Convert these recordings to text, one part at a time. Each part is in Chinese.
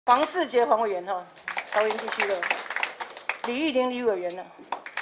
黄世杰黄委员哈，桃园地区的李玉玲李委员呢，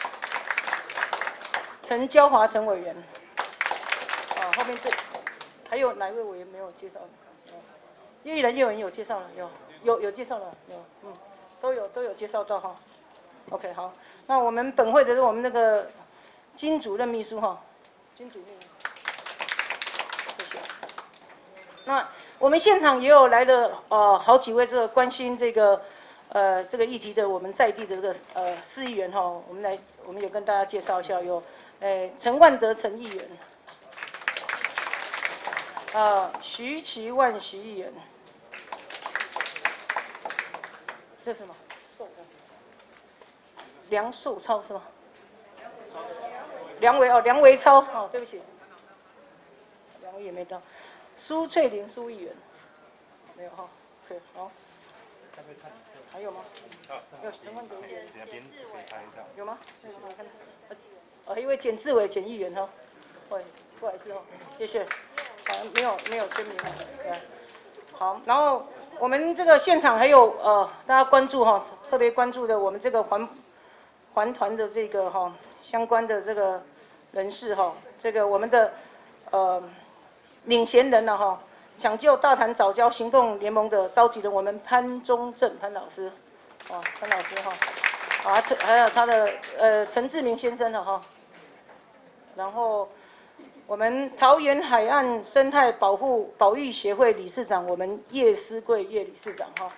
陈娇华陈委员，后面这还有哪一位委员没有介绍？叶玉兰叶委员有介绍了，有介绍了，都有介绍到哈。OK 好，那我们本会的是我们那个金主任秘书哈，金主任，谢谢。那我们现场也有来了好几位这个关心这个这个议题的我们在地的这个市议员哈，我们也跟大家介绍一下，有陈万德陈议员，徐其万徐议员，这是什么？梁寿超是吗？梁维超对不起，梁维也没到。苏翠玲苏议员没有哈，对，好。还有吗？有陈万德议员。有吗？一位简志伟简议员哈，不好意思哈，谢谢。没有签名。对。好，然后我们这个现场还有大家关注哈，特别关注的我们这个环团的这个相关的这个人士哈，这个我们的领衔人了哈，抢救大潭早教行动联盟的召集人，我们潘宗正潘老师，潘老师哈，还有他的陈志明先生了哈，然后我们桃园海岸生态保育协会理事长，我们叶思贵叶理事长哈。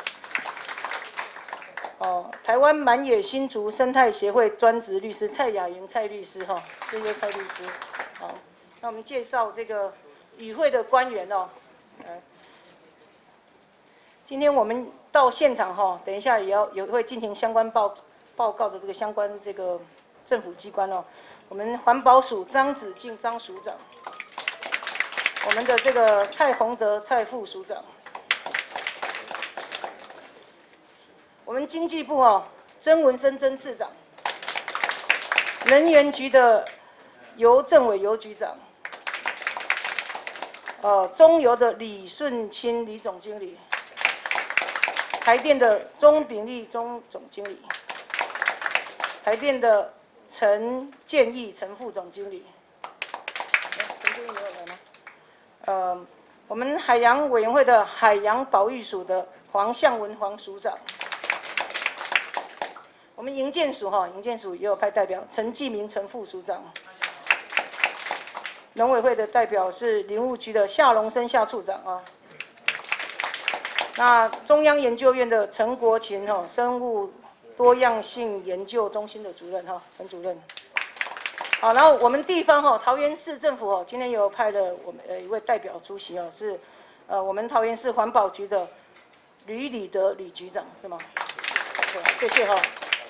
台湾满野新竹生态协会专职律师蔡雅莹蔡律师哈，谢谢蔡律师。好，那我们介绍这个与会的官员哦。今天我们到现场哈，等一下也会进行相关报告的这个相关这个政府机关哦。我们环保署张子敬张署长，我们的这个蔡宏德蔡副署长。我们经济部曾文生曾次长，能源局的尤政委尤局长，中油的李顺清李总经理，台电的钟炳立钟总经理，台电的陈建义陈副总经理，陈经理没有来吗？我们海洋委员会的海洋保育署的黄向文黄署长。我们营建署也有派代表陈继明陈副署长，农委会的代表是林务局的夏龙生夏处长啊。那中央研究院的陈国勤生物多样性研究中心的主任陈主任。好，然后我们地方桃园市政府今天有派了我们一位代表出席是我们桃园市环保局的吕礼德吕局长是吗？对，谢谢哈。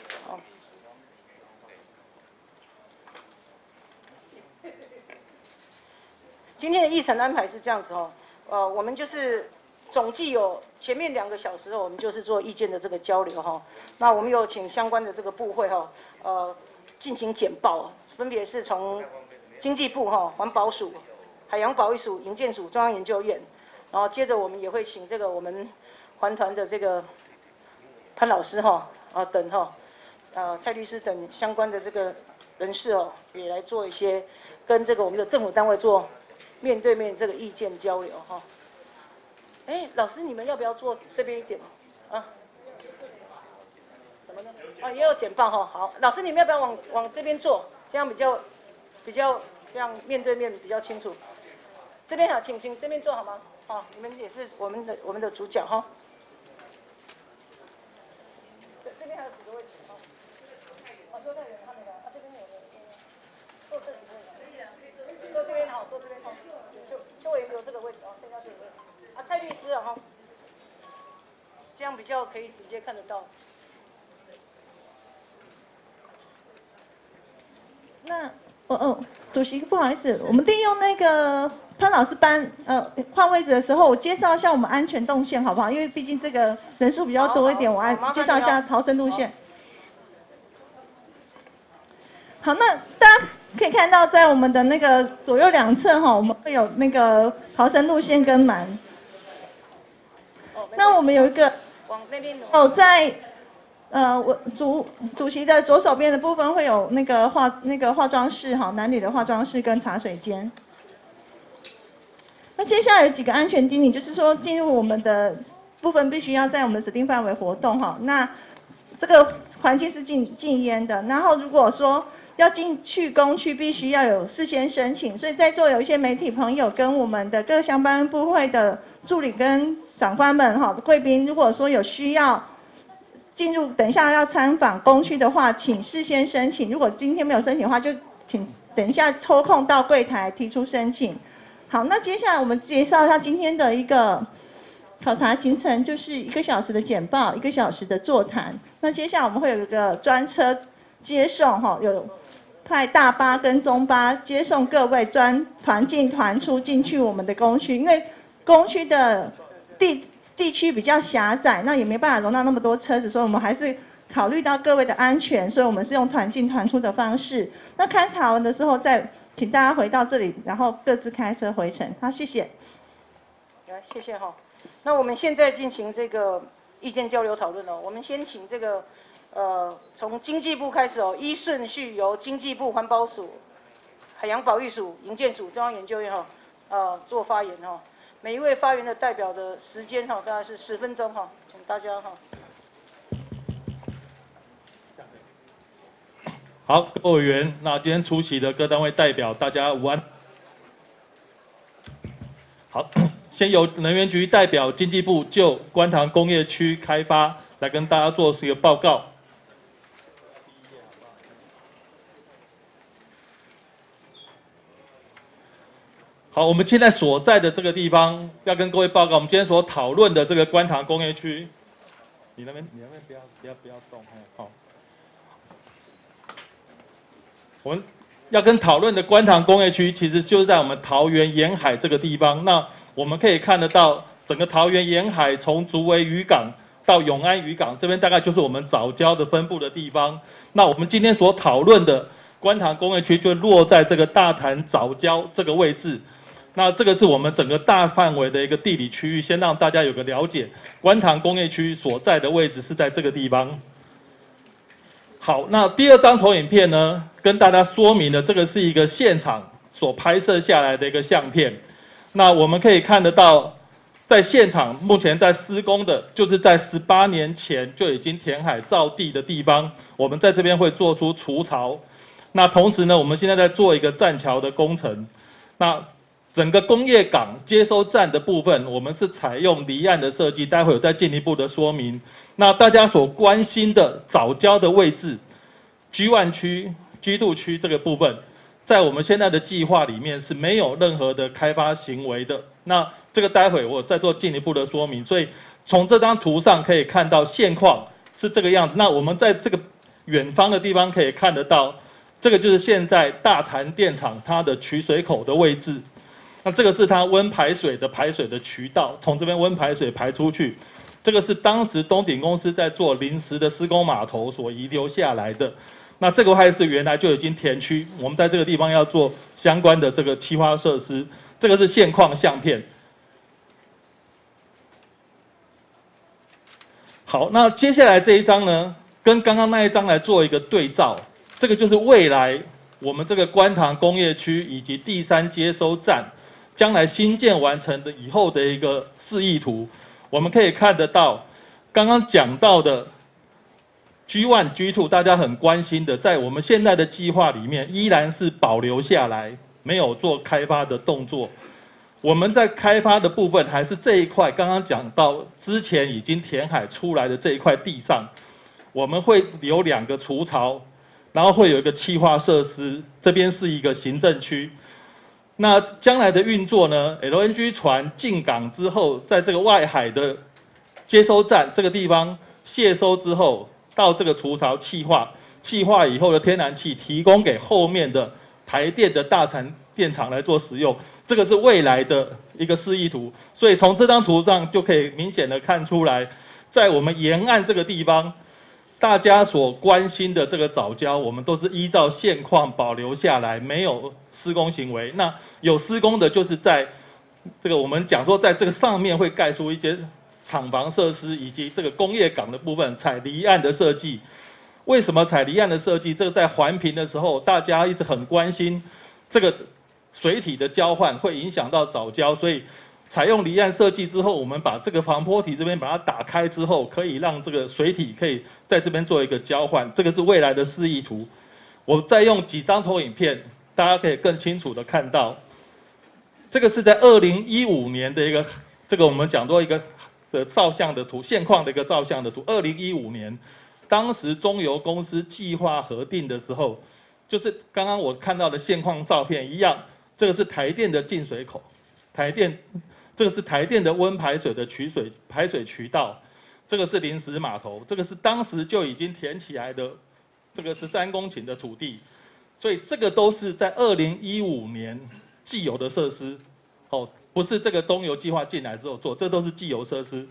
今天的议程安排是这样子我们就是总计有前面2个小时我们就是做意见的这个交流那我们有请相关的这个部会进行简报，分别是从经济部环保署、海洋保育署、营建署、中央研究院，然后接着我们也会请这个我们环团的这个潘老师等蔡律师等相关的这个人士也来做一些跟这个我们的政府单位做面对面这个意见交流老师你们要不要坐这边一点什么呢？也有简报好，老师你们要不要往这边坐？这样比较这样面对面比较清楚。这边请这边坐好吗？你们也是我们的主角这边还有几个位置坐太远他没来这边有坐这里可以坐这边坐这边邱委员有这个位置剩下这个位置蔡律师这样比较可以直接看得到。 那主席不好意思，我们利用那个潘老师换位置的时候，我介绍一下我们安全动线好不好？因为毕竟这个人数比较多一点，我介绍一下逃生路线。好，那大家可以看到，在我们的那个左右两侧我们会有那个逃生路线跟门。那我们有一个往那边挪。 哦，在我主席的左手边的部分会有那个化妆室哈，男女的化妆室跟茶水间。那接下来有几个安全叮咛，就是说进入我们的部分必须要在我们的指定范围活动哈。那这个环境是禁烟的，然后如果说要进去工区，必须要有事先申请。所以在座有一些媒体朋友跟我们的各相关部会的助理跟长官们哈，贵宾，如果说有需要进入，等一下要参访工区的话，请事先申请。如果今天没有申请的话，就请等一下抽空到柜台提出申请。好，那接下来我们介绍一下今天的一个考察行程，就是1个小时的简报，1个小时的座谈。那接下来我们会有一个专车接送哈，有派大巴跟中巴接送各位团进团出进去我们的工区，因为工区的地区比较狭窄，那也没办法容纳那么多车子，所以我们还是考虑到各位的安全，所以我们是用团进团出的方式。那勘察完的时候再请大家回到这里，然后各自开车回程。好，谢谢。 来，谢谢哈。那我们现在进行这个意见交流讨论哦。我们先请这个从经济部开始哦，依顺序由经济部环保署、海洋保育署、营建署、中央研究院做发言哈。每一位发言的代表的时间大概是10分钟哈，请大家好，各位委员，那今天出席的各单位代表，大家午安。好，先由能源局代表经济部就观塘工业区开发来跟大家做一个报告。好，我们现在所在的这个地方要跟各位报告，我们今天所讨论的这个观塘工业区，你那边不要动，好。我们要跟讨论的观塘工业区，其实就是在我们桃园沿海这个地方。那我们可以看得到，整个桃园沿海从竹围渔港到永安渔港这边，大概就是我们藻礁的分布的地方。那我们今天所讨论的观塘工业区，就落在这个大潭藻礁这个位置。那这个是我们整个大范围的一个地理区域，先让大家有个了解，观塘工业区所在的位置是在这个地方。好，那第2张投影片呢，跟大家说明的这个是一个现场所拍摄下来的一个相片。那我们可以看得到，在现场目前在施工的，就是在18年前就已经填海造地的地方，我们在这边会做出除槽。那同时呢，我们现在在做一个栈桥的工程。那整个工业港接收站的部分，我们是采用离岸的设计，待会有再进一步的说明。那大家所关心的藻礁的位置 ，G1 区、G2 区这个部分，在我们现在的计划里面是没有任何的开发行为的。那这个待会我再做进一步的说明。所以从这张图上可以看到现况是这个样子。那我们在这个远方的地方可以看得到，这个就是现在大潭电厂它的取水口的位置。那这个是它温排水的渠道，从这边温排水排出去。这个是当时东鼎公司在做临时的施工码头所遗留下来的。那这个还是原来就已经填区，我们在这个地方要做相关的这个企划设施。这个是现况相片。好，那接下来这一张呢，跟刚刚那一张来做一个对照。这个就是未来我们这个观塘工业区以及第3接收站将来新建完成的以后的一个示意图。我们可以看得到，刚刚讲到的 G1、G2， 大家很关心的，在我们现在的计划里面依然是保留下来，没有做开发的动作。我们在开发的部分还是这一块，刚刚讲到之前已经填海出来的这一块地上，我们会留2个除槽，然后会有一个企划设施，这边是一个行政区。那将来的运作呢 ？LNG 船进港之后，在这个外海的接收站这个地方卸收之后，到这个除槽气化以后的天然气提供给后面的台电的大潭电厂来做使用。这个是未来的一个示意图，所以从这张图上就可以明显的看出来，在我们沿岸这个地方，大家所关心的这个藻礁，我们都是依照现况保留下来，没有施工行为。那有施工的，就是在这个我们讲说，在这个上面会盖出一些厂房设施以及这个工业港的部分采离岸的设计。为什么采离岸的设计？这个在环评的时候，大家一直很关心这个水体的交换会影响到藻礁，所以采用离岸设计之后，我们把这个防波堤这边把它打开之后，可以让这个水体可以在这边做一个交换。这个是未来的示意图。我再用几张投影片，大家可以更清楚的看到。这个是在2015年的一个，这个我们讲过一个的照相的图，现况的一个照相的图。2015年，当时中油公司计划核定的时候，就是刚刚我看到的现况照片一样，这个是台电的进水口，这个是台电的温排水的排水渠道，这个是临时码头，这个是当时就已经填起来的这个13公顷的土地，所以这个都是在2015年。既有的设施，不是这个中油计划进来之后做，这都是既有设施。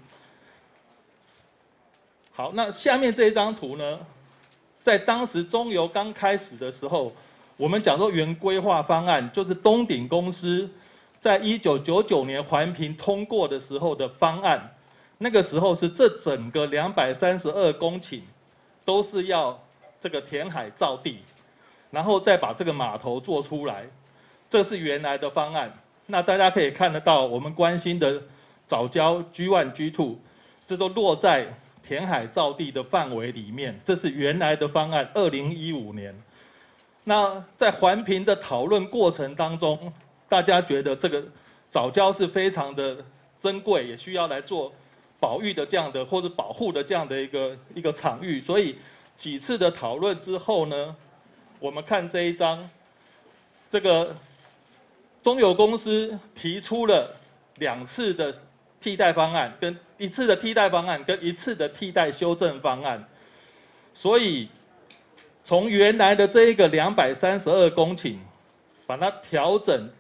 好，那下面这一张图呢，在当时中油刚开始的时候，我们讲说原规划方案，就是东鼎公司在1999年环评通过的时候的方案，那个时候是这整个232公顷都是要这个填海造地，然后再把这个码头做出来。这是原来的方案，那大家可以看得到，我们关心的藻礁 G1、G2， 这都落在填海造地的范围里面。这是原来的方案，2015年。那在环评的讨论过程当中，大家觉得这个藻礁是非常的珍贵，也需要来做保育的这样的或者保护的这样的一个场域。所以几次的讨论之后呢，我们看这一张，这个。中油公司提出了2次的替代方案，跟1次的替代方案，跟1次的替代修正方案。所以从原来的这一个232公顷，把它调整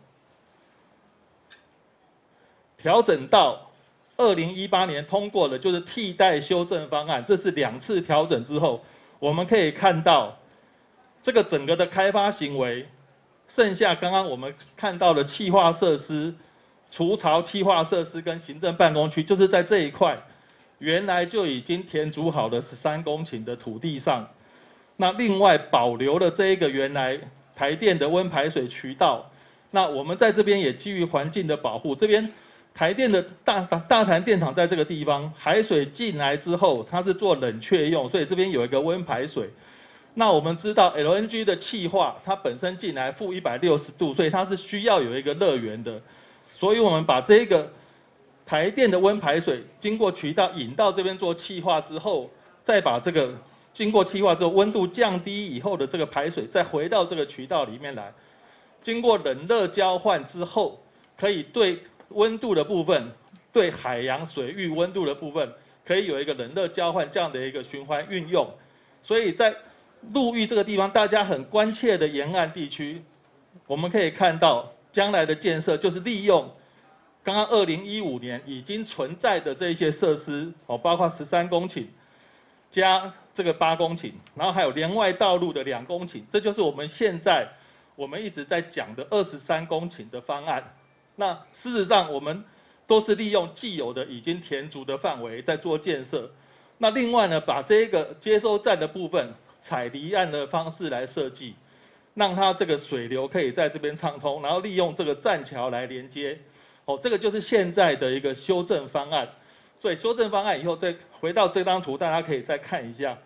到2018年通过的，就是替代修正方案。这是2次调整之后，我们可以看到这个整个的开发行为。剩下刚刚我们看到的企划设施、除槽企划设施跟行政办公区，就是在这一块，原来就已经填筑好的13公顷的土地上。那另外保留了这一个原来台电的温排水渠道。那我们在这边也基于环境的保护，这边台电的大潭电厂在这个地方，海水进来之后，它是做冷却用，所以这边有一个温排水。那我们知道 LNG 的气化，它本身进来负160度，所以它是需要有一个热源的。所以我们把这个台电的温排水经过渠道引到这边做气化之后，再把这个经过气化之后温度降低以后的这个排水，再回到这个渠道里面来，经过冷热交换之后，可以对温度的部分，对海洋水域温度的部分，可以有一个冷热交换这样的一个循环运用。所以在陆域这个地方，大家很关切的沿岸地区，我们可以看到将来的建设就是利用刚刚2015年已经存在的这些设施，包括13公顷加这个8公顷，然后还有连外道路的2公顷，这就是我们现在一直在讲的23公顷的方案。那事实上我们都是利用既有的已经填筑的范围在做建设。那另外呢，把这个接收站的部分采离岸的方式来设计，让它这个水流可以在这边畅通，然后利用这个栈桥来连接。这个就是现在的一个修正方案。所以修正方案以后再回到这张图，大家可以再看一下。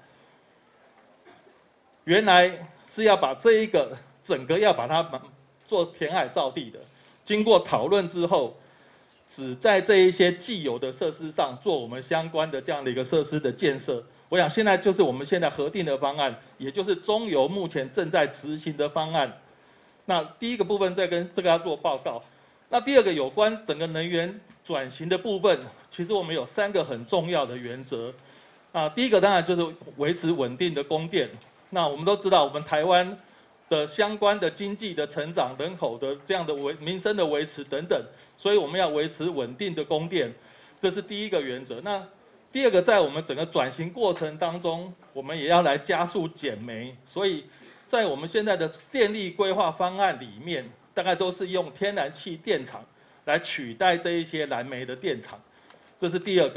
原来是要把这一个整个要把它做填海造地的，经过讨论之后，只在这一些既有的设施上做我们相关的这样的一个设施的建设。我想现在就是我们现在核定的方案，也就是中油目前正在执行的方案。那第一个部分再跟这个要做报告。那第二个有关整个能源转型的部分，其实我们有3个很重要的原则。第一个当然就是维持稳定的供电。那我们都知道，我们台湾的相关的经济的成长、人口的这样的民生的维持等等，所以我们要维持稳定的供电，这是第一个原则。那第二个，在我们整个转型过程当中，我们也要来加速减煤，所以在我们现在的电力规划方案里面，大概都是用天然气电厂来取代这一些燃煤的电厂，这是第二个。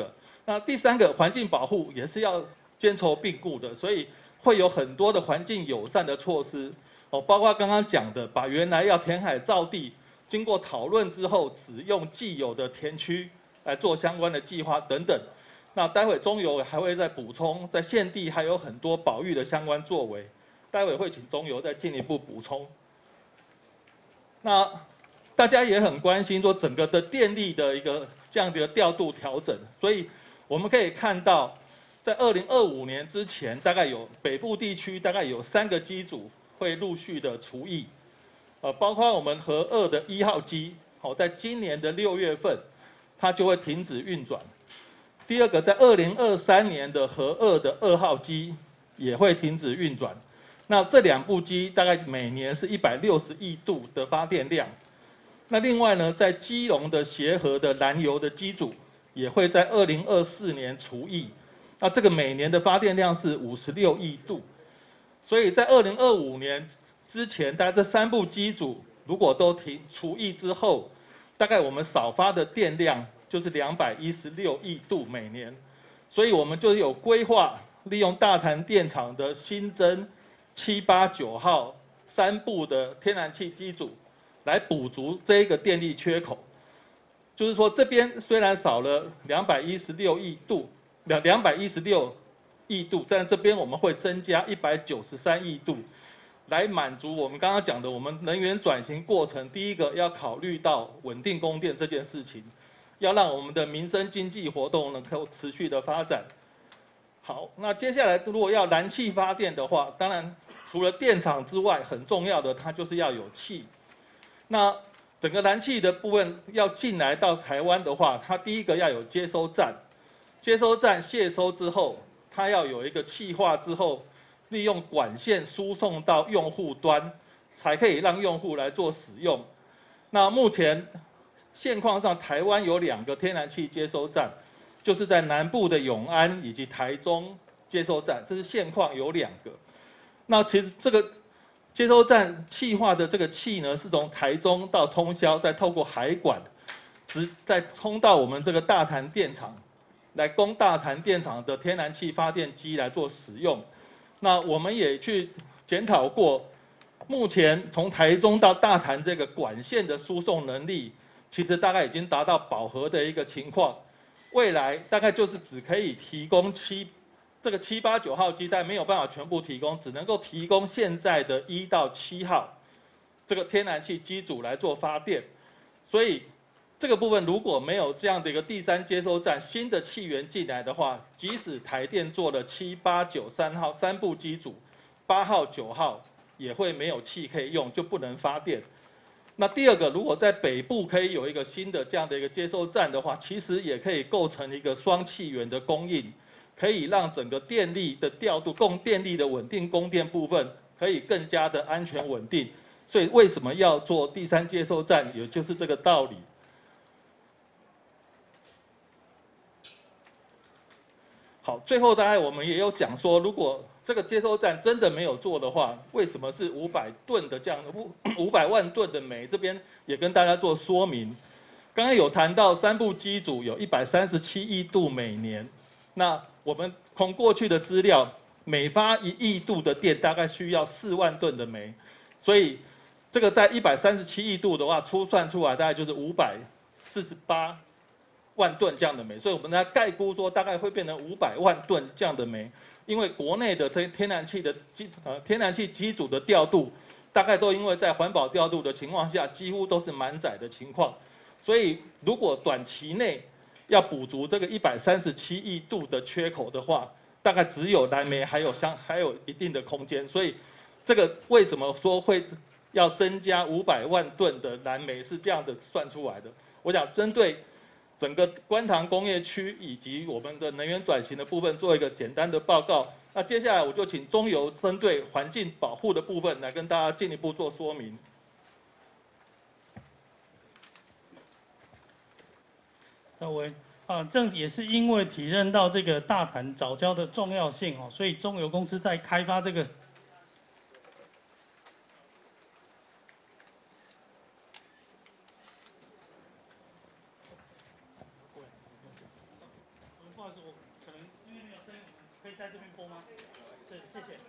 那第三个环境保护也是要兼筹并顾的，所以会有很多的环境友善的措施哦，包括刚刚讲的，把原来要填海造地，经过讨论之后，只用既有的田区来做相关的计划等等。那待会中油还会再补充，在现地还有很多保育的相关作为，待会会请中油再进一步补充。那大家也很关心说整个的电力的一个这样的一个调度调整，所以我们可以看到，在2025年之前，大概有北部地区大概有3个机组会陆续的除役，包括我们核2的1号机，在今年的6月份，它就会停止运转。第二个，在2023年的核2的2号机也会停止运转。那这2部机大概每年是160亿度的发电量。那另外呢，在基隆的协和的燃油的机组也会在2024年除役。那这个每年的发电量是56亿度。所以在2025年之前，大概这3部机组如果都除役之后，大概我们少发的电量就是216亿度每年。所以我们就有规划利用大潭电厂的新增7、8、9号3部的天然气机组，来补足这一个电力缺口。就是说，这边虽然少了216亿度，但这边我们会增加193亿度，来满足我们刚刚讲的我们能源转型过程。第一个要考虑到稳定供电这件事情，要让我们的民生经济活动能够持续的发展。好，那接下来如果要燃气发电的话，当然除了电厂之外，很重要的它就是要有气。那整个燃气的部分要进来到台湾的话，它第一个要有接收站，接收站卸收之后，它要有一个气化之后，利用管线输送到用户端，才可以让用户来做使用。那目前现况上，台湾有2个天然气接收站，就是在南部的永安以及台中接收站，这是现况有2个。那其实这个接收站气化的这个气呢，是从台中到通霄，再透过海管，再通到我们这个大潭电厂，来供大潭电厂的天然气发电机来做使用。那我们也去检讨过，目前从台中到大潭这个管线的输送能力，其实大概已经达到饱和的一个情况。未来大概就是只可以提供7、8、9号机，但没有办法全部提供，只能够提供现在的1到7号这个天然气机组来做发电。所以这个部分如果没有这样的一个第3接收站新的气源进来的话，即使台电做了7、8、9、3号3部机组，8号、9号也会没有气可以用，就不能发电。那第二个，如果在北部可以有一个新的这样的一个接收站的话，其实也可以构成一个双气源的供应，可以让整个电力的调度、供电力的稳定供电部分可以更加的安全稳定。所以为什么要做第3接收站，也就是这个道理。好，最后大概我们也有讲说，如果这个接收站真的没有做的话，为什么是500吨的这样500万吨的煤？这边也跟大家做说明。刚刚有谈到3部机组有137亿度每年，那我们从过去的资料，每发1亿度的电大概需要4万吨的煤，所以这个在137亿度的话，算出来大概就是548万吨这样的煤，所以我们来概估说大概会变成500万吨这样的煤，因为国内的天然气机组的调度，大概都因为在环保调度的情况下，几乎都是满载的情况，所以如果短期内要补足这个137亿度的缺口的话，大概只有燃煤还有一定的空间，所以这个为什么说会要增加500万吨的燃煤是这样的算出来的？我想针对整个观塘工业区以及我们的能源转型的部分做一个简单的报告。那接下来我就请中油针对环境保护的部分来跟大家进一步做说明。 正也是因为体认到这个大潭藻礁的重要性哦，所以中油公司在开发这个不好意思， 在这边播吗？是，谢谢。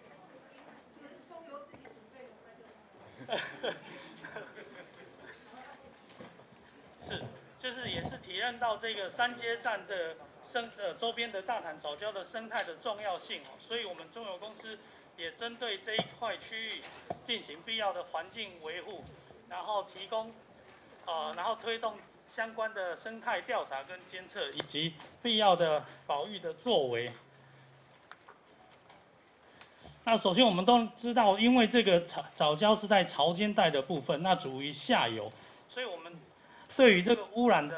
是，就是也是体验到这个三接站的周边的大潭藻礁的生态的重要性哦，所以我们中油公司也针对这一块区域进行必要的环境维护，然后提供然后推动相关的生态调查跟监测，以及必要的保育的作为。那首先我们都知道，因为这个藻礁是在潮间带的部分，那处于下游，所以我们对于这个污染的，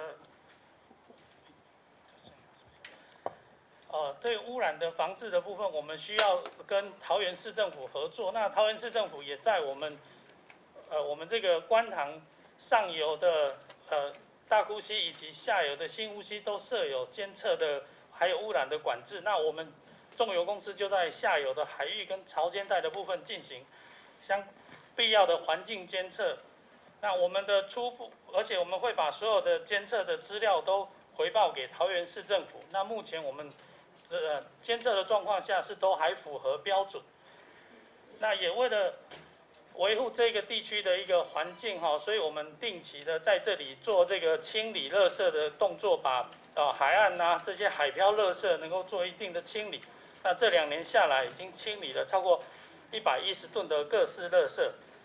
对污染的防治的部分，我们需要跟桃园市政府合作。那桃园市政府也在我们这个观塘上游的大沽溪以及下游的新乌溪都设有监测的，还有污染的管制。那我们中油公司就在下游的海域跟潮间带的部分进行必要的环境监测。那我们的初步，而且我们会把所有的监测的资料都回报给桃园市政府。那目前我们监测的状况下是都还符合标准。那也为了维护这个地区的一个环境哈，所以我们定期的在这里做这个清理垃圾的动作，把海岸啊这些海漂垃圾能够做一定的清理。那这2年下来，已经清理了超过110吨的各式垃圾。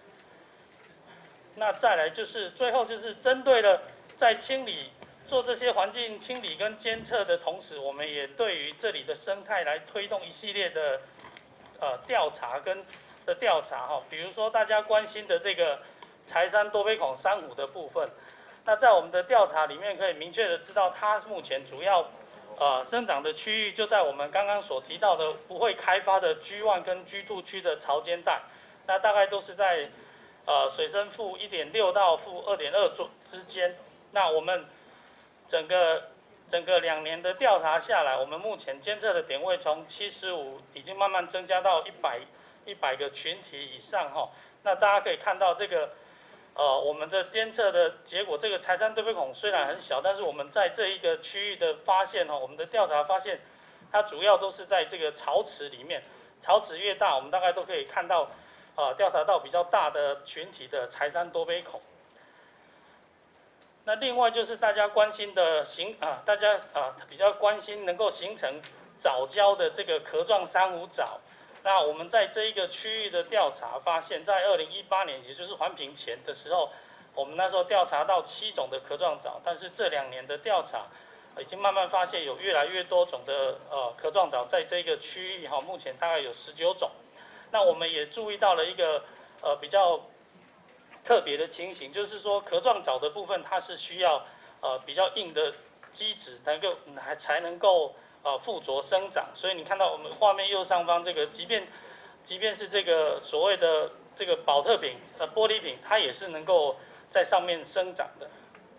那再来就是最后就是针对了在做这些环境清理跟监测的同时，我们也对于这里的生态来推动一系列的调查哈，比如说大家关心的这个柴山多杯孔珊瑚的部分。那在我们的调查里面可以明确的知道，它目前主要生长的区域就在我们刚刚所提到的不会开发的 G1 跟 G2 区的潮间带，那大概都是在水深负1.6到负2.2之间。那我们整个2年的调查下来，我们目前监测的点位从75已经慢慢增加到100个群体以上哈。那大家可以看到这个我们的监测的结果，这个柴山对杯孔虽然很小，但是我们在这一个区域的发现哈，我们的调查发现，它主要都是在这个潮池里面，潮池越大，我们大概都可以看到调查到比较大的群体的柴山多杯孔。那另外就是大家关心的大家比较关心能够形成藻礁的这个壳状珊瑚藻。那我们在这一个区域的调查发现，在2018年，也就是环评前的时候，我们那时候调查到7种的壳状藻，但是这2年的调查，已经慢慢发现有越来越多种的壳状藻在这个区域哈，目前大概有19种。那我们也注意到了一个比较特别的情形，就是说壳状藻的部分，它是需要比较硬的基质才能够附着生长，所以你看到我们画面右上方这个，即便是这个所谓的这个保特瓶玻璃瓶，它也是能够在上面生长的。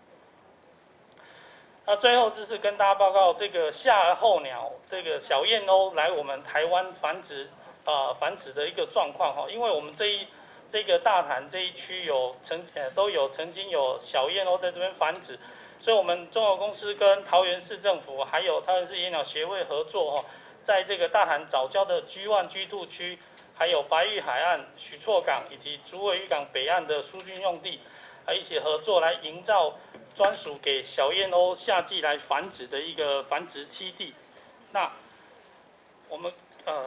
那最后就是跟大家报告这个夏候鸟这个小燕鸥来我们台湾繁殖的一个状况哈，因为我们这个大潭这一区曾经有小燕鸥在这边繁殖。所以，我们中油公司跟桃园市政府还有桃园市野鸟协会合作在这个大潭藻礁的 G1、G2 区，还有白玉海岸、许厝港以及竹围渔港北岸的疏浚用地，一起合作来营造专属给小燕鸥夏季来繁殖的一个繁殖栖地。那我们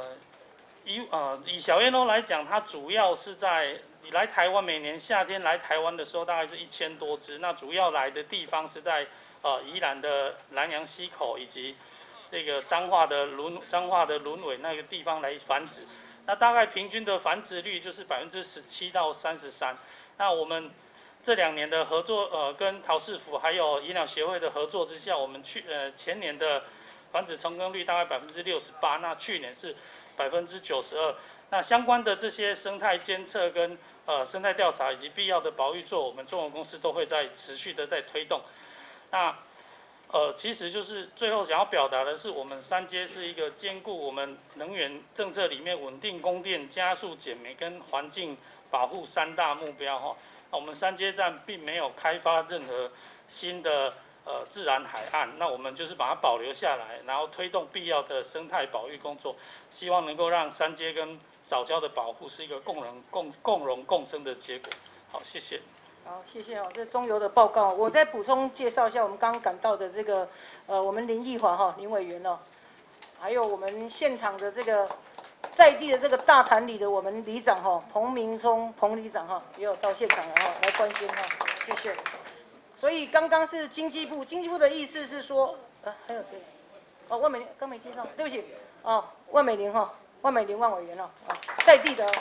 以小燕鸥来讲，它主要是来台湾，每年夏天来台湾的时候大概是1000多只。那主要来的地方是在宜兰的南洋溪口以及这个彰化的仑尾那个地方来繁殖。那大概平均的繁殖率就是17%到33%。那我们这2年的合作，跟桃市府还有野鸟协会的合作之下，我们前年的繁殖成功率大概68%，那去年是92%。那相关的这些生态监测跟生态调查以及必要的保育我们中油公司都会持续的在推动。那其实就是最后想要表达的是，我们3接是一个兼顾我们能源政策里面稳定供电、加速减煤跟环境保护3大目标哈。那我们3接站并没有开发任何新的自然海岸，那我们就是把它保留下来，然后推动必要的生态保育工作，希望能够让山阶跟藻礁的保护是一个共荣共生的结果。好，谢谢。 好，谢谢这中油的报告，我再补充介绍一下我们刚刚赶到的这个我们林奕华林委员还有我们现场的这个在地的这个大潭里的我们里长彭明聪彭里长也有到现场来关心谢谢。所以刚刚是经济部的意思是说，还有谁？万美玲刚没介绍，对不起万美玲万美玲万委员在地的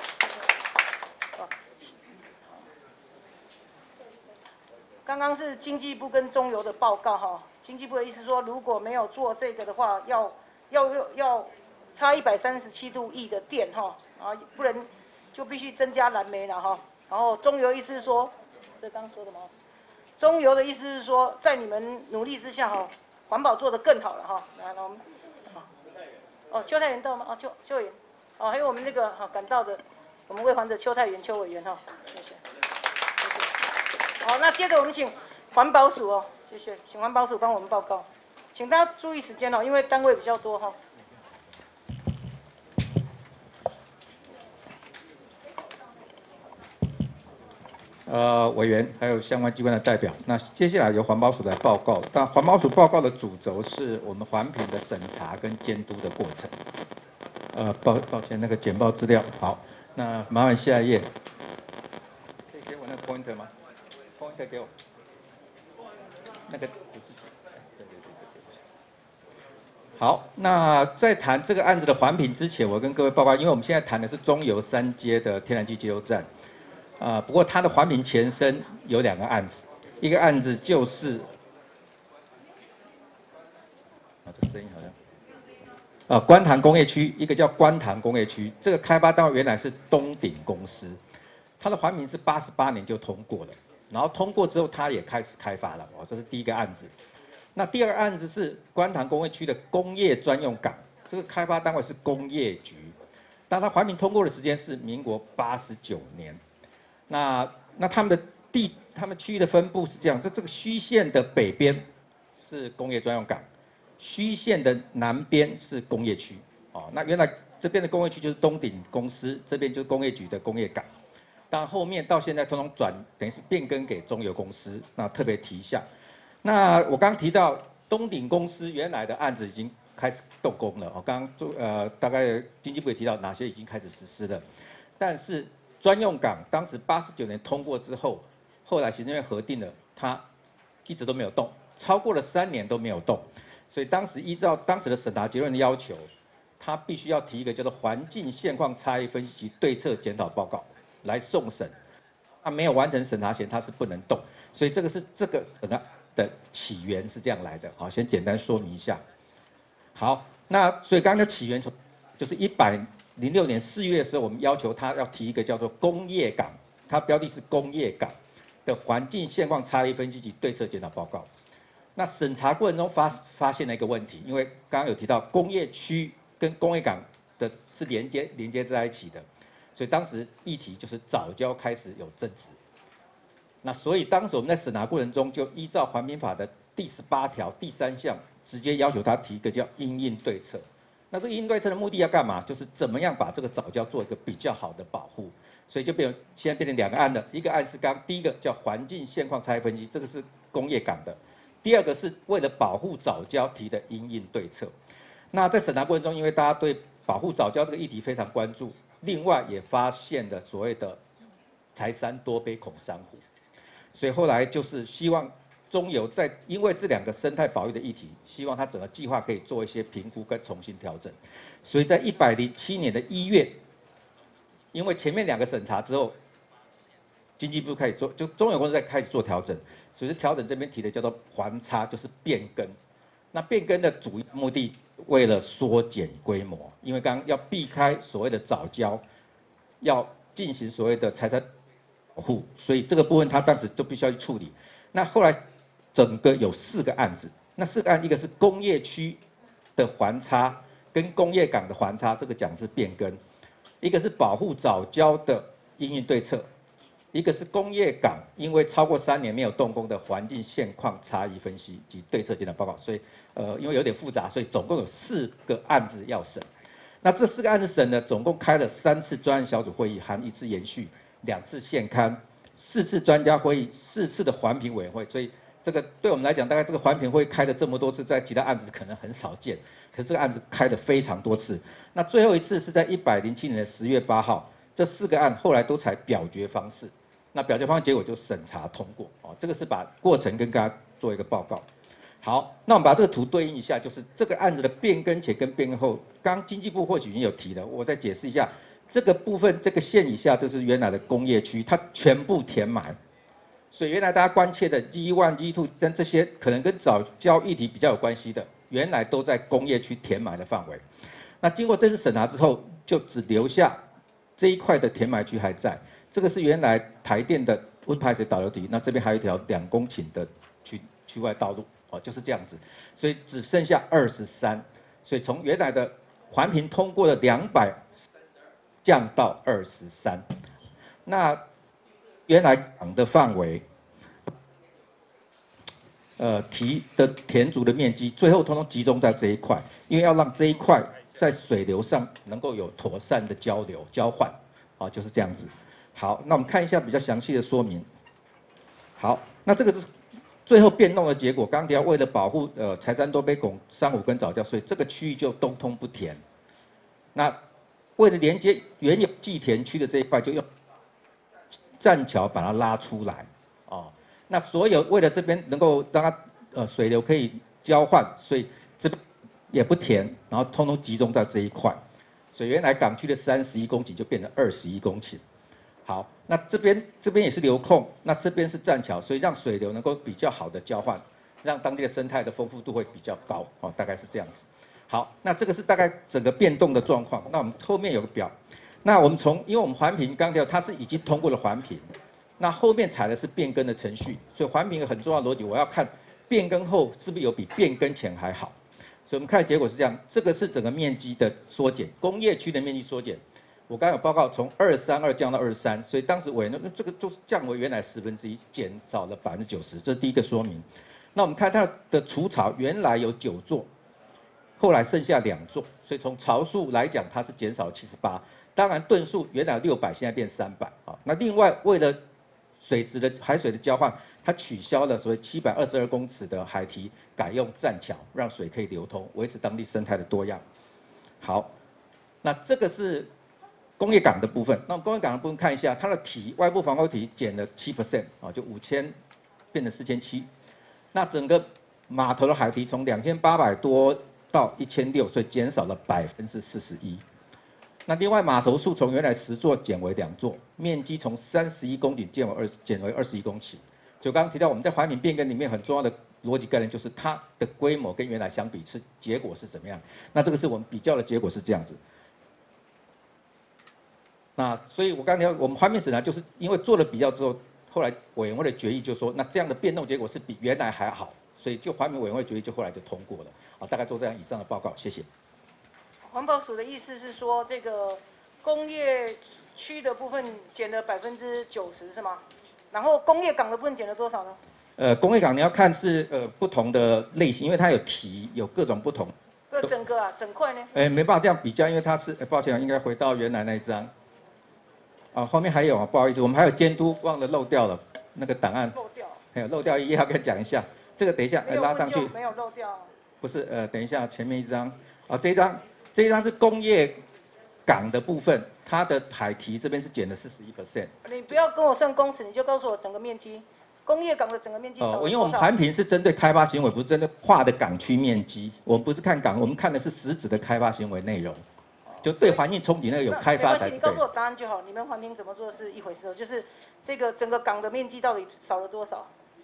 刚刚是经济部跟中油的报告经济部的意思说，如果没有做这个的话，要差137度亿的电不然就必须增加燃煤了然后中油意思是说，这刚说的吗？中油的意思是说，在你们努力之下环保做得更好了来我们邱太元到吗？邱员还有我们那个赶到的我们卫环的邱太元邱委员谢谢。好，那接着我们请环保署谢谢，请环保署帮我们报告，请大家注意时间因为单位比较多委员还有相关机关的代表，那接下来由环保署来报告。但环保署报告的主轴是我们环评的审查跟监督的过程。抱歉，那个简报资料好，那麻烦下一页。可以给我那个 pointer 吗 ？pointer 给我。那个对。好，那在谈这个案子的环评之前，我跟各位报告，因为我们现在谈的是中油三阶的天然气接收站。不过它的环评前身有2个案子，一个案子就是这声音好像观塘工业区，一个叫观塘工业区，这个开发单位原来是东鼎公司，它的环评是88年就通过了，然后通过之后它也开始开发了这是第一个案子。那第2个案子是观塘工业区的工业专用港，这个开发单位是工业局，但它环评通过的时间是民国89年。那他们区域的分布是这样，这个虚线的北边是工业专用港，虚线的南边是工业区那原来这边的工业区就是东鼎公司，这边就是工业局的工业港，但后面到现在通通等于是变更给中油公司，那特别提一下。那我刚刚提到东鼎公司原来的案子已经开始动工了刚刚大概经济部也提到哪些已经开始实施了，但是专用港当时89年通过之后，后来行政院核定了，它一直都没有动，超过了3年都没有动，所以当时依照当时的审查结论的要求，它必须要提一个叫做环境现况差异分析及对策检讨报告来送审，它没有完成审查前它是不能动，所以这个的起源是这样来的，好，先简单说明一下。好，那所以刚刚的起源就是106年4月的时候，我们要求他要提一个叫做工业港，它标的是工业港的环境现况差异分析及对策检讨报告。那审查过程中发现了一个问题，因为刚刚有提到工业区跟工业港的是连接在一起的，所以当时议题就是藻礁开始有争执。那所以当时我们在审查过程中，就依照环评法的第18条第3项，直接要求他提一个叫因应对策。那这个因应对策的目的要干嘛？就是怎么样把这个藻礁做一个比较好的保护。所以就现在变成2个案了，一个案是第一个叫环境现况差异分析，这个是工业港的；第2个是为了保护藻礁提的因应对策。那在审查过程中，因为大家对保护藻礁这个议题非常关注，另外也发现了所谓的柴山多杯孔珊瑚，所以后来就是希望中油因为这2个生态保育的议题，希望它整个计划可以做一些评估跟重新调整。所以在107年的1月，因为前面2个审查之后，经济部开始做，就中油公司在开始做调整，所以调整这边提的叫做环差，就是变更。那变更的主要目的，为了缩减规模，因为刚刚要避开所谓的藻礁，要进行所谓的财产保护，所以这个部分它当时就必须要去处理。那后来整个有4个案子，那4个案，一个是工业区的环差跟工业港的环差，这个讲是变更；一个是保护藻礁的因应对策， 一个是工业港，因为超过3年没有动工的环境现况差异分析及对策检讨报告，所以因为有点复杂，所以总共有4个案子要审。那这4个案子审呢，总共开了3次专案小组会议，含1次延续、2次现勘、4次专家会议、4次的环评委员会，所以这个对我们来讲，大概这个环评会开了这么多次，在其他案子可能很少见，可是这个案子开了非常多次。那最后一次是在107年的10月8号，这4个案后来都采表决方式。那表决方案结果就审查通过哦，这个是把过程跟大家做一个报告。好，那我们把这个图对应一下，就是这个案子的变更前跟变更后，刚经济部或许已经有提了，我再解释一下，这个部分这个线以下就是原来的工业区，它全部填满，所以原来大家关切的 G1、G2 跟这些可能跟早教议题比较有关系的，原来都在工业区填埋的范围。那经过这次审查之后，就只留下这一块的填埋区还在。这个是原来台电的温排水导流堤，那这边还有一条2公顷的区外道路哦，就是这样子，所以只剩下23，所以从原来的环评通过的200降到23，那原来港的范围，提的填足的面积，最后通通集中在这一块，因为要让这一块在水流上能够有妥善的交流交换，啊，就是这样子。好，那我们看一下比较详细的说明。好，那这个是最后变动的结果。刚刚提到为了保护柴山多杯拱珊瑚跟藻礁，所以这个区域就东通不填。那为了连接原有祭田区的这一块，就用栈桥把它拉出来哦。那所有为了这边能够让它水流可以交换，所以这边也不填，然后通通集中在这一块。所以原来港区的31公顷就变成21公顷。好，那这边也是流控，那这边是栈桥，所以让水流能够比较好的交换，让当地的生态的丰富度会比较高哦，大概是这样子。好，那这个是大概整个变动的状况。那我们后面有个表，那我们因为我们环评刚才它是已经通过了环评，那后面采的是变更的程序，所以环评有很重要的逻辑，我要看变更后是不是有比变更前还好。所以我们看的结果是这样，这个是整个面积的缩减，工业区的面积缩减。我刚刚有报告，从232降到23，所以当时委员那这个就是降为原来1/10，减少了90%，这是第一个说明。那我们看它的除槽，原来有9座，后来剩下2座，所以从槽数来讲，它是减少了78。当然吨数原来600，现在变300啊。那另外为了海水的交换，它取消了所谓722公尺的海堤，改用栈桥，让水可以流通，维持当地生态的多样。好，那这个是工业港的部分。那工业港的部分看一下，它的堤外部防沟堤减了7%啊，就5000变成4700。那整个码头的海堤从2800多到1600，所以减少了41%。那另外码头数从原来10座减为2座，面积从31公顷减为21公顷。就刚刚提到我们在环评变更里面很重要的逻辑概念，就是它的规模跟原来相比结果是怎么样。那这个是我们比较的结果是这样子。那所以我刚才我们环评审查就是因为做了比较之后，后来委员会的决议就说，那这样的变动结果是比原来还好，所以就环评委员会决议就后来就通过了。啊，大概做这样以上的报告，谢谢。 环保署的意思是说，这个工业区的部分减了90%是吗？然后工业港的部分减了多少呢？ 工业港你要看是不同的类型，因为它有堤，有各种不同。 整个啊，整块呢？ 没办法这样比较，因为它是抱歉，应该回到原来那一张。啊，后面还有啊，不好意思，我们还有监督忘了漏掉了那个档案。 漏掉。 还有漏掉一页要跟讲一下，这个等一下拉上去。 没有漏掉。 不是等一下前面一张啊，这一张是工业港的部分，它的海堤这边是减了41%。 你不要跟我算公尺，你就告诉我整个面积。工业港的整个面积少了多少？ 因为我们环评是针对开发行为，不是针对划的港区面积。我们不是看港，我们看的是实质的开发行为内容。就对环境冲击那个有开发才对。 你告诉我答案就好。你们环评怎么做是一回事，就是这个整个港的面积到底少了多少？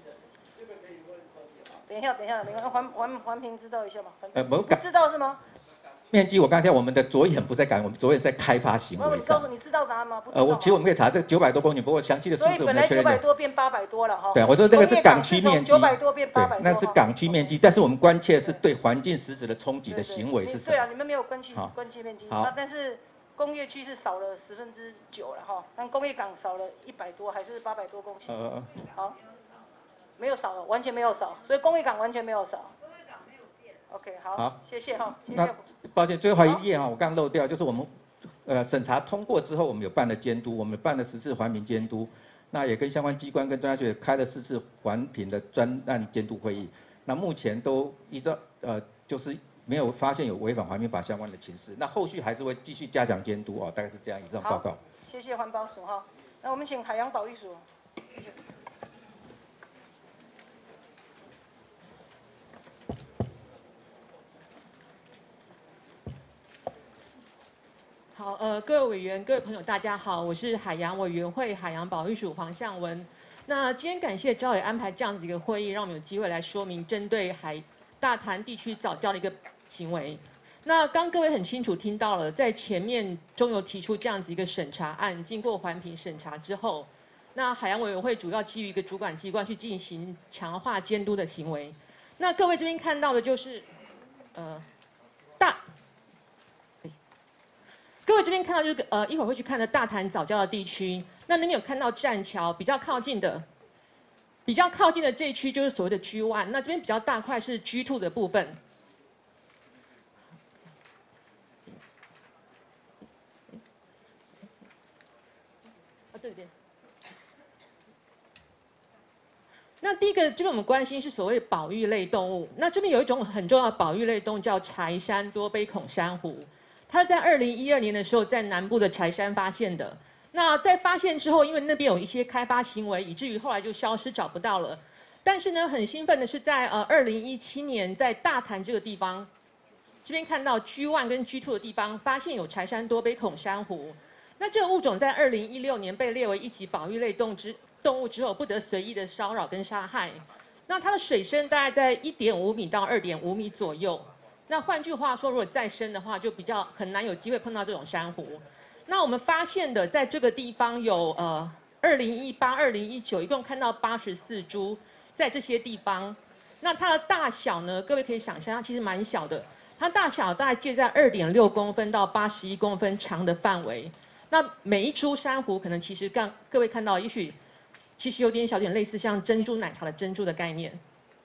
等一下，没关系，环评知道一下吗？不知道是吗？ 面积我刚才我们的着眼不在港，我们着眼在开发行为上。 你告诉你知道答案吗？不知道。 其实我们可以查这900多公顷，不过详细的数字我们确认。 所以本来900多变800多了哈。 对，我说那个是港区面积。 900多变800多。 那是港区面积，但是我们关切的是对环境实质的冲击的行为是什么？ 对啊，你们没有关区面积。好。但是工业区是少了9%了哈，但工业港少了100多还是800多公顷？好，没有少了，完全没有少，所以工业港完全没有少。工业港没有变。OK， 好，谢谢哈，谢谢。 那抱歉，最后一页哈，我刚漏掉，就是我们审查通过之后，我们有办了监督，我们办了10次环评监督，那也跟相关机关跟专家学者开了4次环评的专案监督会议。那目前都依照就是没有发现有违反环评法相关的情事，那后续还是会继续加强监督哦，大概是这样。以上报告。 谢谢环保署哈，那我们请海洋保育署。 好，各位委员、各位朋友，大家好，我是海洋委员会海洋保育署黄向文。那今天感谢召委安排这样子一个会议，让我们有机会来说明针对大潭地区藻礁的一个行为。那刚各位很清楚听到了，在前面中油提出这样子一个审查案，经过环评审查之后，那海洋委员会主要基于一个主管机关去进行强化监督的行为。那各位这边看到的就是，各位这边看到就是一会儿会去看的大潭藻礁的地区，那边有看到栈桥比较靠近的这一区就是所谓的 G1， 那这边比较大块是 G2 的部分。这边。那第一个，这个我们关心是所谓保育类动物。那这边有一种很重要的保育类动物叫柴山多杯孔珊瑚，它在2012年的时候在南部的柴山发现的。那在发现之后，因为那边有一些开发行为，以至于后来就消失找不到了。但是呢，很兴奋的是在2017年在大潭这个地方，这边看到 G1 跟 G2 的地方发现有柴山多杯孔珊瑚。那这个物种在2016年被列为一级保育类动物之后，不得随意的骚扰跟杀害。那它的水深大概在1.5米到2.5米左右。那换句话说，如果再深的话，就比较很难有机会碰到这种珊瑚。那我们发现的在这个地方有2018、2019一共看到84株在这些地方。那它的大小呢，各位可以想象，它其实蛮小的。它大小大概介在2.6公分到81公分长的范围。那每一株珊瑚可能其实各位看到，也许其实有点小点类似像珍珠奶茶的珍珠的概念。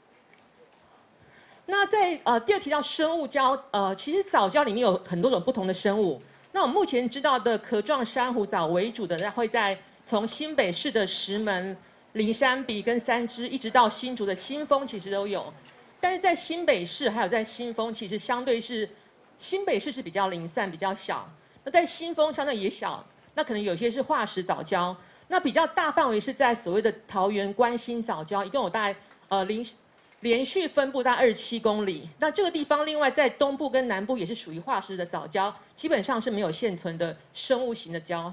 那在第二提到生物礁，其实藻礁里面有很多种不同的生物。那我们目前知道的壳状珊瑚藻为主的，会在从新北市的石门、林山鼻跟三芝，一直到新竹的新丰，其实都有。但是在新北市还有在新丰，其实相对是新北市是比较零散、比较小。那在新丰相对也小，那可能有些是化石藻礁。那比较大范围是在所谓的桃园关心藻礁，一共有大概连续分布大概27公里。那这个地方另外在东部跟南部也是属于化石的藻礁，基本上是没有现存的生物型的礁。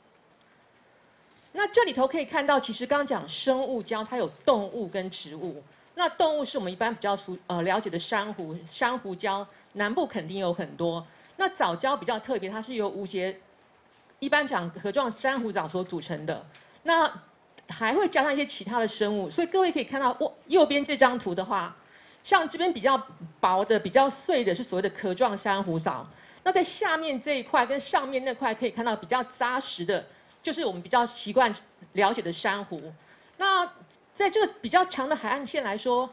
那这里头可以看到，其实刚刚讲生物礁，它有动物跟植物。那动物是我们一般比较了解的珊瑚礁，南部肯定有很多。那藻礁比较特别，它是由无节，一般讲壳状珊瑚藻所组成的。那还会加上一些其他的生物，所以各位可以看到，右边这张图的话，像这边比较薄的、比较碎的是所谓的壳状珊瑚藻。那在下面这一块跟上面那块可以看到比较扎实的，就是我们比较习惯了解的珊瑚。那在这个比较长的海岸线来说，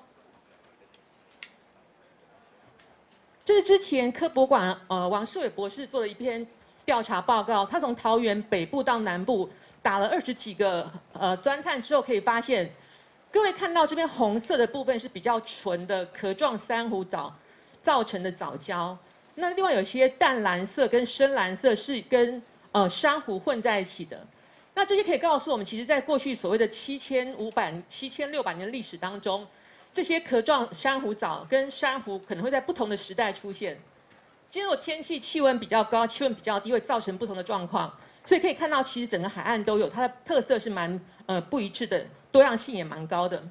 这是之前科博馆王世伟博士做了一篇调查报告，他从桃园北部到南部打了20几个钻探之后，可以发现，各位看到这边红色的部分是比较纯的壳状珊瑚藻造成的藻礁，那另外有些淡蓝色跟深蓝色是跟珊瑚混在一起的。那这些可以告诉我们，其实在过去所谓的7600年历史当中，这些壳状珊瑚藻跟珊瑚可能会在不同的时代出现。今天如果天气气温比较高、气温比较低，会造成不同的状况。所以可以看到，其实整个海岸都有它的特色，是蛮不一致的，多样性也蛮高的。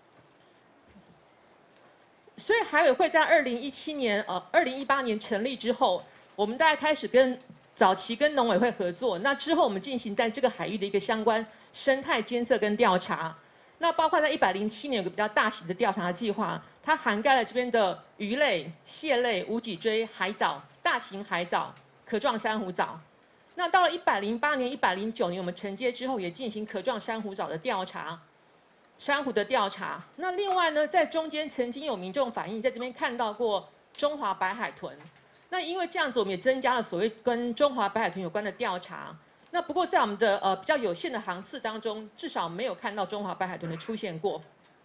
所以海委会在2018年成立之后，我们大概开始早期跟农委会合作，那之后我们进行在这个海域的一个相关生态监测跟调查。那包括在107年有个比较大型的调查计划，它涵盖了这边的鱼类、蟹类、无脊椎海藻、大型海藻、壳状珊瑚藻。 那到了108年、109年，我们承接之后也进行壳状珊瑚藻的调查，珊瑚的调查。那另外呢，在中间曾经有民众反映，在这边看到过中华白海豚。那因为这样子，我们也增加了所谓跟中华白海豚有关的调查。那不过在我们的比较有限的航次当中，至少没有看到中华白海豚的出现过。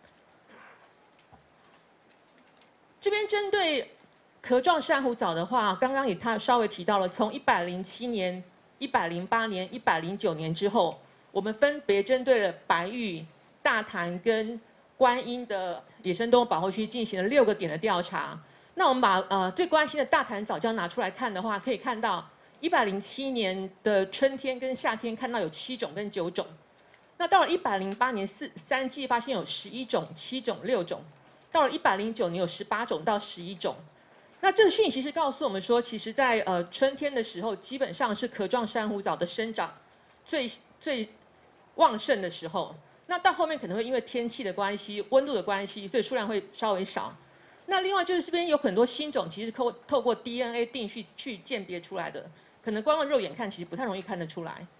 这边针对壳状珊瑚藻的话，刚刚也稍微提到了，从107年、108年、109年之后，我们分别针对了白玉、大潭跟观音的野生动物保护区进行了6个点的调查。那我们把最关心的大潭藻礁拿出来看的话，可以看到107年的春天跟夏天看到有7种跟9种，那到了108年3季发现有11种、7种、6种，到了109年有18种到11种。那这个讯息是告诉我们说，其实在春天的时候，基本上是壳状珊瑚藻的生长最旺盛的时候。那到后面可能会因为天气的关系、温度的关系，所以数量会稍微少。那另外就是这边有很多新种，其实透过 DNA 定序去鉴别出来的，可能光用肉眼看其实不太容易看得出来。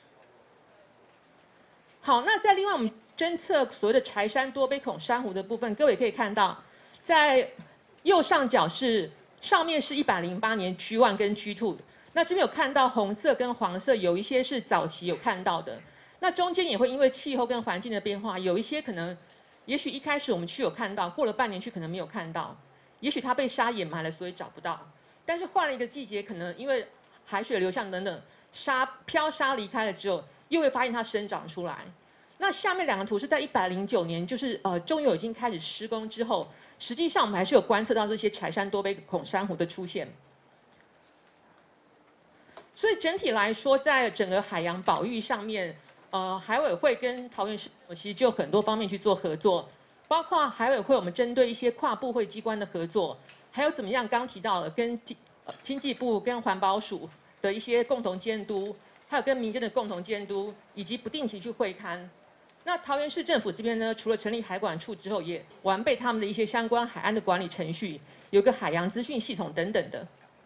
好，那在另外我们侦测所谓的柴山多杯孔珊瑚的部分，各位可以看到，在右上角上面是108年 G1 跟 G2， 那这边有看到红色跟黄色，有一些是早期有看到的。那中间也会因为气候跟环境的变化，有一些可能，也许一开始我们去有看到，过了半年去可能没有看到，也许它被沙掩埋了，所以找不到。但是换了一个季节，可能因为海水流向等等，漂沙离开了之后，又会发现它生长出来。那下面2个图是在109年，就是中油已经开始施工之后，实际上我们还是有观测到这些柴山多杯孔珊瑚的出现。所以整体来说，在整个海洋保育上面，海委会跟桃园市其实就有很多方面去做合作，包括海委会我们针对一些跨部会机关的合作，还有怎么样刚提到的跟经济部跟环保署的一些共同监督，还有跟民间的共同监督，以及不定期去会勘。那桃园市政府这边呢，除了成立海管处之后，也完备他们的一些相关海岸的管理程序，有个海洋资讯系统等等的。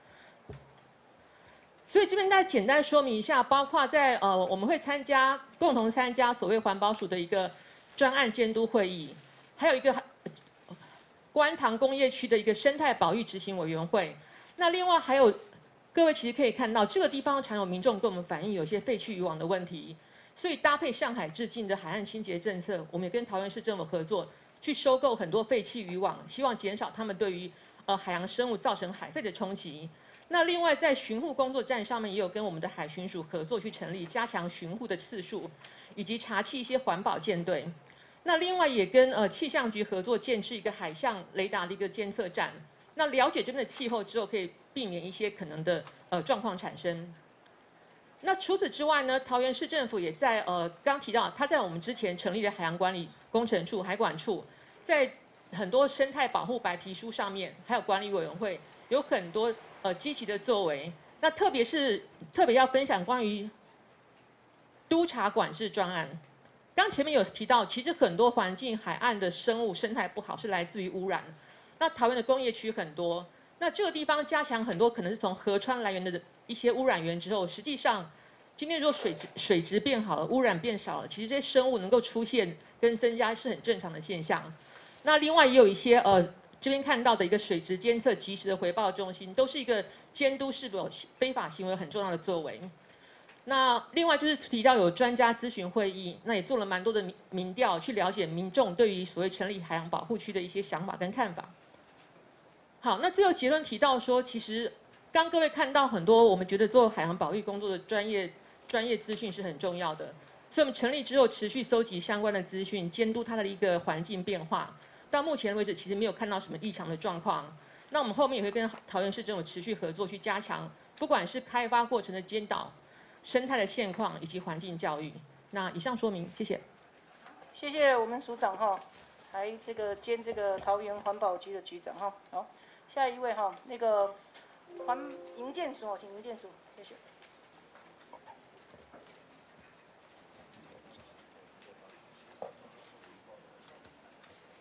所以这边再简单说明一下，包括在我们会共同参加所谓环保署的一个专案监督会议，还有一个观塘工业区的一个生态保育执行委员会。那另外还有各位其实可以看到，这个地方常有民众跟我们反映有些废弃渔网的问题。所以搭配上海致敬的海岸清洁政策，我们也跟桃园市政府合作，去收购很多废弃渔网，希望减少他们对于海洋生物造成海废的冲击。那另外在巡护工作站上面，也有跟我们的海巡署合作去成立，加强巡护的次数，以及查缉一些环保舰队。那另外也跟气象局合作建置一个海象雷达的一个监测站。那了解这边的气候之后，可以避免一些可能的状况产生。那除此之外呢，桃园市政府也在刚提到，他在我们之前成立的海洋管理工程处、海管处，在很多生态保护白皮书上面，还有管理委员会有很多积极的作为。那特别要分享关于督察管制专案。刚前面有提到，其实很多环境海岸的生物生态不好是来自于污染。那桃园的工业区很多，那这个地方加强很多可能是从河川来源的一些污染源之后，实际上今天如果水质变好了，污染变少了，其实这些生物能够出现跟增加是很正常的现象。那另外也有一些这边看到的一个水质监测及时的回报中心，都是一个监督是否有非法行为很重要的作为。那另外就是提到有专家咨询会议，那也做了蛮多的民调，去了解民众对于所谓成立海洋保护区的一些想法跟看法。好，那最后结论提到说，其实刚各位看到很多我们觉得做海洋保育工作的专业资讯是很重要的，所以我们成立之后持续搜集相关的资讯，监督它的一个环境变化。到目前为止，其实没有看到什么异常的状况。那我们后面也会跟桃园市政府持续合作，去加强不管是开发过程的监导、生态的现况以及环境教育。那以上说明，谢谢。 谢谢我们署长哈，还兼这个桃园环保局的局长哈。好，下一位哈，那个营建署，请营建署，谢谢。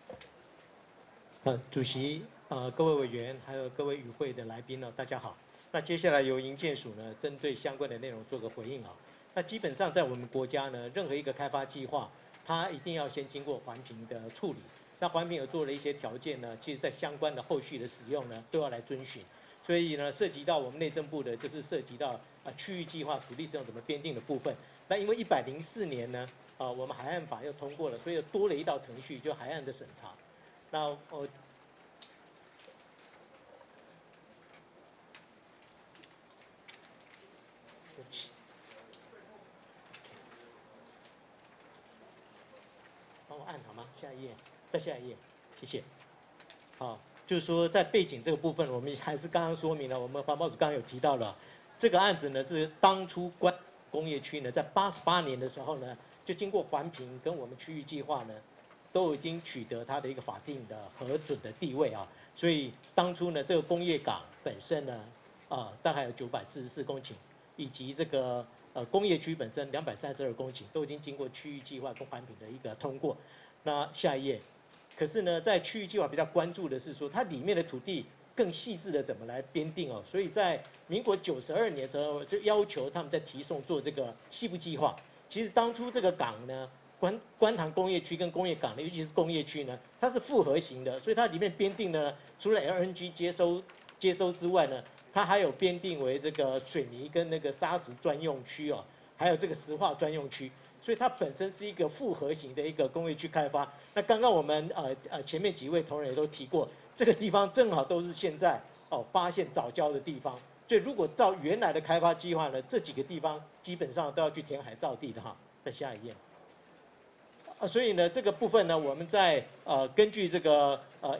主席，各位委员，还有各位与会的来宾呢，大家好。 那接下来由营建署呢，针对相关的内容做个回应啊。那基本上在我们国家呢，任何一个开发计划，它一定要先经过环评的处理。那环评有做了一些条件呢，其实在相关的后续的使用呢，都要来遵循。所以呢，涉及到我们内政部的，就是涉及到区域计划土地使用怎么编定的部分。那因为104年呢，我们海岸法又通过了，所以又多了一道程序，就海岸的审查。那帮我按好吗？下一页，再下一页，谢谢。好，就是说在背景这个部分，我们还是刚刚说明了，我们环保署刚刚有提到了，这个案子呢是当初工业区呢在88年的时候呢，就经过环评跟我们区域计划呢，都已经取得它的一个法定的核准的地位啊，所以当初呢这个工业港本身呢，大概有944公顷，以及这个工业区本身232公顷，都已经经过区域计划跟环评的一个通过。那下一页，可是呢，在区域计划比较关注的是说，它里面的土地更细致的怎么来编定哦。所以在民国92年的时候，就要求他们在提送做这个西部计划。其实当初这个港呢，观塘工业区跟工业港呢，尤其是工业区呢，它是复合型的，所以它里面编定呢，除了 LNG 接收之外呢，它还有编定为这个水泥跟那个砂石专用区哦，还有这个石化专用区。所以它本身是一个复合型的一个工业区开发。那刚刚我们前面几位同仁也都提过，这个地方正好都是现在发现藻礁的地方。所以如果照原来的开发计划呢，这几个地方基本上都要去填海造地的哈。再下一页。所以呢，这个部分呢，我们在根据这个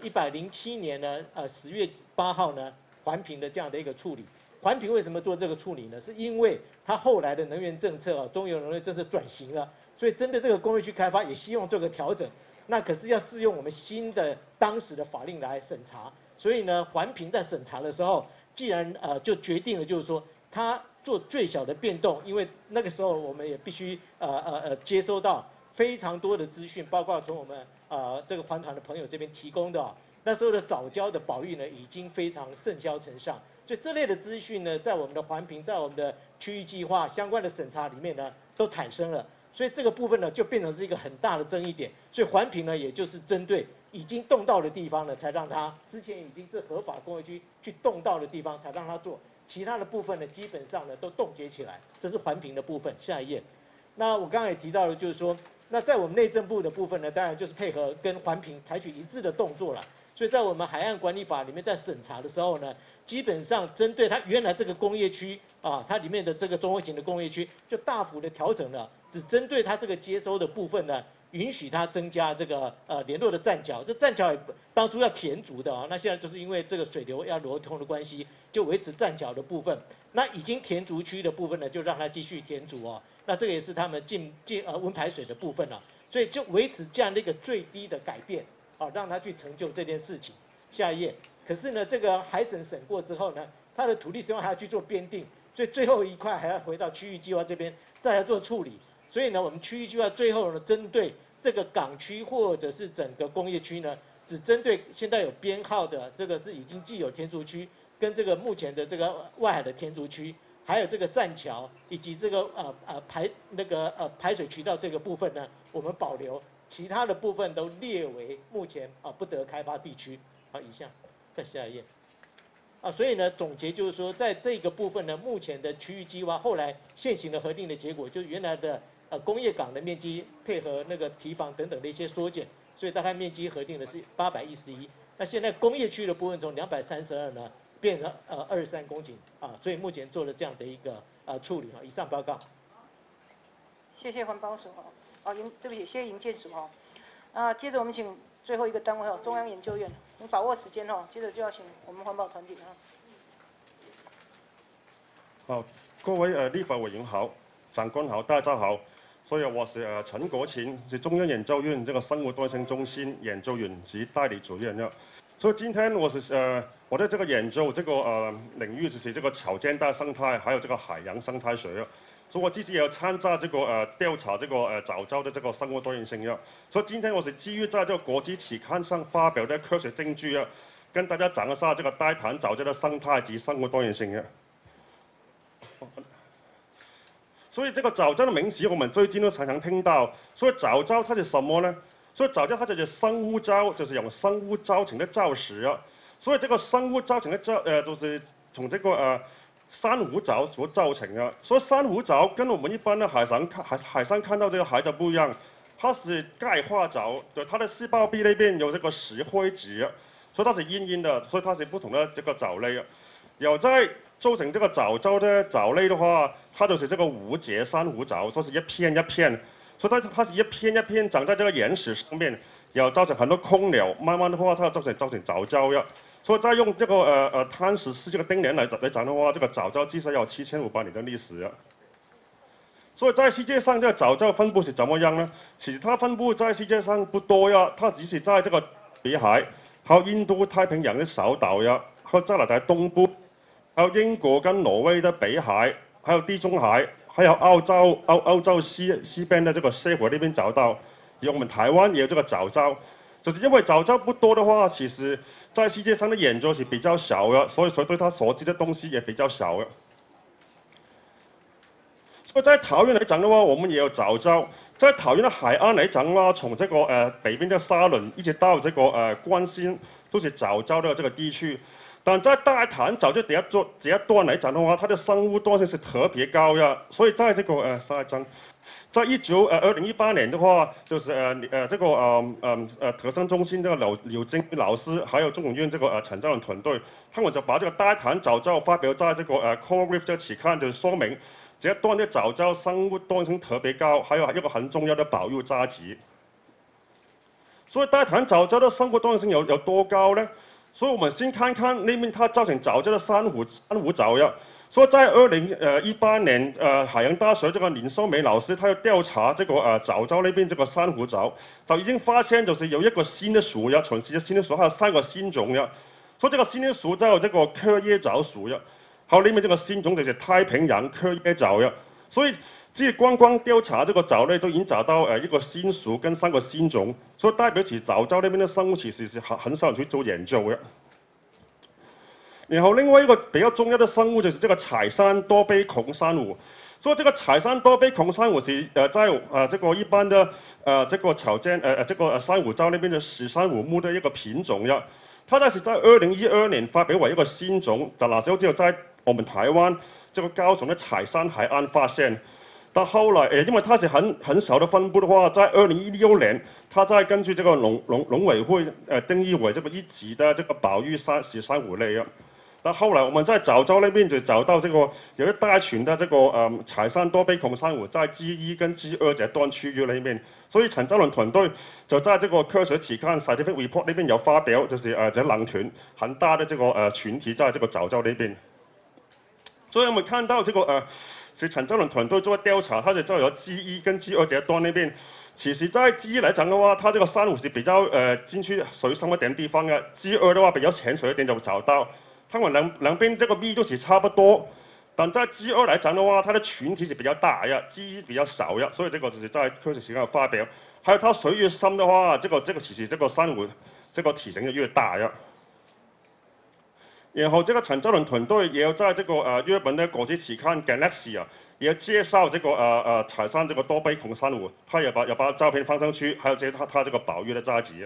107年呢10月8号呢环评的这样的一个处理。环评为什么做这个处理呢？是因为它后来的能源政策中油能源政策转型了，所以针对这个工业区开发也希望做个调整。那可是要适用我们新的当时的法令来审查，所以呢，环评在审查的时候，既然就决定了，就是说它做最小的变动，因为那个时候我们也必须接收到非常多的资讯，包括从我们这个环团的朋友这边提供的。那时候的藻礁的保育呢，已经非常甚嚣尘上，所以这类的资讯呢，在我们的环评、在我们的区域计划相关的审查里面呢，都产生了。所以这个部分呢，就变成是一个很大的争议点。所以环评呢，也就是针对已经动到的地方呢，才让它之前已经是合法工业区去动到的地方，才让它做。其他的部分呢，基本上呢都冻结起来。这是环评的部分。下一页。那我刚刚也提到了，就是说，那在我们内政部的部分呢，当然就是配合跟环评采取一致的动作了。所以在我们海岸管理法里面，在审查的时候呢，基本上针对它原来这个工业区它里面的这个综合型的工业区，就大幅的调整了，只针对它这个接收的部分呢，允许它增加这个联络的栈桥，这栈桥也当初要填足的那现在就是因为这个水流要流通的关系，就维持栈桥的部分。那已经填足区的部分呢，就让它继续填足那这个也是他们温排水的部分所以就维持这样的一个最低的改变。让他去成就这件事情。下一页。可是呢，这个海审审过之后呢，他的土地使用还要去做编定，所以最后一块还要回到区域计划这边再来做处理。所以呢，我们区域计划最后呢，针对这个港区或者是整个工业区呢，只针对现在有编号的这个是已经既有填足区，跟这个目前的这个外海的填足区，还有这个栈桥以及这个排水渠道这个部分呢，我们保留。其他的部分都列为目前不得开发地区。好，以下再下一页。所以呢，总结就是说，在这个部分呢，目前的区域计划后来现行的核定的结果，就是原来的工业港的面积配合那个堤防等等的一些缩减，所以大概面积核定的是811。那现在工业区的部分从232呢变成23公顷所以目前做了这样的一个处理以上报告。 谢谢环保署对不起，谢谢营建署接着我们请最后一个单位中央研究院，您把握时间接着就要请我们环保团体好，各位立法委员好，长官好，大家好。所以我是陈国勤，是中央研究院这个生物多样性中心研究员及代理主任所以今天我在这个研究这个领域就是这个潮间带生态，还有这个海洋生态学所以我自己也要参加这个调查这个藻礁的这个生物多样性所以今天我是基于在这个国际期刊上发表的科学证据跟大家讲一下这个呆潭藻礁的生态及生物多样性所以这个藻礁的名词我们最近都常常听到。所以藻礁它是什么呢？所以藻礁它就是生物礁，就是用生物造成的礁石啊。所以这个生物造成的就是从这个珊瑚藻所造成的。所以珊瑚藻跟我们一般的海上看到这个海藻不一样，它是钙化藻，对，它的细胞壁那边有这个石灰质，所以它是硬的，所以它是不同的这个藻类。有在造成这个藻礁的藻类的话，它就是这个无节珊瑚藻，说是一片一片，所以它是一片一片长在这个岩石上面，有造成很多空流，慢慢的话它造成藻礁呀。所以再用这个碳14这个丁年来讲的话，这个藻礁至少有7500年的历史啊。所以在世界上这个藻礁分布是怎么样呢？其实它分布在世界上不多呀，它只是在这个北海，还有印度太平洋的小岛呀，还有加拿大东部，还有英国跟挪威的北海，还有地中海，还有澳洲西边的这个西湖那边找到，我们台湾也有这个藻礁。就是因为藻礁不多的话，其实在世界上的研究是比较少的，所以对它所知的东西也比较少的。所以在桃园来讲的话，我们也有藻礁。在桃园的海岸来讲的话，从这个北边的沙仑一直到这个关心，都是藻礁的这个地区。但在大潭藻礁这一段来讲的话，它的生物多样性是特别高的。所以在这个下一章。在2018年的话，就是这个特生中心这个柳金老师，还有中研院这个陈兆伦团队，他们就把这个大潭藻礁发表在这个Coral Reef 这个期刊，就是说明这一段的藻礁生物多样性特别高，还有一个很重要的保育价值。所以大潭藻礁的生物多样性有多高呢？所以我们先看看那边它造成藻礁的珊瑚藻呀。所以在2018年，海洋大学这个林秀美老师，他要调查这个藻礁那边这个珊瑚藻，就已经发现就是有一个新的属呀，全世界新的属还有3个新种呀。所以这个新的属叫这个科叶藻属呀，还有里面这个新种就是太平洋科叶藻呀。所以这光调查这个藻类都已经找到一个新属跟3个新种，所以代表起藻礁那边的生物其实是很少人去做研究的。然后另外一个比较重要的生物就是这个采山多杯孔珊瑚，所以这个采山多杯孔珊瑚是在这个一般的这个草间这个珊瑚礁那边的石珊瑚目的一个品种呀。它是在2012年发表为一个新种，在那时候只有在我们台湾这个高雄的采山海岸发现。但后来因为它是很少的分布的话，在2016年，它再根据这个农委会定义为这个1级的这个保育石珊瑚类啊。但后来我们在藻礁那边就找到这个有一大群的这个采山多杯孔珊瑚在 G1 跟 G2 这段区域那边，所以陈兆伦团队就在这个科学期刊 Scientific Report 那边有发表，就是这狼群很大的这个群体在这个藻礁那边。所以我们看到这个是陈兆伦团队做调查，它就有 G1 跟 G2 这段那边。其实，在 G1 来讲的话，它这个珊瑚是比较进去水深一点地方的 ；G2 的话比较浅水一点就找到。他们两边这个密度是差不多，但在 G2 来讲的话，它的群体是比较大呀 ，G1 比较少呀，所以这个就是在科学期刊发表。还有它水越深的话，这个其实这个珊瑚这个体型就越大呀。然后这个陈兆伦团队也有在这个日本的国际期刊 Galaxy 啊，也介绍这个采山这个多杯孔珊瑚，他也把照片放上去，还有它这个保育的价值。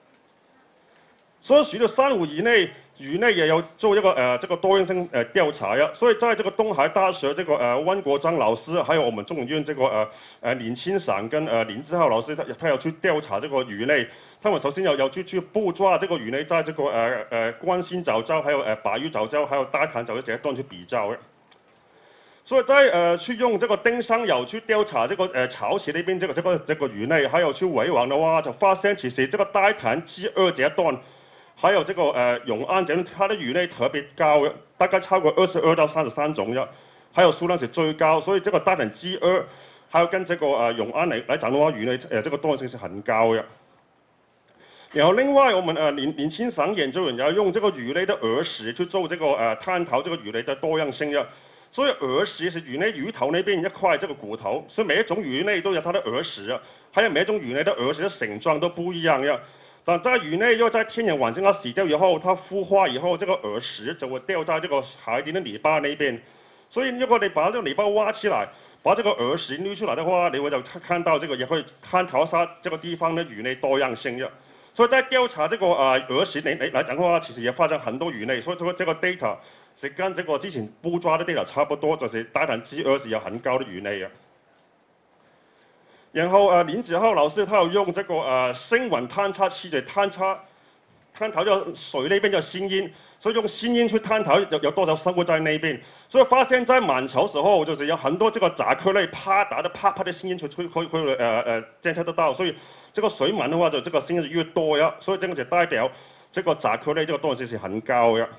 所以除了珊瑚以内，鱼类也有做一个这个多样性调查呀。所以在这个东海大学这个温国章老师，还有我们中研院这个林清赏跟林志浩老师，他有去调查这个鱼类。他们首先要去捕捉这个鱼类在这个关心藻礁，还有白玉藻礁，还有大潭藻礁这一段去比较的。所以在去用这个丁香油去调查这个潮汐那边这个鱼类，还有去围网的话，就发现其实这个大潭G2这一段。还有这个永安这它的鱼类特别高，大概超过22到33种呀，还有数量是最高，所以这个大潭G2，还有跟这个永安来讲的话，鱼类这个多样性是很高的。然后另外我们林清赏研究员要用这个鱼类的耳石去做这个探讨这个鱼类的多样性呀。所以耳石是鱼类鱼头那边一块这个骨头，所以每一种鱼类都有它的耳石啊，还有每一种鱼类的耳石的形状都不一样呀。但在鱼类又在天然环境下死掉以后，它孵化以后，这个耳石就会掉在这个海底的泥巴那边。 所以如果你把这个泥巴挖起来，把这个鹅形滤出来的话，你会就看到这个也会探讨下这个地方的鱼类多样性呀。所以在调查这个鹅形来讲的话，其实也发现很多鱼类，所以说这个 data 是跟这个之前捕抓的 data 差不多，就是大潭之鹅是有很高的鱼类啊。然后林子浩老师他有用这个声纹探测器嚟探讨就水那边的声音，所以用声音去探讨有多少生物在那边，所以发现在满潮时候就是有很多这个甲壳类啪打的啪啪的声音会监测得到，所以这个水满的话就这个声音越多呀，所以这个就代表这个甲壳类这个多样性是很高呀。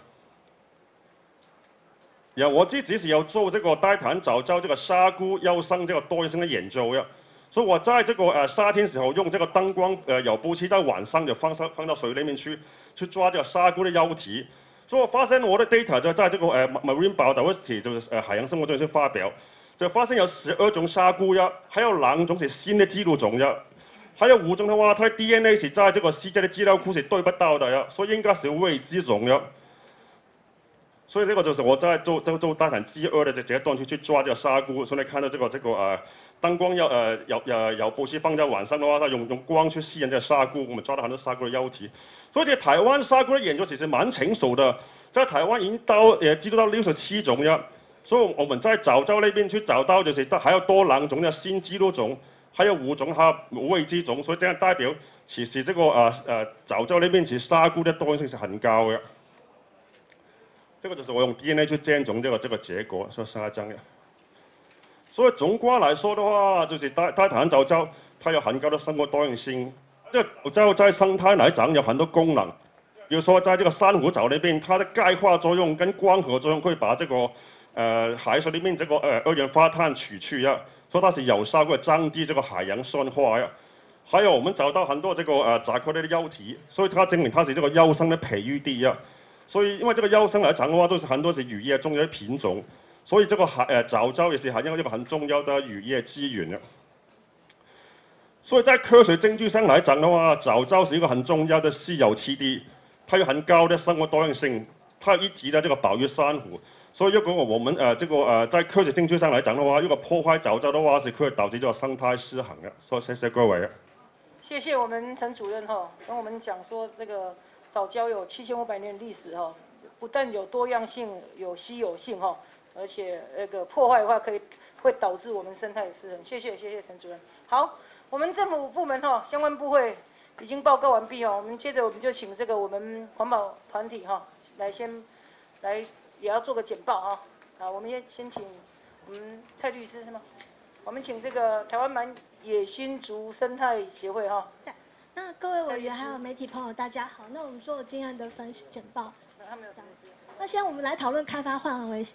然后我自己是有做这个大潭藻礁这个沙菇优生这个多样性的研究呀。所以我在这个夏天时候用这个灯光遥波器，在晚上就放到水里面去抓这个沙菇的幼体。所以我发现我的 data 就在这个Marine Biodiversity 就是海洋生物中心发表，就发现有12种沙菇呀，还有2种是新的记录种呀，还有5种的话，它的 DNA 是在这个世界的资料库是对不到的呀，所以应该是未知种呀。所以这个就是我在做大潭之2的这阶段去抓这个沙菇，所以你看到这个灯光遥波器放在晚上的话，它用光去吸引这个沙菇，我们抓到很多沙菇的幼体。所以这台湾沙菇的研究其实蛮成熟的，在台湾已经记录到67种呀。所以我们在藻礁那边去找到就是还有多2种的新记录种，还有5种还有未知种，所以这样代表其实这个藻礁那边其实沙菇的多样性是很高的。这个就是我用 DNA 去监种这个结果，所以下一张呀。所以总括来说的话，就是大潭藻礁它有很高的生物多样性。这个藻礁在生态来讲有很多功能，比如说在这个珊瑚藻那边，它的钙化作用跟光合作用会把这个海水里面这个二氧化碳取去呀，所以它是有效会降低这个海洋酸化呀。还有我们找到很多这个甲壳类的幼体，所以它证明它是这个优生的培育地呀。所以因为这个优生来讲的话，都是很多是渔业重要的品种。所以这个藻礁也是一个很重要的渔业资源啊。所以在科学证据上来讲的话，藻礁是一个很重要的稀有栖地，它有很高的生物多样性，它有1级的这个保育珊瑚。所以如果我们在科学证据上来讲的话，如果破坏藻礁的话，是可以导致这个生态失衡的。所以谢谢各位。 谢谢我们陈主任跟我们讲说这个藻礁有7500年历史不但有多样性，有稀有性而且那个破坏的话会导致我们生态失衡。谢谢陈主任。好，我们政府部门相关部会已经报告完毕我们接着我们就请这个我们环保团体来也要做个简报我们先请我们蔡律师是吗？我们请这个台湾蛮野新竹生态协会对，那各位委员还有媒体朋友大家好，那我们做今天的分析简报。 他没有通知。 那现在我们来讨论开发范围。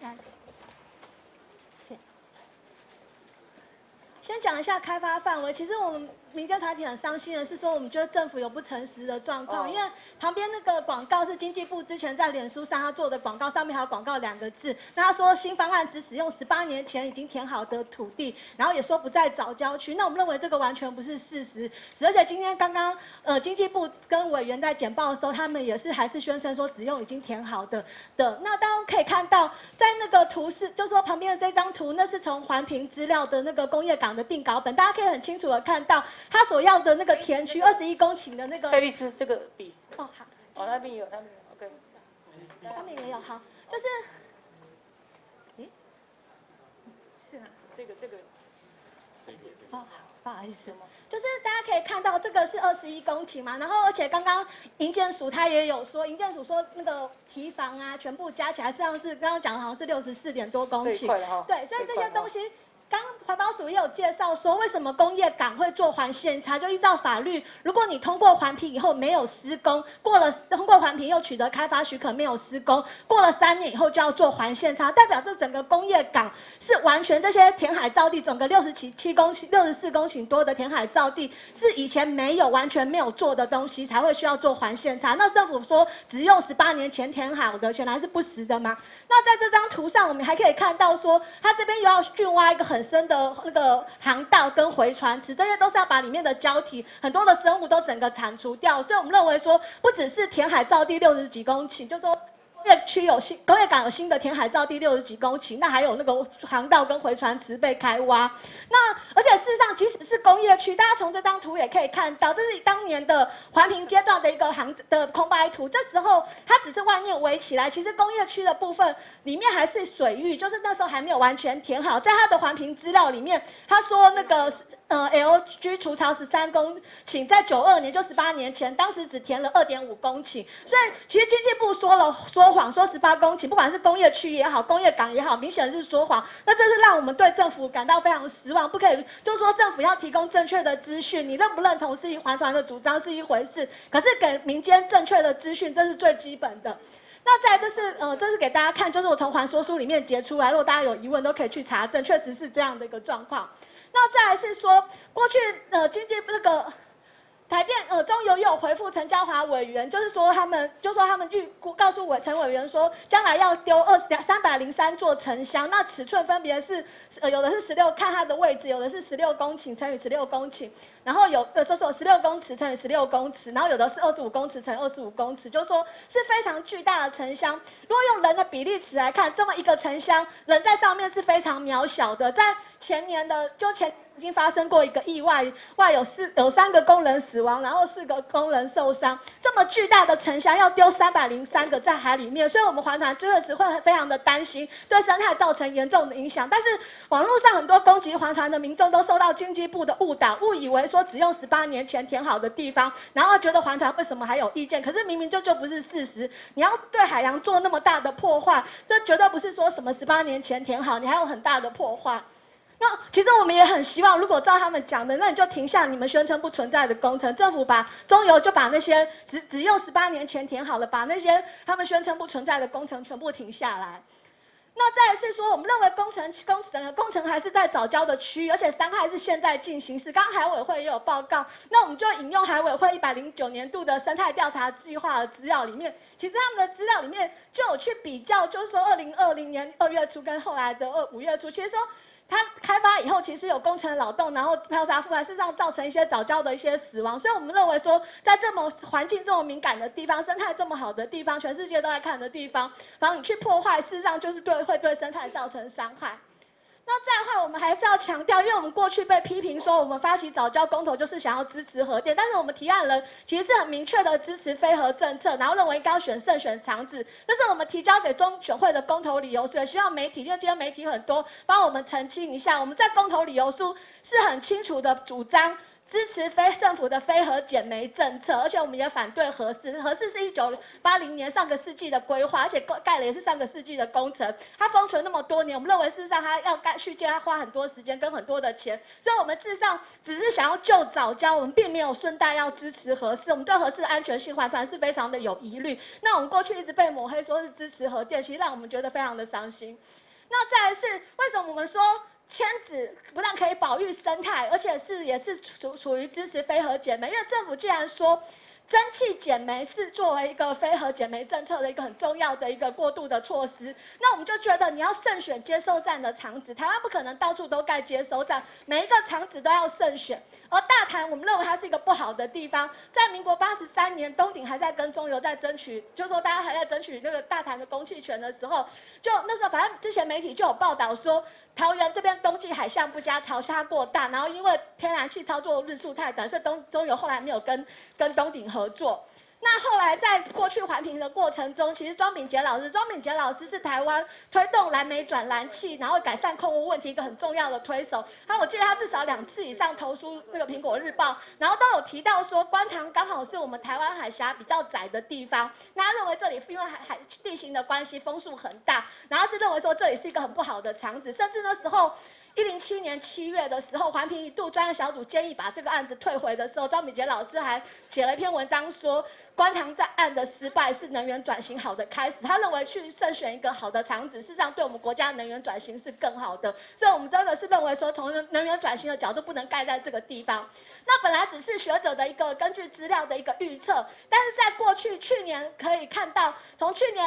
先讲一下开发范围。其实我们民间团体很伤心的是说，我们觉得政府有不诚实的状况，因为旁边那个广告是经济部之前在脸书上他做的广告，上面还有广告2个字。那他说新方案只使用18年前已经填好的土地，然后也说不在藻礁区。那我们认为这个完全不是事实，而且今天刚刚经济部跟委员在简报的时候，他们也是还是宣称说只用已经填好的。那大家可以看到，在那个图是，就说旁边的这张图，那是从环评资料的那个工业港的定稿本，大家可以很清楚的看到，他所要的那个田区21公顷的那个。 蔡律师，这个笔。 好。 那边有，OK。 他们也有，好，就是，是吗？ 这个。 不好意思，就是大家可以看到这个是21公顷嘛，然后而且刚刚营建署他也有说，营建署说那个堤防全部加起来，实际上是刚刚讲的好像是64点多公顷，对，所以这些东西。刚环保署也有介绍说，为什么工业港会做环线差？就依照法律，如果你通过环评以后没有施工，通过环评又取得开发许可没有施工，过了3年以后就要做环线差，代表这整个工业港是完全这些填海造地，整个64公顷多的填海造地是以前没有完全没有做的东西，才会需要做环线差。那政府说只用18年前填好的，显然是不实的嘛。那在这张图上，我们还可以看到说，它这边又要浚挖一个很深的那个航道跟回船池，这些都是要把里面的礁体很多的生物都整个铲除掉。所以我们认为说，不只是填海造地60几公顷，就说工业港有新的填海造地60几公顷，那还有那个航道跟回船池被开挖。那而且事实上，即使是工业区，大家从这张图也可以看到，这是当年的环评阶段的一个空白图。这时候它只是外面围起来，其实工业区的部分里面还是水域，就是那时候还没有完全填好。在它的环评资料里面，他说那个LG 除槽13公顷，在92年就18年前，当时只填了2.5公頃，所以其实经济部说谎，说18公顷，不管是工业区也好，工业港也好，明显是说谎。那这是让我们对政府感到非常失望，不可以就说政府要提供正确的资讯，你认不认同是环团的主张是一回事，可是给民间正确的资讯，这是最基本的。那再来这是给大家看，就是我从环说书里面截出来，如果大家有疑问都可以去查证，确实是这样的一个状况。那再来是说，过去经济那个台电中油也有回复陈椒华委员，就是说他们预估告诉陈委员说，将来要丢303座沉箱，那尺寸分别是有的是16，看它的位置，有的是16公顷乘以16公顷，然后有的说16公尺乘以16公尺，然后有的是25公尺乘以25公尺，就是说是非常巨大的沉箱。如果用人的比例尺来看，这么一个沉箱，人在上面是非常渺小的。在前已经发生过一个意外，有3个工人死亡，然后4个工人受伤。这么巨大的沉箱要丢303个在海里面，所以我们环团真的是会非常的担心，对生态造成严重的影响。但是网络上很多攻击环团的民众都受到经济部的误导，误以为说只用18年前填好的地方，然后觉得环团为什么还有意见？可是明明就不是事实。你要对海洋做那么大的破坏，这绝对不是说什么18年前填好，你还有很大的破坏。那其实我们也很希望，如果照他们讲的，那你就停下你们宣称不存在的工程。政府把中油就把那些只用18年前填好了，把那些他们宣称不存在的工程全部停下来。那再来是说，我们认为工程还是在藻礁的区域，而且伤害是现在进行时。刚刚海委会也有报告，那我们就引用海委会109年度的生态调查计划的资料里面，其实他们的资料里面就有去比较，就是说2020年2月初跟后来的5月初，其实说它开发以后，其实有工程扰动，然后漂沙覆盖，事实上造成一些藻礁的一些死亡。所以我们认为说，在这么环境这么敏感的地方，生态这么好的地方，全世界都在看的地方，然后你去破坏，事实上就是会对生态造成伤害。那再的话，我们还是要强调，因为我们过去被批评说，我们发起藻礁公投就是想要支持核电，但是我们提案人其实是很明确的支持非核政策，然后认为应该要选厂址，这是我们提交给中选会的公投理由，所以希望媒体，因为今天媒体很多，帮我们澄清一下，我们在公投理由书是很清楚的主张支持政府的非核减煤政策，而且我们也反对核四。核四是1980年上个世纪的规划，而且盖了也是上个世纪的工程，它封存那么多年，我们认为事实上它要续建，它花很多时间跟很多的钱，所以我们事实上只是想要救藻礁，我们并没有顺带要支持核四。我们对核四的安全性环团是非常的有疑虑。那我们过去一直被抹黑说是支持核电，其实让我们觉得非常的伤心。那再来是为什么我们说迁址不但可以保育生态，而且也是处于支持非核减煤，因为政府既然说蒸汽减煤是作为一个非核减煤政策的一个很重要的一个过渡的措施，那我们就觉得你要慎选接收站的厂址，台湾不可能到处都盖接收站，每一个厂址都要慎选。而大潭我们认为它是一个不好的地方，在民国83年，东鼎还在跟中油在争取，就是说大家还在争取那个大潭的公契权的时候，就那时候反正之前媒体就有报道说，桃园这边冬季海象不佳，潮虾过大，然后因为天然气操作日数太短，所以中油后来没有跟东鼎合作。那后来在过去环评的过程中，其实庄秉杰老师是台湾推动燃煤转燃气，然后改善空污问题一个很重要的推手。我记得他至少2次以上投书那个苹果日报，然后都有提到说，观塘刚好是我们台湾海峡比较窄的地方，那他认为这里因为海地形的关系风速很大，然后就认为说这里是一个很不好的场址，甚至那时候107年7月的时候，环评一度专案小组建议把这个案子退回的时候，庄秉杰老师还写了一篇文章说，观塘站案的失败是能源转型好的开始。他认为去慎选一个好的场址，事实上对我们国家能源转型是更好的。所以我们真的是认为说，从能源转型的角度，不能盖在这个地方。那本来只是学者的一个根据资料的一个预测，但是在过去去年可以看到，从去年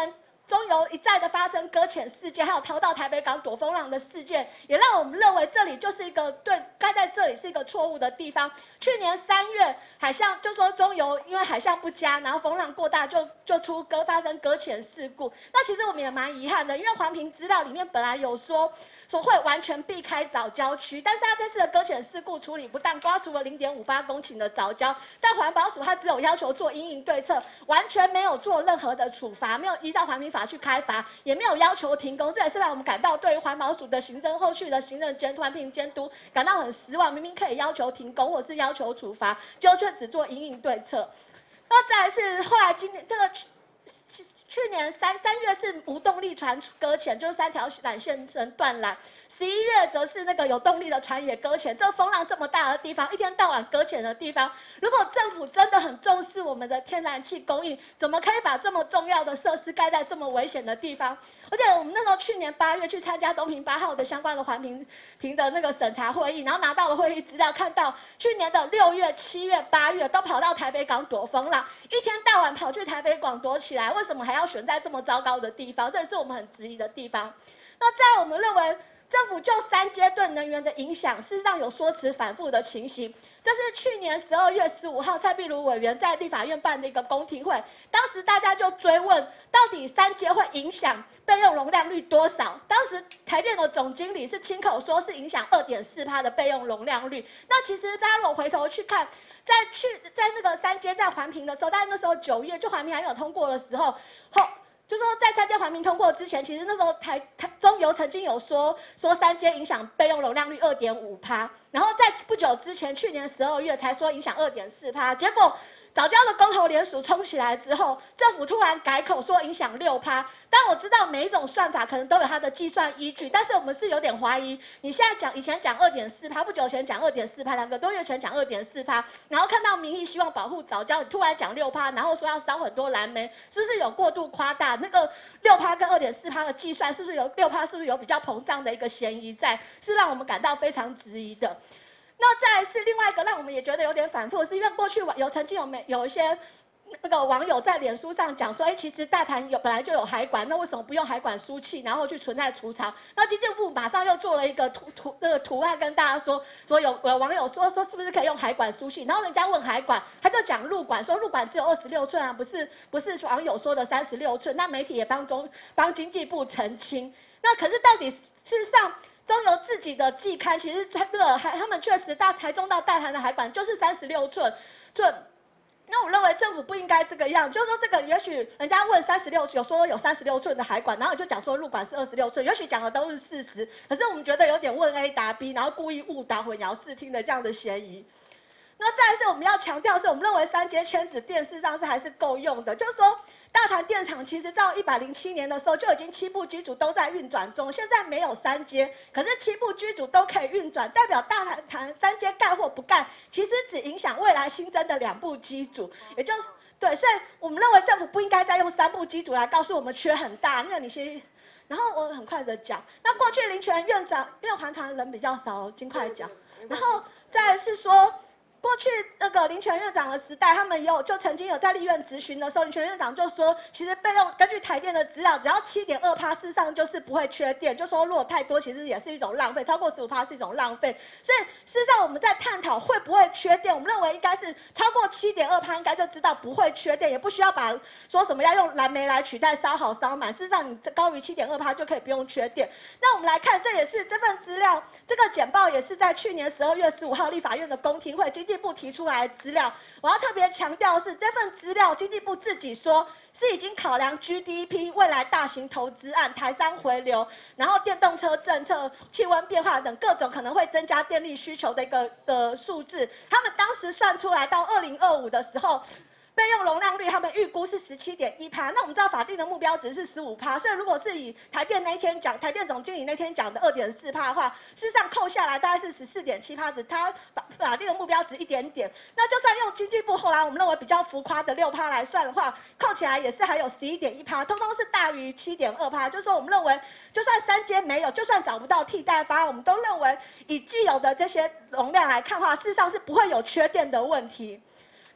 中油一再的发生搁浅事件，还有逃到台北港躲风浪的事件，也让我们认为这里就是一个该在这里是一个错误的地方。去年3月，海象就说中油因为海象不佳，然后风浪过大就发生搁浅事故。那其实我们也蛮遗憾的，因为环评资料里面本来有说会完全避开藻礁区，但是它这次的搁浅事故处理不当，刮除了0.58公顷的藻礁，但环保署它只有要求做因应对策，完全没有做任何的处罚，没有依照环评法去开罚，也没有要求停工，这也是让我们感到对于环保署的后续的行政环评监督感到很失望。明明可以要求停工或是要求处罚，却只做因应对策。那再来是后来今年这个去年3月是无动力船搁浅，就是3条缆线绳断缆。11月则是那个有动力的船也搁浅，这风浪这么大的地方，一天到晚搁浅的地方，如果政府真的很重视我们的天然气供应，怎么可以把这么重要的设施盖在这么危险的地方？而且我们那时候去年8月去参加东平8号的相关的环评的那个审查会议，然后拿到了会议资料，看到去年的6月、7月、8月都跑到台北港躲风浪，一天到晚跑去台北港躲起来，为什么还要选在这么糟糕的地方？这也是我们很质疑的地方。那在我们认为，政府就3阶对能源的影响，事实上有说辞反复的情形。这是去年12月15号蔡壁如委员在立法院办的一个公听会，当时大家就追问，到底3阶会影响备用容量率多少？当时台电的总经理是亲口说是影响2.4%的备用容量率。那其实大家如果回头去看，在那个3阶在环评的时候，大概那时候9月就环评还没有通过的时候，就说在3阶环评通过之前，其实那时候中油曾经有说3阶影响备用容量率2.5%，然后在不久之前，去年12月才说影响2.4%，结果藻礁的公投联署冲起来之后，政府突然改口说影响6%。但我知道每一种算法可能都有它的计算依据，但是我们是有点怀疑，你现在以前讲2.4%，不久前讲2.4%，2个多月前讲2.4%，然后看到民意希望保护藻礁，你突然讲6%，然后说要烧很多蓝莓，是不是有过度夸大？那个6%跟2.4%的计算，是不是有6%？是不是有比较膨胀的一个嫌疑在？是让我们感到非常质疑的。那再来是另外一个让我们也觉得有点反复，是因为过去曾经有一些那个网友在脸书上讲说，其实大潭本来就有海管，那为什么不用海管输气，然后去存在储槽？那经济部马上又做了一个图案跟大家说有网友说是不是可以用海管输气？然后人家问海管，他就讲路管，说路管只有26寸啊，不是网友说的36寸。那媒体也帮经济部澄清。那可是到底事实上，中油自己的季刊其实他们确实台中到大潭的海管就是36寸。那我认为政府不应该这个样，就是说这个也许人家问有说有36寸的海管，然后你就讲说路管是26寸，也许讲的都是事实，可是我们觉得有点问 A 答 B， 然后故意误导混淆视听的这样的嫌疑。那再来是我们要强调是，我们认为3阶迁址电事实上是还是够用的，就是说大潭电厂其实到107年的时候就已经7部机组都在运转中，现在没有3阶，可是7部机组都可以运转，代表大潭3阶盖或不盖，其实只影响未来新增的2部机组，也就是对，所以我们认为政府不应该再用3部机组来告诉我们缺很大，那你先。然后我很快的讲，那过去林权院长，因为环团人比较少，尽快讲。然后再来是说，过去那个林权院长的时代，他们就曾经有在立院质询的时候，林权院长就说，其实根据台电的资料，只要7.2%，事实上就是不会缺电，就说如果太多，其实也是一种浪费，超过15%是一种浪费。所以事实上我们在探讨会不会缺电，我们认为应该是超过7.2%，应该就知道不会缺电，也不需要说什么要用蓝莓来取代烧好烧满，事实上你高于7.2%就可以不用缺电。那我们来看，这也是这份资料，这个简报也是在去年12月15号立法院的公听会，经济部提出来的资料。我要特别强调的是，这份资料经济部自己说是已经考量 GDP 未来大型投资案、台商回流，然后电动车政策、气温变化等各种可能会增加电力需求的一个数字。他们当时算出来到2025的时候，备用容量率他们预估是17.1%，那我们知道法定的目标值是15%，所以如果是以台电总经理那天讲的2.4%的话，事实上扣下来大概是14.7%，只差法定的目标值一点点。那就算用经济部后来我们认为比较浮夸的6%来算的话，扣起来也是还有11.1%，通通是大于7.2%。就是说我们认为，就算3阶没有，就算找不到替代方案，我们都认为以既有的这些容量来看的话，事实上是不会有缺电的问题。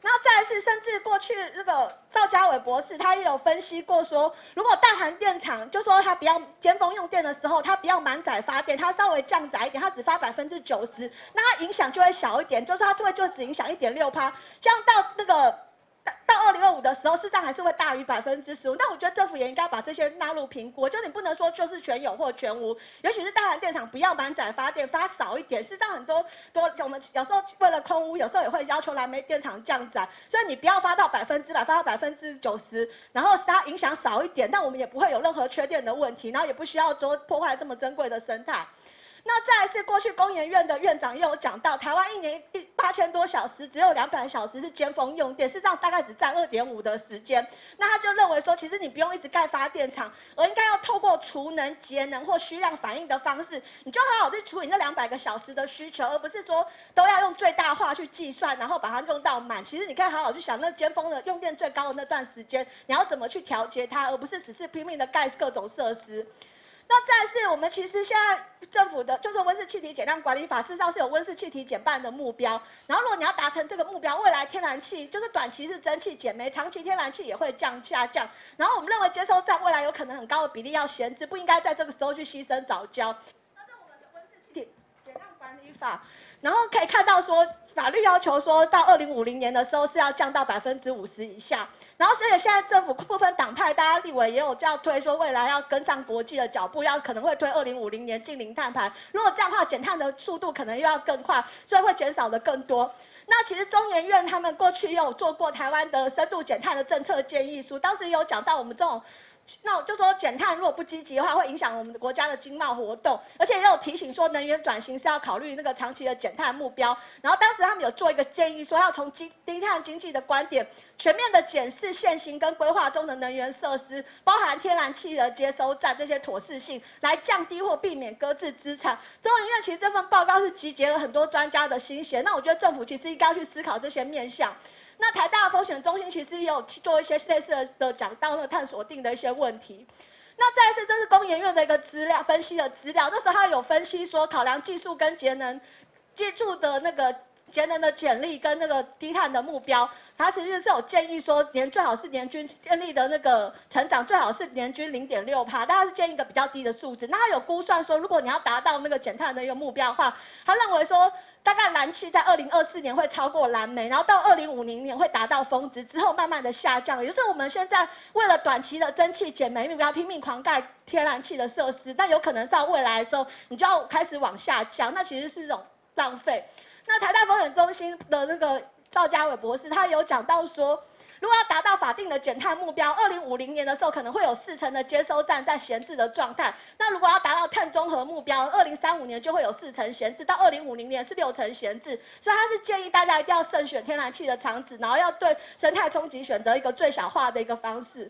然后再来是，甚至过去这个赵家伟博士他也有分析过说，如果大潭电厂就说他不要尖峰用电的时候，他不要满载发电，他稍微降载一点，他只发90%，那它影响就会小一点，就是它就只影响1.6%，这样到那个。到2025的时候，事实上还是会大于15%。那我觉得政府也应该把这些纳入评估，就你不能说就是全有或全无，尤其是大潭电厂不要满载发电，发少一点。事实上很多我们有时候为了空污，有时候也会要求燃煤电厂降载，所以你不要发到100%，发到90%，然后使它影响少一点，但我们也不会有任何缺电的问题，然后也不需要说破坏这么珍贵的生态。那再来是过去工研院的院长也有讲到，台湾1年8000多小时，只有200小时是尖峰用电，事实上大概只占2.5%的时间。那他就认为说，其实你不用一直盖发电厂，而应该要透过储能、节能或需量反应的方式，你就好好去处理那200个小时的需求，而不是说都要用最大化去计算，然后把它用到满。其实你可以好好去想，那尖峰的用电最高的那段时间，你要怎么去调节它，而不是只是拼命的盖各种设施。那再来是我们其实现在政府的就是温室气体减量管理法，事实上是有温室气体减半的目标。然后如果你要达成这个目标，未来天然气就是短期是蒸汽减煤，长期天然气也会下降。然后我们认为接收站未来有可能很高的比例要闲置，不应该在这个时候去牺牲藻礁。那是我们的温室气体减量管理法，然后可以看到说法律要求说到2050年的时候是要降到50%以下。然后，所以现在政府部分党派，大家立委也有要推说，未来要跟上国际的脚步，可能会推2050年净零碳排。如果这样的话，减碳的速度可能又要更快，所以会减少的更多。那其实中研院他们过去也有做过台湾的深度减碳的政策建议书，当时也有讲到我们这种。那我就说减碳如果不积极的话，会影响我们的国家的经贸活动，而且也有提醒说能源转型是要考虑那个长期的减碳目标。然后当时他们有做一个建议，说要从低碳经济的观点，全面的检视现行跟规划中的能源设施，包含天然气的接收站这些妥适性，来降低或避免搁置资产。中研院其实这份报告是集结了很多专家的心血，那我觉得政府其实应该要去思考这些面向。那台大风险中心其实也有做一些类似的讲到那个碳锁定的一些问题。那再来是这是工研院的一个资料分析的资料，那时候他有分析说考量技术跟节能的那个节能的潜力跟那个低碳的目标，他其实是有建议说最好是年均电力的那个成长最好是年均0.6%，但他是建议一个比较低的数字。那他有估算说，如果你要达到那个减碳的一个目标的话，他认为说。大概燃气在2024年会超过燃煤，然后到2050年会达到峰值，之后慢慢的下降。也就是我们现在为了短期的蒸汽减煤目标拼命狂盖天然气的设施，但有可能到未来的时候，你就要开始往下降，那其实是一种浪费。那台大风险中心的那个赵家伟博士，他有讲到说。如果要达到法定的减碳目标，2050年的时候可能会有40%的接收站在闲置的状态。那如果要达到碳中和目标，2035年就会有40%闲置，到2050年是60%闲置。所以他是建议大家一定要慎选天然气的厂址，然后要对生态冲击选择一个最小化的一个方式。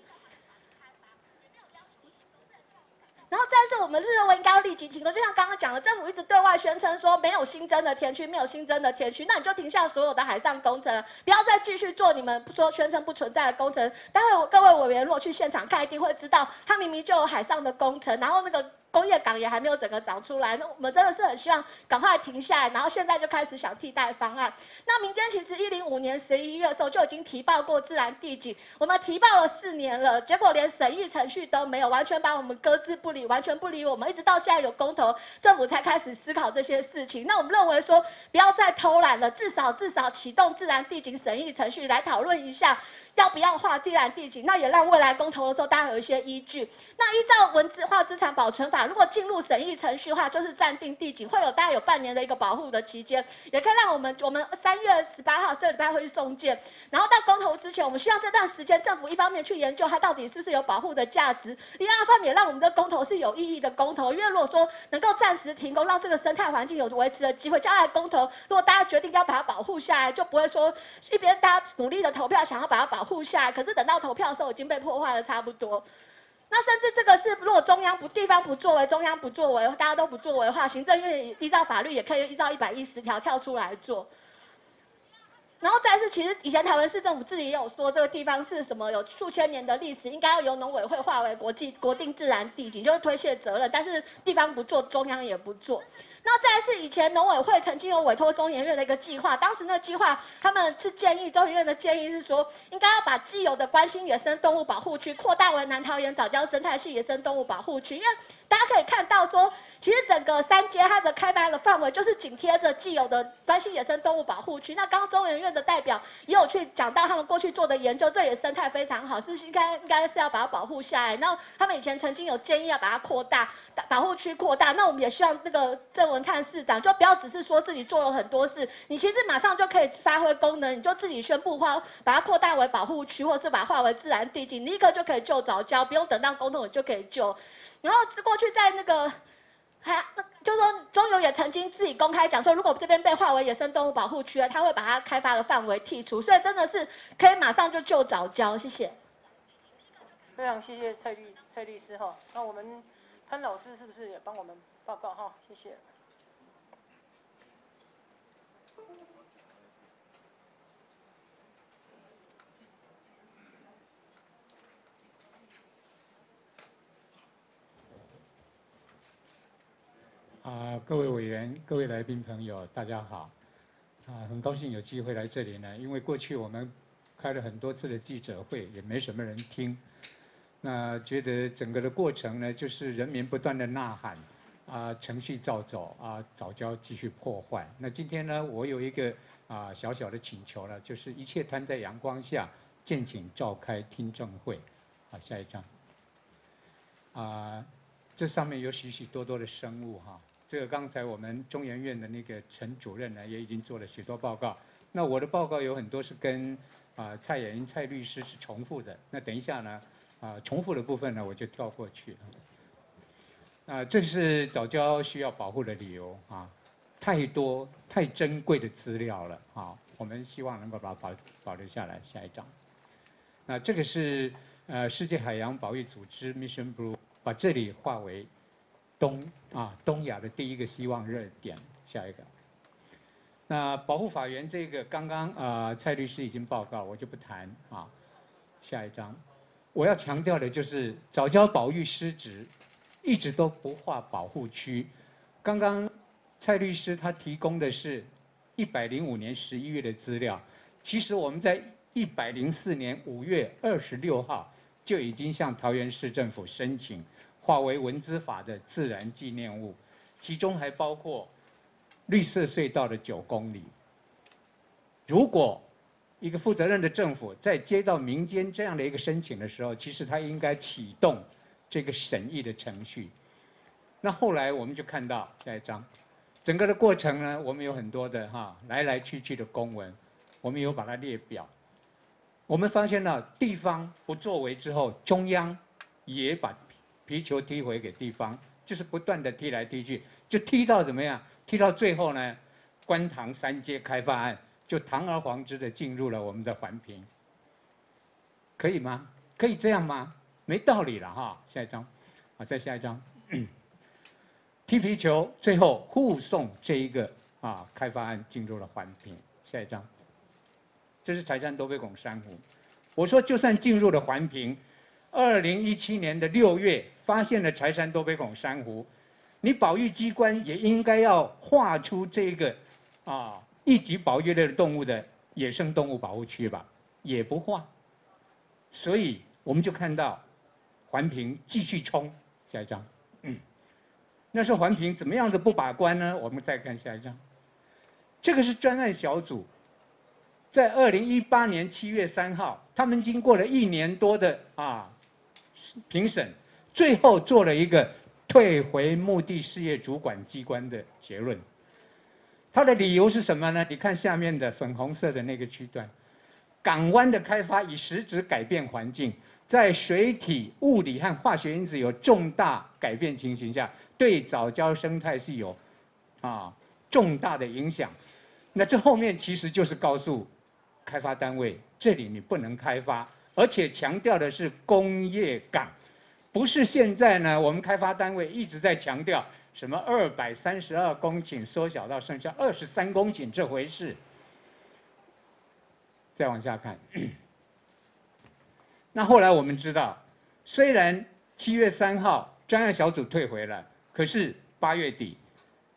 然后再是我们认为应该要立即停工，就像刚刚讲的，政府一直对外宣称说没有新增的田区，没有新增的田区，那你就停下所有的海上工程，不要再继续做你们说宣称不存在的工程。待会各位委员如果去现场看，一定会知道，它明明就有海上的工程，然后那个工业港也还没有整个长出来，那我们真的是很希望赶快停下来，然后现在就开始想替代方案。那民间其实105年11月的时候就已经提报过自然地景，我们提报了4年了，结果连审议程序都没有，完全把我们搁置不理，完全不理我们，一直到现在有公投，政府才开始思考这些事情。那我们认为说不要再偷懒了，至少启动自然地景审议程序来讨论一下。要不要划自然地景？那也让未来公投的时候大家有一些依据。那依照文字化资产保存法，如果进入审议程序的话，就是暂定地景，会有大概有半年的一个保护的期间，也可以让我们3月18号这个礼拜会去送件，然后到公投之前，我们需要这段时间政府一方面去研究它到底是不是有保护的价值，另外一方面也让我们的公投是有意义的公投。因为如果说能够暂时停工，让这个生态环境有维持的机会，将来公投如果大家决定要把它保护下来，就不会说一边大家努力的投票想要把它保护下来，可是等到投票的时候已经被破坏了差不多。那甚至这个是，如果地方不作为，中央不作为，大家都不作为的话，行政院依照法律也可以依照110条跳出来做。然后再是，其实以前台湾市政府自己也有说，这个地方是什么有数千年的历史，应该要由农委会划为国定自然地景，就是推卸责任，但是地方不做，中央也不做。 那再来是以前农委会曾经有委托中研院的一个计划，当时那个计划他们是建议中研院的建议是说，应该要把既有的关心野生动物保护区扩大为南桃园早礁生态系野生动物保护区，因为大家可以看到说，其实整个三接它的开发的范围就是紧贴着既有的关心野生动物保护区。那刚刚中研院的代表也有去讲到他们过去做的研究，这里的生态非常好，是应该是要把它保护下来。那他们以前曾经有建议要把它扩大。保护区扩大，那我们也希望那个郑文灿市长就不要只是说自己做了很多事，你其实马上就可以发挥功能，你就自己宣布把它扩大为保护区，或是把它划为自然地景，你立刻就可以救早礁，不用等到公投就可以救。然后过去在那个就是说中油也曾经自己公开讲说，如果这边被划为野生动物保护区了，他会把它开发的范围剔除，所以真的是可以马上就救早礁。谢谢。 非常谢谢蔡律师哈，那我们。潘老师是不是也帮我们报告哈？谢谢。 各位委员、各位来宾朋友，大家好。很高兴有机会来这里呢，因为过去我们开了很多次的记者会，也没什么人听。那觉得整个的过程呢，就是人民不断的呐喊，程序照走，早礁继续破坏。那今天呢，我有一个小小的请求了，就是一切摊在阳光下，敬请召开听证会。下一张。这上面有许许多多的生物哈，这个刚才我们中研院的那个陈主任呢，也已经做了许多报告。那我的报告有很多是跟蔡衍英蔡律师是重复的。那等一下呢？重复的部分呢，我就跳过去。这是早礁需要保护的理由太多太珍贵的资料了我们希望能够把它保留下来。下一张。那这个是世界海洋保育组织 Mission Blue 把这里划为东亚的第一个希望热点。下一个。那保护法源这个刚刚蔡律师已经报告，我就不谈下一张。我要强调的就是早礁保育失职，一直都不划保护区。刚刚蔡律师他提供的是105年11月的资料，其实我们在104年5月26号就已经向桃园市政府申请划为文资法的自然纪念物，其中还包括绿色隧道的9公里。如果一个负责任的政府在接到民间这样的一个申请的时候，其实他应该启动这个审议的程序。那后来我们就看到下一章，整个的过程呢，我们有很多的来来去去的公文，我们有把它列表。我们发现了地方不作为之后，中央也把皮球踢回给地方，就是不断的踢来踢去，就踢到怎么样？踢到最后呢，观塘三接开发案就堂而皇之的进入了我们的环评，可以吗？可以这样吗？没道理了下一张，再下一张，踢皮球，最后护送这一个开发案进入了环评。下一张，这是柴山多杯拱珊瑚。我说就算进入了环评，2017年的6月发现了柴山多杯拱珊瑚，你保育机关也应该要划出这个一级保育类的动物的野生动物保护区吧，也不划，所以我们就看到环评继续冲。下一张，那时候环评怎么样的不把关呢？我们再看下一张，这个是专案小组，在2018年7月3号，他们经过了1年多的评审，最后做了一个退回目的事业主管机关的结论。它的理由是什么呢？你看下面的粉红色的那个区段，港湾的开发以实质改变环境，在水体、物理和化学因子有重大改变情形下，对早礁生态是有重大的影响。那这后面其实就是告诉开发单位，这里你不能开发，而且强调的是工业港，不是现在呢我们开发单位一直在强调什么232公顷缩小到剩下23公顷这回事。再往下看，那后来我们知道，虽然7月3号专案小组退回了，可是8月底，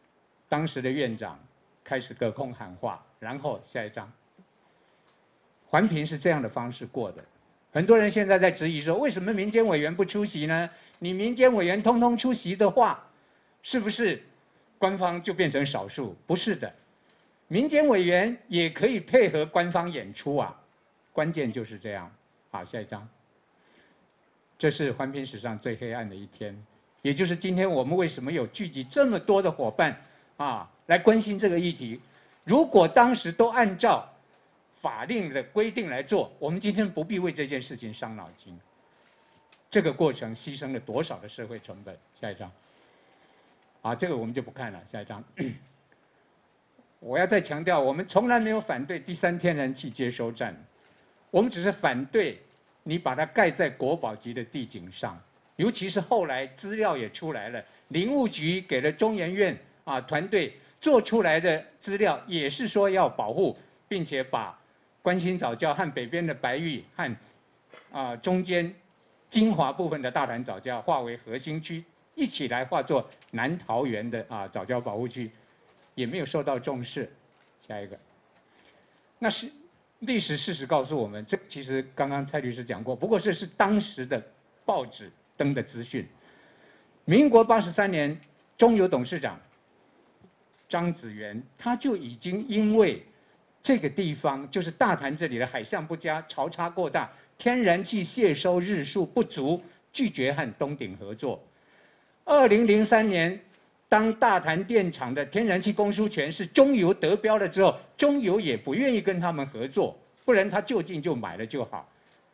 当时的院长开始隔空喊话，然后下一张，环评是这样的方式过的。很多人现在在质疑说，为什么民间委员不出席呢？你民间委员通通出席的话，是不是官方就变成少数？不是的，民间委员也可以配合官方演出啊。关键就是这样。好，下一张。这是环评史上最黑暗的一天，也就是今天我们为什么有聚集这么多的伙伴啊来关心这个议题。如果当时都按照法令的规定来做，我们今天不必为这件事情伤脑筋。这个过程牺牲了多少的社会成本？下一张。啊，这个我们就不看了。下一张。我要再强调，我们从来没有反对第三天然气接收站，我们只是反对你把它盖在国宝级的地景上，尤其是后来资料也出来了，林务局给了中研院团队做出来的资料，也是说要保护，并且把关心早教和北边的白玉和中间精华部分的大潭早教划为核心区，一起来划作南桃园的早教保护区，也没有受到重视。下一个，那是历史事实告诉我们，这其实刚刚蔡律师讲过，不过这是当时的报纸登的资讯。民国83年，中油董事长张子元他就已经因为这个地方就是大潭这里的海象不佳、潮差过大、天然气泄收日数不足，拒绝和东鼎合作。2003年，当大潭电厂的天然气供输权是中油得标了之后，中油也不愿意跟他们合作，不然他就近就买了就好。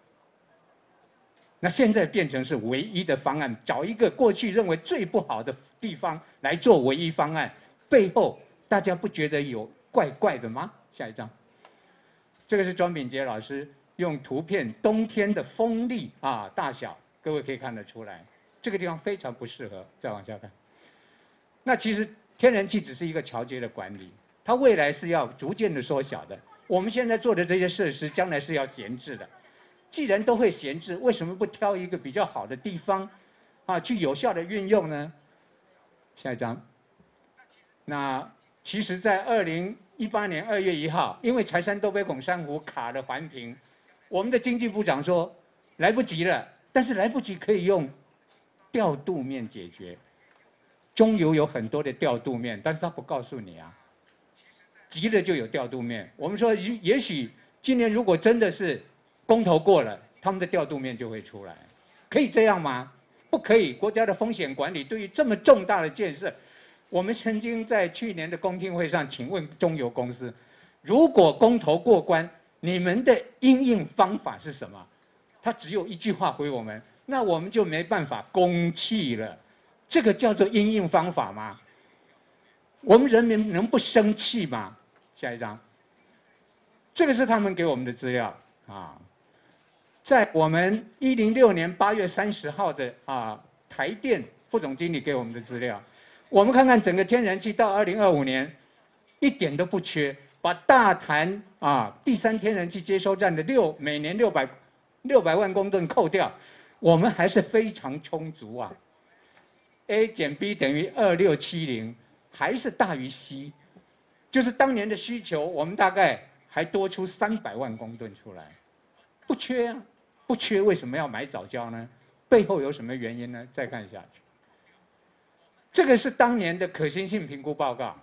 那现在变成是唯一的方案，找一个过去认为最不好的地方来做唯一方案，背后大家不觉得有怪怪的吗？下一张，这个是庄秉杰老师用图片冬天的风力大小，各位可以看得出来，这个地方非常不适合。再往下看，那其实天然气只是一个桥接的管理，它未来是要逐渐的缩小的。我们现在做的这些设施，将来是要闲置的。既然都会闲置，为什么不挑一个比较好的地方去有效的运用呢？下一张。那其实，在2018年2月1号，因为柴山多杯孔珊瑚卡了环评，我们的经济部长说来不及了，但是来不及可以用调度面解决。中油有很多的调度面，但是他不告诉你啊，急了就有调度面。我们说，也许今年如果真的是公投过了，他们的调度面就会出来，可以这样吗？不可以。国家的风险管理对于这么重大的建设，我们曾经在去年的公听会上请问中油公司，如果公投过关，你们的因应方法是什么？他只有一句话回我们，那我们就没办法供气了。这个叫做因应方法吗？我们人民能不生气吗？下一张，这个是他们给我们的资料在我们106年8月30号的台电副总经理给我们的资料，我们看看整个天然气到2025年一点都不缺，把大潭第三天然气接收站的每年600万公吨扣掉，我们还是非常充足啊。A 减 B 等于2670，还是大于 C， 就是当年的需求，我们大概还多出300万公吨出来，不缺啊，不缺，为什么要买早教呢？背后有什么原因呢？再看下去，这个是当年的可行性评估报告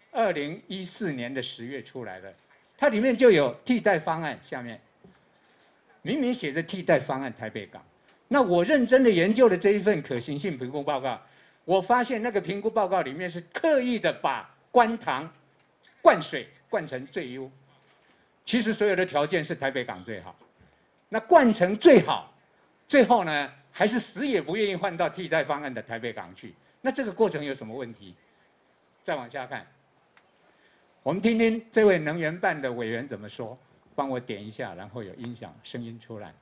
，2014年的10月出来的，它里面就有替代方案，下面明明写着替代方案台北港。那我认真的研究了这一份可行性评估报告，我发现那个评估报告里面是刻意的把观塘灌水灌成最优，其实所有的条件是台北港最好，那灌成最好，最后呢还是死也不愿意换到替代方案的台北港去，那这个过程有什么问题？再往下看，我们听听这位能源办的委员怎么说，帮我点一下，然后有音响声音出来。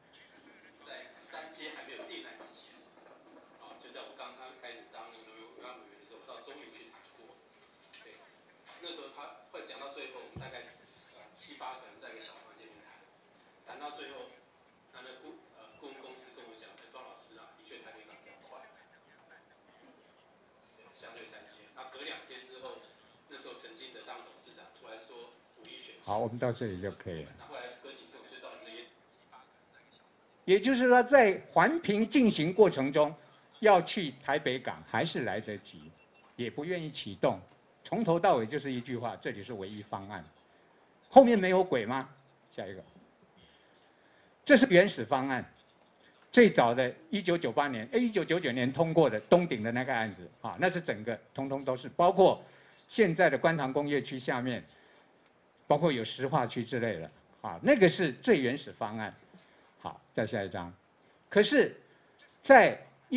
谈到最后，那顾问公司跟我讲，庄老师的确台北港比较快，相对3阶。 隔2天之后，那时候曾经的当董事长突然说无意选。 好，我们到这里就可以了。 后来隔几天我就到这边。 也就是说，在环评进行过程中，要去台北港还是来得及，也不愿意启动。从头到尾就是一句话：这里是唯一方案。后面没有鬼吗？下一个，这是原始方案。最早的1999年通过的东鼎的那个案子啊，那是整个通通都是，包括现在的观塘工业区下面，包括有石化区之类的啊，那个是最原始方案。好，再下一张。可是，在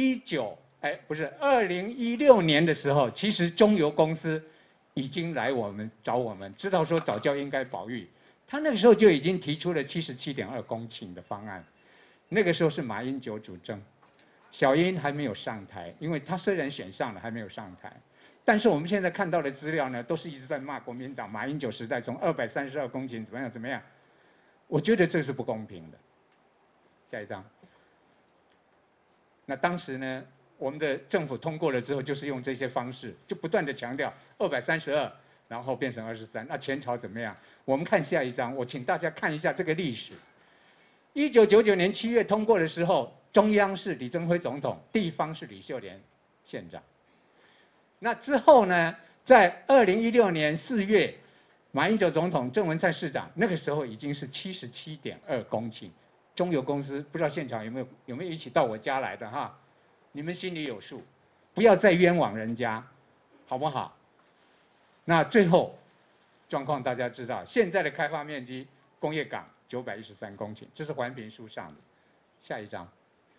2016年的时候，其实中油公司已经来找我们，知道说早教应该保育，他那个时候就已经提出了77.2公顷的方案。那个时候是马英九主政，小英还没有上台，因为他虽然选上了，还没有上台。但是我们现在看到的资料呢，都是一直在骂国民党，马英九时代从232公顷怎么样？我觉得这是不公平的。下一张。那当时呢，我们的政府通过了之后，就是用这些方式，就不断的强调232，然后变成23。那前朝怎么样？我们看下一张，我请大家看一下这个历史。1999年7月通过的时候，中央是李登辉总统，地方是李秀莲县长。那之后呢，在2016年4月，马英九总统、郑文灿市长，那个时候已经是77.2公顷。中油公司不知道现场有没有一起到我家来的哈？你们心里有数，不要再冤枉人家，好不好？那最后状况大家知道，现在的开发面积，工业港913公顷，这是环评书上的。下一张。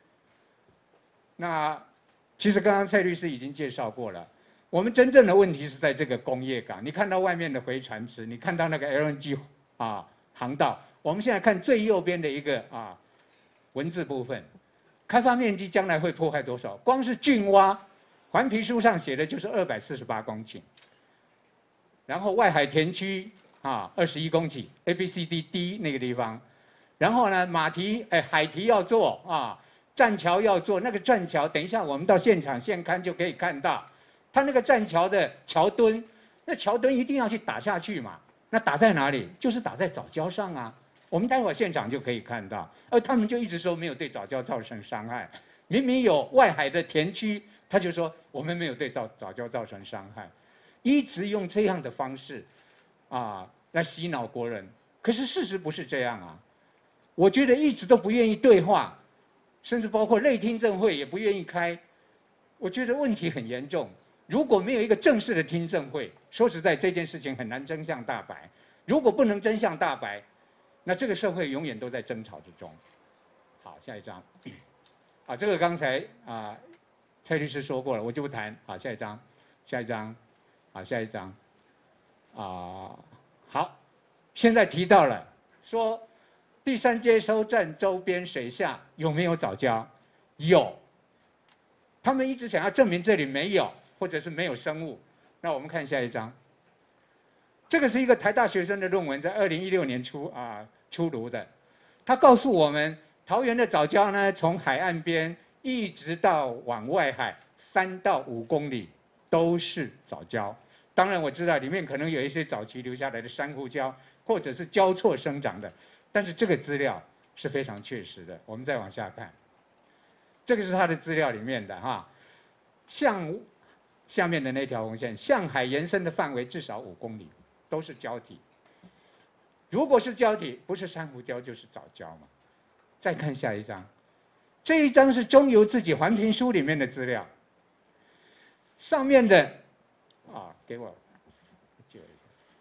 那其实刚刚蔡律师已经介绍过了，我们真正的问题是在这个工业港。你看到外面的回船池，你看到那个 LNG 航道。我们现在看最右边的一个文字部分，开发面积将来会破坏多少？光是浚挖，环评书上写的就是248公顷，然后外海田区21公顷 ，ABCD 那个地方，然后呢海堤要做栈桥要做，那个栈桥等一下我们到现场现勘就可以看到，它那个栈桥的桥墩，那桥墩一定要去打下去嘛，那打在哪里？就是打在藻礁上啊。我们待会儿现场就可以看到，而他们就一直说没有对藻礁造成伤害，明明有外海的田区，他就说我们没有对藻礁造成伤害，一直用这样的方式来洗脑国人。可是事实不是这样啊，我觉得一直都不愿意对话，甚至包括类听证会也不愿意开，我觉得问题很严重。如果没有一个正式的听证会，说实在这件事情很难真相大白。如果不能真相大白，那这个社会永远都在争吵之中。好，下一章。这个刚才蔡律师说过了，我就不谈。好，下一章，下一章，下一章。好，现在提到了说第3接收站周边水下有没有藻礁？有。他们一直想要证明这里没有，或者是没有生物。那我们看下一章。这个是一个台大学生的论文，在2016年出炉的。他告诉我们，桃园的藻礁呢，从海岸边一直到往外海3到5公里都是藻礁。当然我知道里面可能有一些早期留下来的珊瑚礁，或者是交错生长的，但是这个资料是非常确实的。我们再往下看，这个是他的资料里面的下面的那条红线，向海延伸的范围至少5公里。都是礁体，如果是礁体，不是珊瑚礁就是藻礁嘛。再看下一张，这一张是中油自己环评书里面的资料，上面的给我借一下，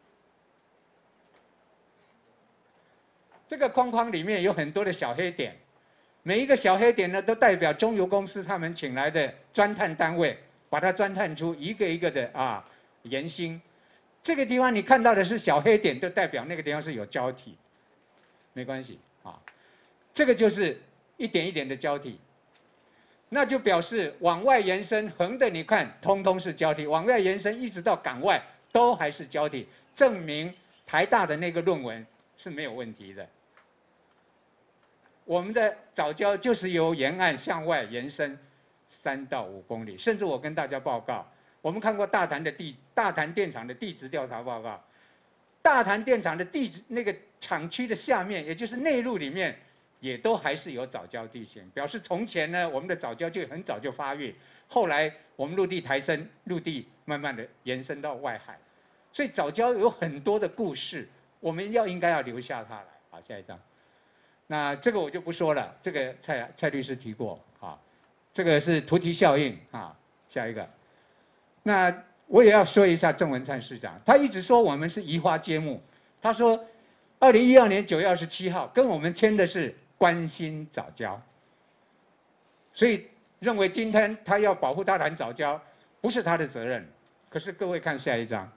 这个框框里面有很多的小黑点，每一个小黑点呢都代表中油公司他们请来的钻探单位，把它钻探出一个一个的岩芯。这个地方你看到的是小黑点，就代表那个地方是有礁体，没关系这个就是一点一点的礁体，那就表示往外延伸，横的你看通通是礁体，往外延伸一直到港外都还是礁体，证明台大的那个论文是没有问题的。我们的藻礁就是由沿岸向外延伸3到5公里，甚至我跟大家报告， 我们看过大潭电厂的地质调查报告，大潭电厂的那个厂区的下面，也就是内陆里面，也都还是有藻礁地形，表示从前呢，我们的藻礁就很早就发育，后来我们陆地抬升，陆地慢慢的延伸到外海，所以藻礁有很多的故事，我们应该要留下它来。好，下一张。那这个我就不说了，这个蔡律师提过啊，这个是图题效应啊。下一个，那我也要说一下郑文灿市长，他一直说我们是移花接木，他说2012年9月27号跟我们签的是关心藻礁，所以认为今天他要保护大潭藻礁不是他的责任。可是各位看下一张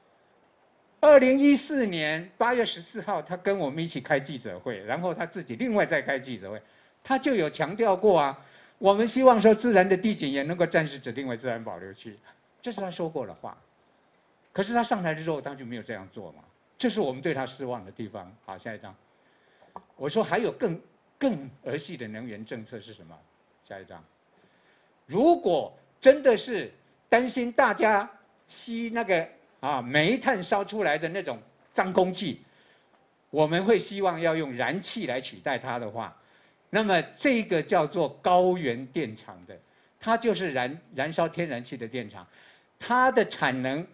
，2014年8月14号，他跟我们一起开记者会，然后他自己另外再开记者会，他就有强调过啊，我们希望说自然的地景也能够暂时指定为自然保留区，这是他说过的话。可是他上台之后，他就没有这样做嘛，这是我们对他失望的地方。好，下一张，我说还有更儿戏的能源政策是什么？下一张，如果真的是担心大家吸那个煤炭烧出来的那种脏空气，我们会希望要用燃气来取代它的话，那么这个叫做高原电厂的，它就是燃烧天然气的电厂，它的产能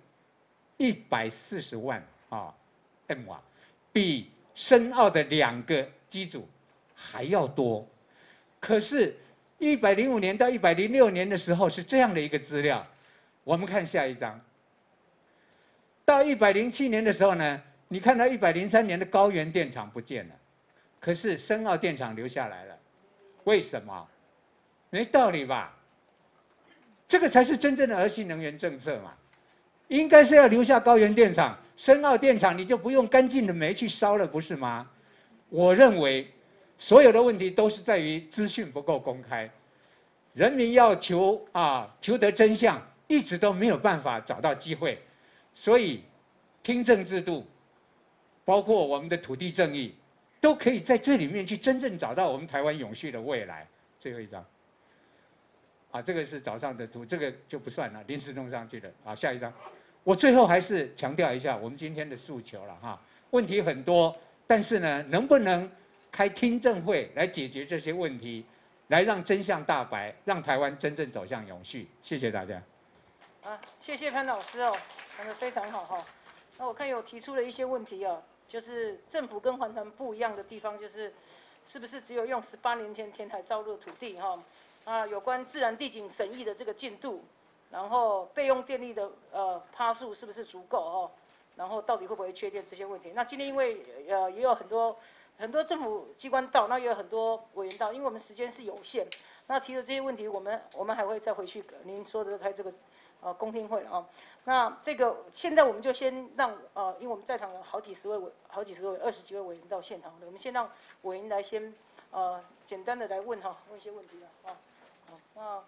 140万M 瓦，比深澳的2个机组还要多。可是105年到106年的时候是这样的一个资料，我们看下一张。到107年的时候呢，你看到103年的高原电厂不见了，可是深澳电厂留下来了，为什么？没道理吧？这个才是真正的儿戏能源政策嘛，应该是要留下高原电厂，深澳电厂你就不用干净的煤去烧了，不是吗？我认为所有的问题都是在于资讯不够公开，人民要求得真相，一直都没有办法找到机会。所以，听证制度，包括我们的土地正义，都可以在这里面去真正找到我们台湾永续的未来。最后一张，这个是早上的图，这个就不算了，临时弄上去的。下一张，我最后还是强调一下我们今天的诉求了哈，问题很多，但是呢，能不能开听证会来解决这些问题，来让真相大白，让台湾真正走向永续？谢谢大家。 谢谢潘老师哦，讲得非常好哈。那我看有提出了一些问题啊，就是政府跟环团不一样的地方，就是是不是只有用18年前填海造陆土地哈？有关自然地景审议的这个进度，然后备用电力的趴数是不是足够哈？然后到底会不会缺电这些问题？那今天因为也有很多政府机关到，那也有很多委员到，因为我们时间是有限，那提的这些问题我们还会再回去您说的开这个公听会了啊。那这个现在我们就先让因为我们在场有好几十位20几位委员到现场了，我们先让委员来先简单的来问一些问题了那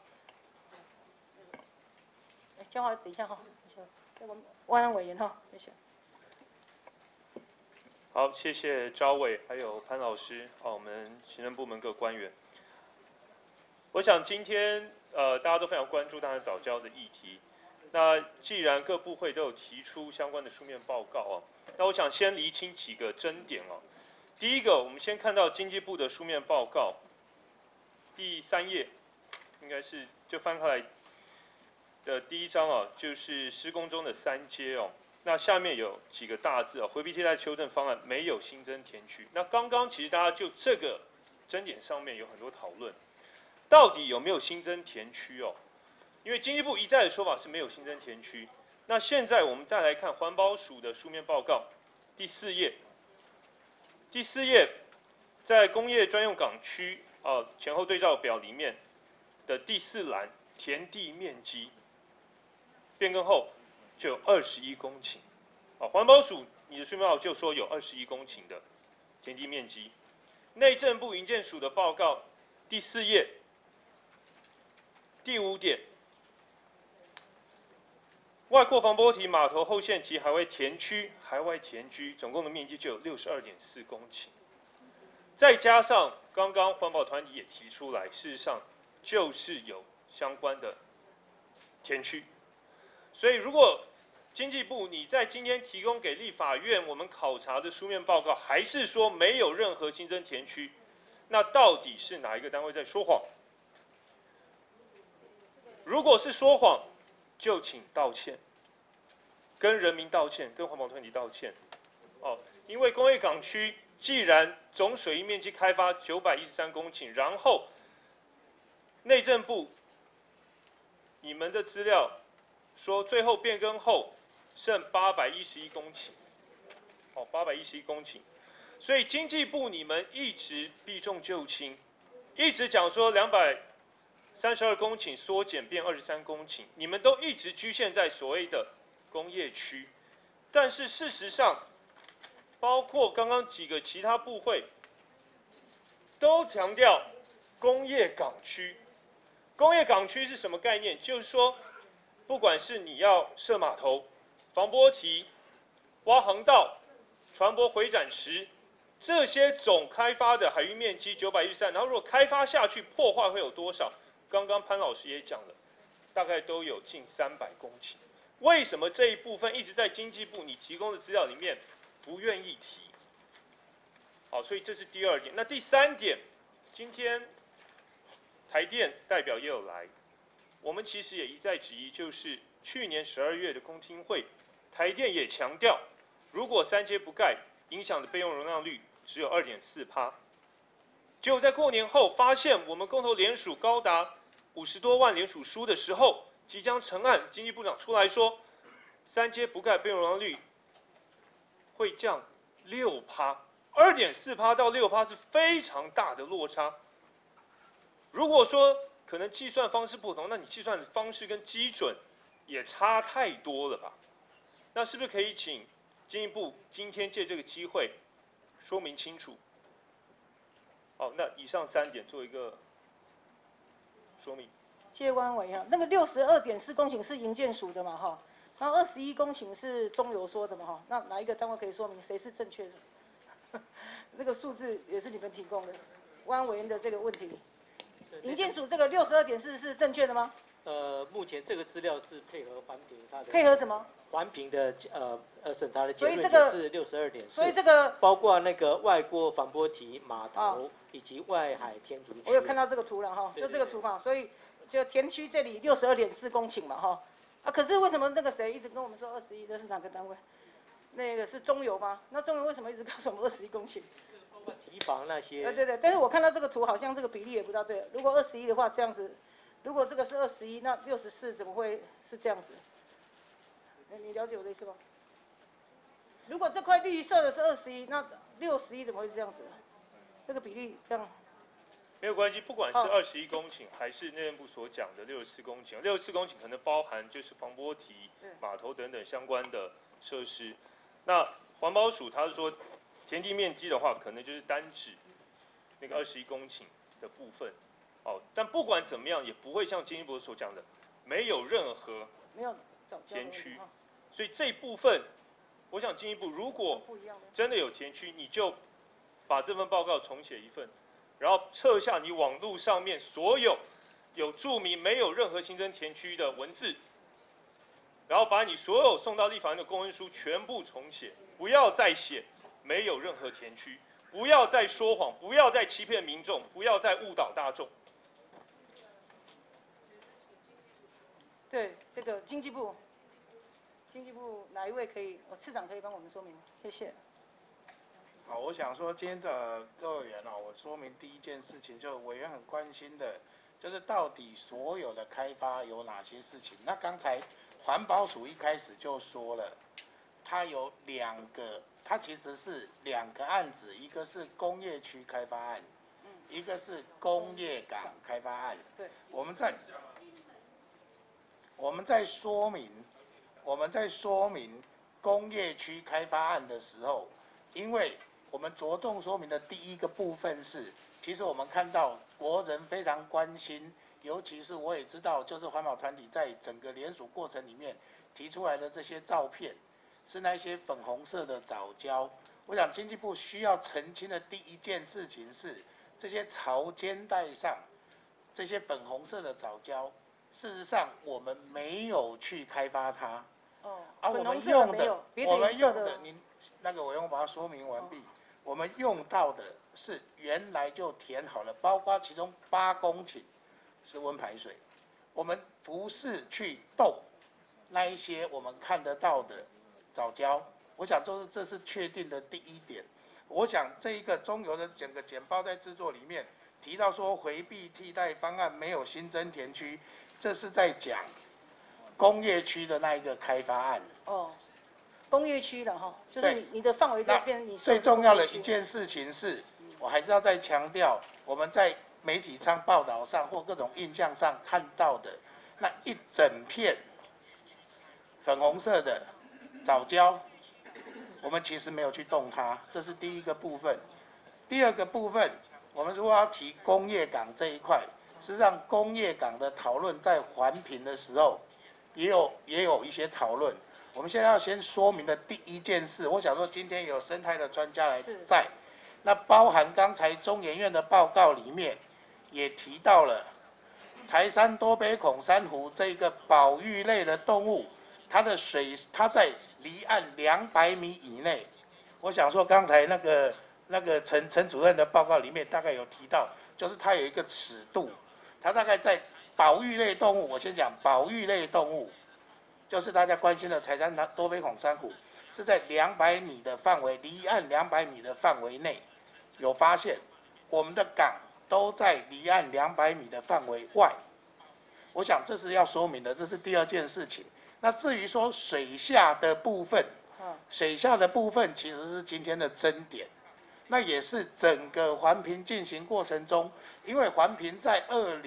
江华等一下我们万安委员谢谢。 好，谢谢招委还有潘老师我们行政部门各官员。我想今天大家都非常关注大潭藻礁的议题。那既然各部会都有提出相关的书面报告那我想先厘清几个争点第一个，我们先看到经济部的书面报告，第3页，应该是就翻开来的第1章就是施工中的3阶那下面有几个大字回避替代修正方案没有新增填区。那刚刚其实大家就这个争点上面有很多讨论，到底有没有新增填区因为经济部一再的说法是没有新增填区。那现在我们再来看环保署的书面报告，第4页。第4页在工业专用港区前后对照表里面的第4栏田地面积变更后就有21公顷环保署你的书面报告就说有21公顷的田地面积。内政部营建署的报告第4页第5点，外扩防波堤码头后线及海外填区总共的面积就有62.4公顷，再加上刚刚环保团体也提出来，事实上就是有相关的填区。 所以如果经济部你在今天提供给立法院我们考察的书面报告，还是说没有任何新增田区，那到底是哪一个单位在说谎？如果是说谎，就请道歉，跟人民道歉，跟环保团体道歉。哦，因为工业港区既然总水域面积开发913公顷，然后内政部你们的资料说最后变更后剩811公顷，哦，811公顷，所以经济部你们一直避重就轻，一直讲说232公顷缩减变23公顷，你们都一直局限在所谓的工业区，但是事实上，包括刚刚几个其他部会都强调工业港区。工业港区是什么概念？就是说，不管是你要设码头、防波堤、挖航道、船舶回展池，这些总开发的海域面积913，然后如果开发下去，破坏会有多少？刚刚潘老师也讲了，大概都有近300公顷。为什么这一部分一直在经济部你提供的资料里面不愿意提？好，所以这是第二点。那第三点，今天台电代表也有来，我们其实也一再质疑，就是去年12月的公听会，台电也强调，如果3阶不盖，影响的备用容量率只有2.4%。结果在过年后发现，我们公投联署高达50多万联署书的时候，即将成案，经济部长出来说，3阶不盖备用容量率会降6%，2.4%到6%是非常大的落差。如果说可能计算方式不同，那你计算的方式跟基准也差太多了吧？那是不是可以请经济部今天借这个机会说明清楚？好，那以上3点做一个说明。 谢官委员，那个62.4公顷是营建署的嘛哈，然后21公顷是中油说的嘛哈，那哪一个单位可以说明谁是正确的？这个数字也是你们提供的，官委员的这个问题，营建署这个62.4是正确的吗？ 目前这个资料是配合环评它的配合什么？ 环评的审查的结论也是62.4， 所以这个包括那个外郭防波堤码头以及外海天竺区。 我有看到这个图了哈，就这个图嘛，所以就田区这里62.4公顷嘛哈，啊可是为什么那个谁一直跟我们说21？这是哪个单位？那个是中油吗？那中油为什么一直告诉我们21公顷？ 堤防那些。 对，但是我看到这个图好像这个比例也不大对。如果21的话，这样子，如果这个是21，那64怎么会是这样子？你了解我的意思吗？如果这块绿色的是21，那61怎么会是这样子？这个比例这样。 没有关系，不管是21公顷，还是内政部所讲的64公顷，64公顷可能包含就是防波堤、码头等等相关的设施。那环保署他是说，田地面积的话，可能就是单指那个21公顷的部分。哦，但不管怎么样，也不会像经济部所讲的，没有任何田区。所以这一部分，我想经济部如果真的有田区，你就把这份报告重写一份。然后撤下你网络上面所有有注明没有任何新增田区的文字，然后把你所有送到立法院的公文书全部重写，不要再写没有任何田区，不要再说谎，不要再欺骗民众，不要再误导大众。 对，这个经济部哪一位可以？次长可以帮我们说明，谢谢。 好，我想说今天的各位委员我说明第一件事情，就委员很关心的，就是到底所有的开发有哪些事情。那刚才环保署一开始就说了，它有它其实是2个案子，一个是工业区开发案，一个是工业港开发案。 对， 我们在说明工业区开发案的时候，因为我们着重说明的第一个部分是，其实我们看到国人非常关心，尤其是我也知道，就是环保团体在整个联署过程里面提出来的这些照片，是那些粉红色的藻礁。我想经济部需要澄清的第一件事情是，这些潮间带上这些粉红色的藻礁事实上我们没有去开发它。 哦， 我粉红们用色的没有，别的我们颜色的用的，您那个我用把它说明完毕。我们用到的是原来就填好了，包括其中8公顷是温排水，我们不是去动那一些我们看得到的藻礁。我想这是确定的第一点。我想这一个中油的整个简报在制作里面提到说回避替代方案没有新增田区，这是在讲工业区的那一个开发案。 哦，工业区了哈，就是你的范围就变成你最重要的一件事情是，我还是要再强调，我们在媒体上报道上或各种印象上看到的那一整片粉红色的藻礁，我们其实没有去动它，这是第一个部分。第二个部分，我们如果要提工业港这一块，实际上工业港的讨论在环评的时候也有一些讨论。我们现在要先说明的第一件事，我想说今天有生态的专家来在，那包含刚才中研院的报告里面也提到了柴山多杯孔珊瑚这一个保育类的动物，它在离岸200米以内。我想说刚才那个陈主任的报告里面大概有提到，就是它有一个尺度，它大概在保育类动物，我先讲保育类动物。就是大家关心的柴山多杯孔珊瑚，是在200米的范围，离岸200米的范围内有发现，我们的港都在离岸200米的范围外。我想这是要说明的，这是第二件事情。那至于说水下的部分，水下的部分其实是今天的争点，那也是整个环评进行过程中，因为环评在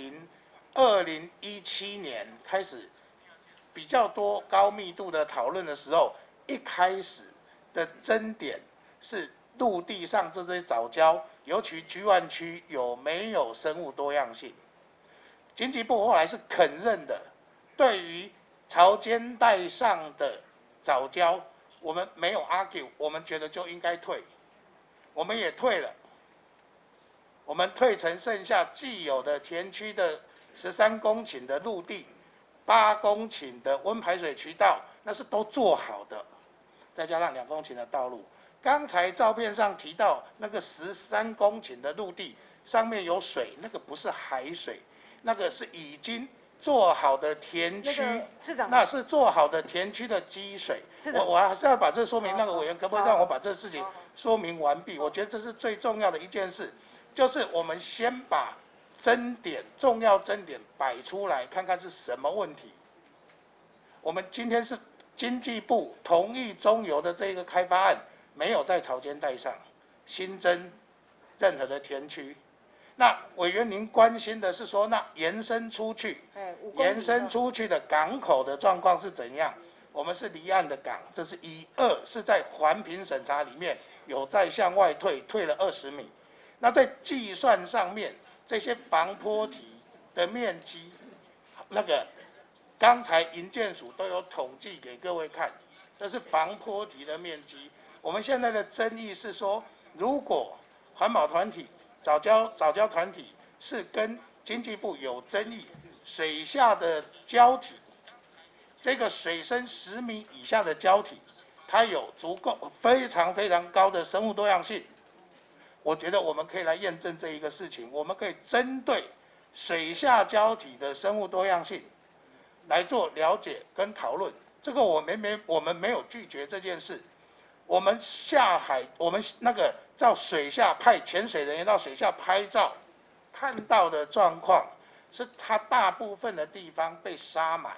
2017年开始。比较多高密度的讨论的时候，一开始的争点是陆地上这些藻礁，尤其居湾区有没有生物多样性。经济部后来是肯认的，对于潮间带上的藻礁，我们没有 argue， 我们觉得就应该退，我们也退了，我们退成剩下既有的田区的13公顷的陆地。8公顷的温排水渠道，那是都做好的，再加上2公顷的道路。刚才照片上提到那个13公顷的陆地上面有水，那个不是海水，那个是已经做好的田区，那是做好的田区的积水。我还是要把这说明，那个委员可不可以让我把这事情说明完毕？我觉得这是最重要的一件事，就是我们先把争点、重要争点摆出来，看看是什么问题。我们今天是经济部同意中油的这个开发案，没有在潮间带上新增任何的田区。那委员您关心的是说，那延伸出去的港口的状况是怎样？我们是离岸的港，这是1、2是在环评审查里面有在向外退了20米。那在计算上面。这些防波堤的面积，那个刚才营建署都有统计给各位看，这是防波堤的面积。我们现在的争议是说，如果环保团体、藻礁团体是跟经济部有争议，水下的礁体，这个水深10米以下的礁体，它有足够非常高的生物多样性。我觉得我们可以来验证这一个事情，我们可以针对水下礁体的生物多样性来做了解跟讨论。这个我们没有拒绝这件事。我们下海，我们那个到水下派潜水人员到水下拍照，看到的状况是它大部分的地方被沙埋，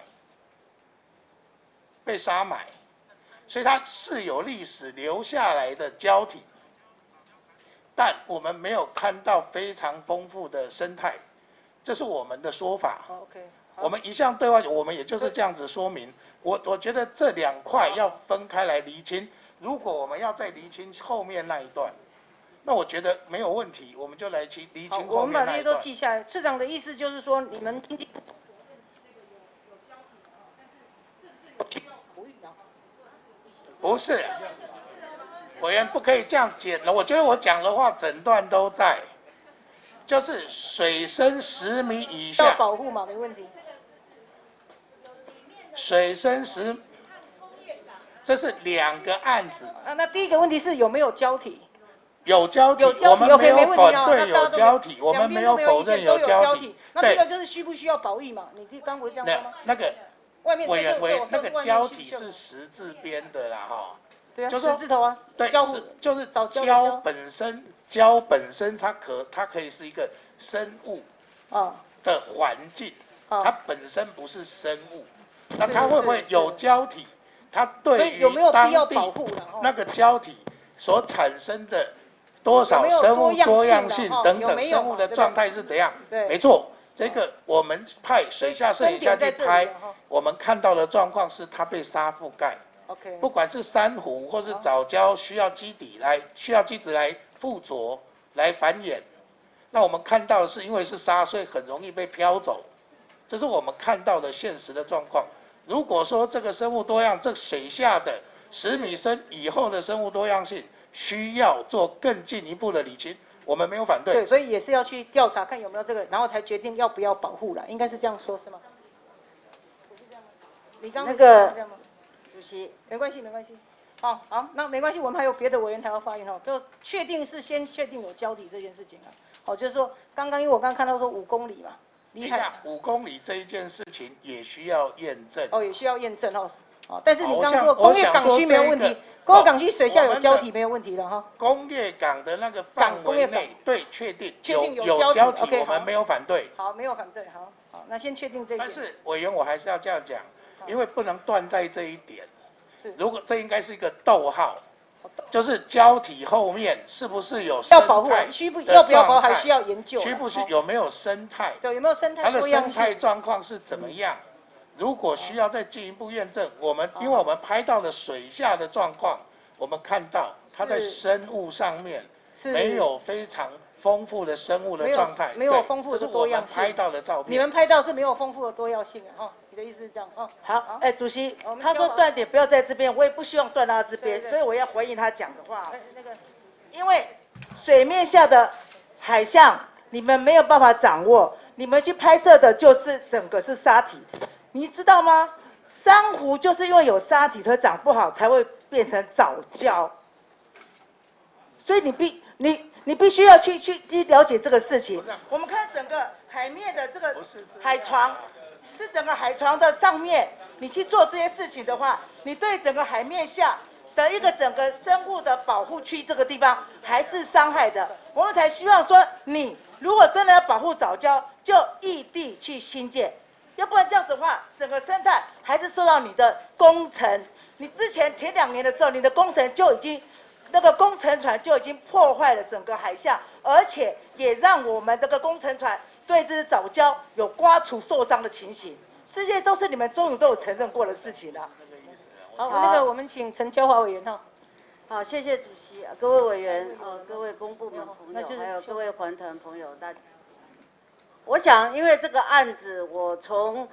所以它是有历史留下来的礁体。但我们没有看到非常丰富的生态，这是我们的说法。 OK， 我们一向对外，我们也就是这样子说明。我觉得这2块要分开来厘清。如果我们要再厘清后面那一段，那我觉得没有问题，我们就来厘清后面那一段。 我们把这些都记下来。市长的意思就是说，你们经济不是。委员不可以这样解了，我觉得我讲的话整段都在，就是水深10米以下要保护嘛，没问题。 水深10，这是2个案子。 那第一个问题是有没有交体？ 有交体， 我们没有反对有交体，我们没有否认有交体。 那第二个就是需不需要保育嘛？你刚不是这样说吗？ 那个外面那个交体是10字边的啦，哈。 对啊，10字头啊。 对，就是胶本身它可以是一个生物的环境，它本身不是生物。那它会不会有胶体？它对于当地那个胶体所产生的多少生物多样性等等，生物的状态是怎样？没错，这个我们派水下摄影下去拍，我们看到的状况是它被沙覆盖。不管是珊瑚或是藻礁，需要基质来附着来繁衍。那我们看到的是因为是沙，所以很容易被飘走。这是我们看到的现实的状况。如果说这个生物多样，这水下的10米深以后的生物多样性需要做更进一步的理清，我们没有反对。 对，所以也是要去调查看有没有这个，然后才决定要不要保护了，应该是这样说，是吗？你刚刚这样吗？主席，没关系。好，那没关系，我们还有别的委员还要发言哦，就先确定有交体这件事情啊。好，就是说因为我刚看到说5公里嘛， 厉害。5公里这一件事情也需要验证。 也需要验证哦。但是你刚说工业港区没有问题，工业港区水下有交体没有问题了哈。 工业港的那个范围内，对，确定有交体，我们没有反对。 好，没有反对，好，那先确定这一点。 但是委员，我还是要这样讲，因为不能断在这一点。如果这应该是一个逗号，就是胶体后面是不是有生态？ 要保护，要不要保护还需要研究。 有没有生态？ 对，有没有生态？ 它的生态状况是怎么样？如果需要再进一步验证，因为我们拍到了水下的状况，我们看到它在生物上面没有非常丰富的生物的状态， 没有丰富的多样性。 拍到的照片， 你们拍到是没有丰富的多样性啊？你的意思是这样啊？ 好，主席，他说断点不要在这边，我也不希望断到这边，所以我要回应他讲的话。因为水面下的海象你们没有办法掌握，你们去拍摄的就是整个是沙体。你知道吗？珊瑚就是因为有沙体，所以长不好，才会变成藻礁。所以你必须要去了解这个事情。我们看整个海面的这个海床，是整个海床的上面，你去做这些事情的话，你对整个海面下的一个整个生物的保护区这个地方还是伤害的。我们才希望说，你如果真的要保护藻礁，就异地去新建。要不然这样子的话，整个生态还是受到你的工程。你前2年的时候，你的工程就已经那个工程船就已经破坏了整个海象，而且也让我们这个工程船对这只藻礁有刮除受伤的情形。这些都是你们中永都有承认过的事情了。 好，我们请陈椒华委员哈。 好，谢谢主席，各位委员，各位公部门朋友，还有各位环团朋友，大家。我想，因为这个案子，我从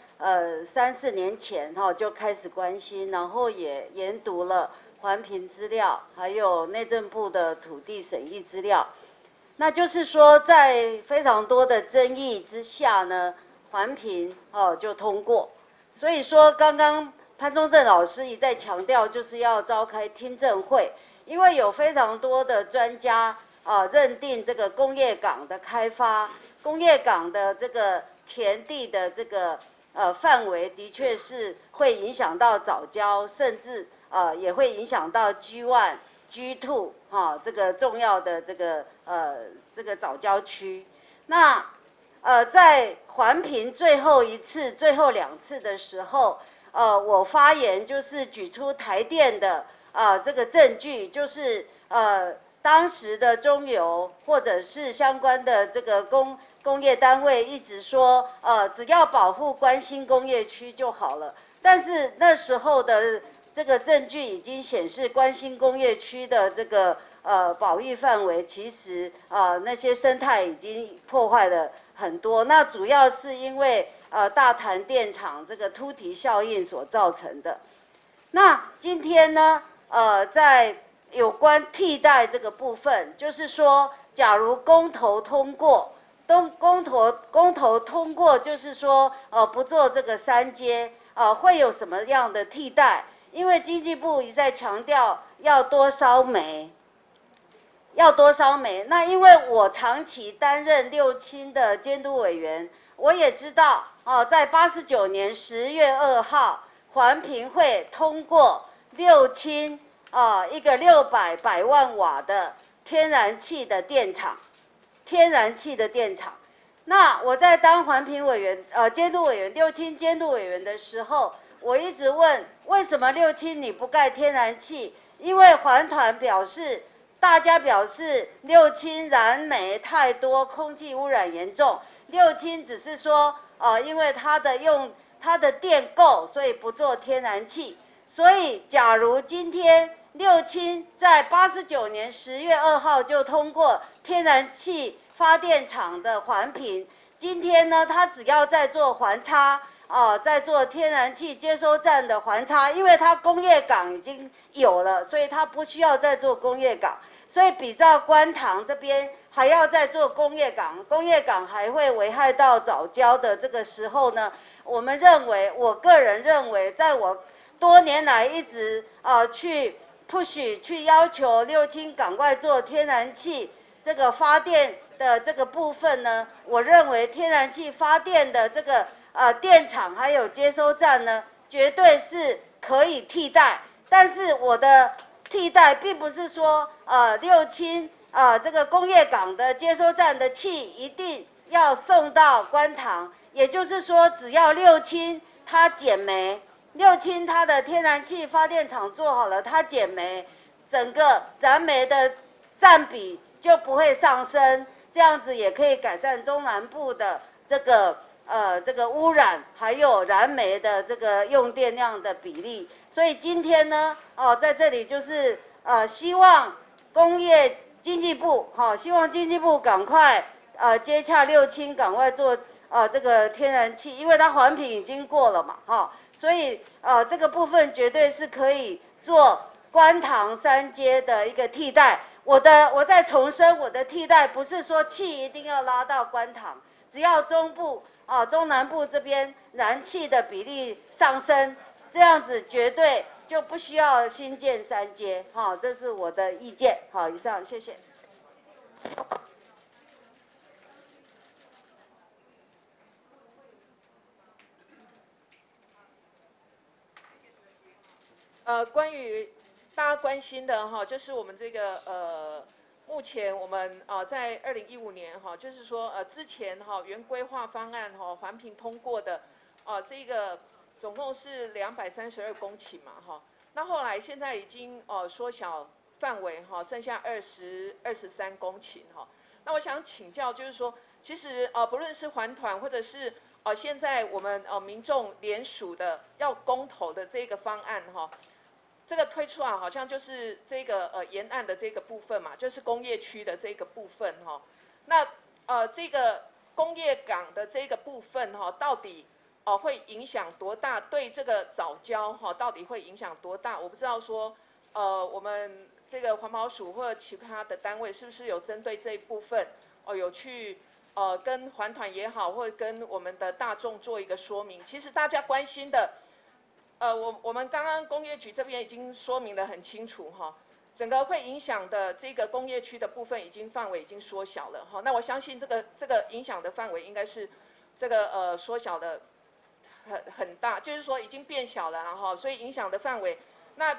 3、4年前就开始关心，然后也研读了环评资料，还有内政部的土地审议资料。那就是说，在非常多的争议之下呢，环评就通过。所以说，刚刚潘忠政老师一再强调，就是要召开听证会，因为有非常多的专家认定这个工业港的开发。工业港的这个田地的这个范围，的确是会影响到藻礁，甚至也会影响到G1、G2 这个重要的这个藻礁区。那在环评最后2次的时候，我发言就是举出台电的这个证据，就是当时的中油或者是相关的这个工业单位一直说，只要保护关心工业区就好了。但是那时候的这个证据已经显示，关心工业区的这个保育范围，其实那些生态已经破坏了很多。那主要是因为大潭电厂这个突堤效应所造成的。那今天呢，在有关替代这个部分，就是说，假如公投通过，公投通过，就是说，不做这个3阶， 会有什么样的替代？因为经济部一再强调要多烧煤，要多烧煤。那因为我长期担任六轻的监督委员，我也知道在89年10月2号，环评会通过六轻一个600万瓦的天然气的电厂，那我在当环评委员监督委员六轻监督委员的时候，我一直问为什么六轻你不盖天然气？因为环团表示，大家表示六轻燃煤太多，空气污染严重。六轻只是说因为它的电够，所以不做天然气。所以假如今天六轻在89年10月2号就通过天然气发电厂的环评，今天呢，它只要在做环差在做天然气接收站的环差，因为它工业港已经有了，所以它不需要再做工业港。所以比照观塘这边还要再做工业港，工业港还会危害到藻礁的这个时候呢，我个人认为，在我多年来一直去 push 去要求六轻赶快做天然气这个发电的这个部分呢，我认为天然气发电的这个电厂还有接收站呢，绝对是可以替代。但是我的替代并不是说六轻这个工业港的接收站的气一定要送到观塘，也就是说，只要六轻它减煤，六轻它的天然气发电厂做好了，它减煤，整个燃煤的占比就不会上升，这样子也可以改善中南部的这个污染，还有燃煤的这个用电量的比例。所以今天呢，在这里就是希望经济部希望经济部赶快接洽六轻，赶快做这个天然气，因为它环评已经过了嘛所以这个部分绝对是可以做观塘3接的一个替代。我再重申，我的替代不是说气一定要拉到观塘，只要中南部这边燃气的比例上升，这样子绝对就不需要新建3接这是我的意见。好，以上谢谢。 关于大家关心的就是我们这个目前我们在2015年就是说之前原规划方案环评通过的这个总共是232公顷嘛那后来现在已经缩小范围剩下23公顷那我想请教就是说，其实不论是环团或者是现在我们民众联署的要公投的这个方案这个推出来好像就是这个沿岸的这个部分嘛，就是工业区的这个部分那这个工业港的这个部分到底会影响多大？对这个藻礁到底会影响多大？我不知道说我们这个环保署或者其他的单位是不是有针对这一部分有去跟环团也好，或者跟我们的大众做一个说明。其实大家关心的。我们刚刚工业局这边已经说明得很清楚整个会影响的这个工业区的部分范围已经缩小了那我相信这个影响的范围应该是这个缩小的很大，就是说已经变小了所以影响的范围，那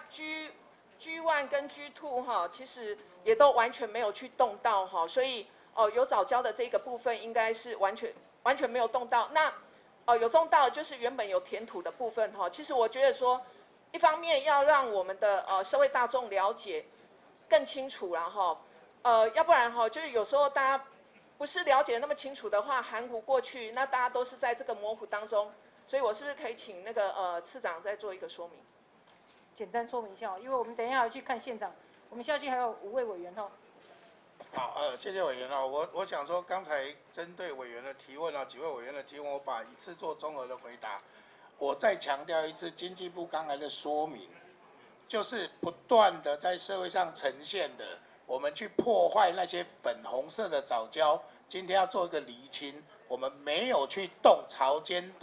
G1 跟 G2 其实也都完全没有去动到所以有藻礁的这个部分应该是完全没有动到。那有动到就是原本有填土的部分其实我觉得说，一方面要让我们的社会大众了解更清楚要不然就是有时候大家不是了解那么清楚的话，含糊过去，那大家都是在这个模糊当中。所以我是不是可以请那个次长再做一个说明？ 简单说明一下因为我们等一下要去看现场，我们下去还有5位委员好，谢谢委员我想说，刚才针对委员的提问几位委员的提问，我把一次做综合的回答。我再强调一次，经济部刚才的说明，就是不断的在社会上呈现的，我们去破坏那些粉红色的藻礁。今天要做一个厘清，我们没有去动潮间带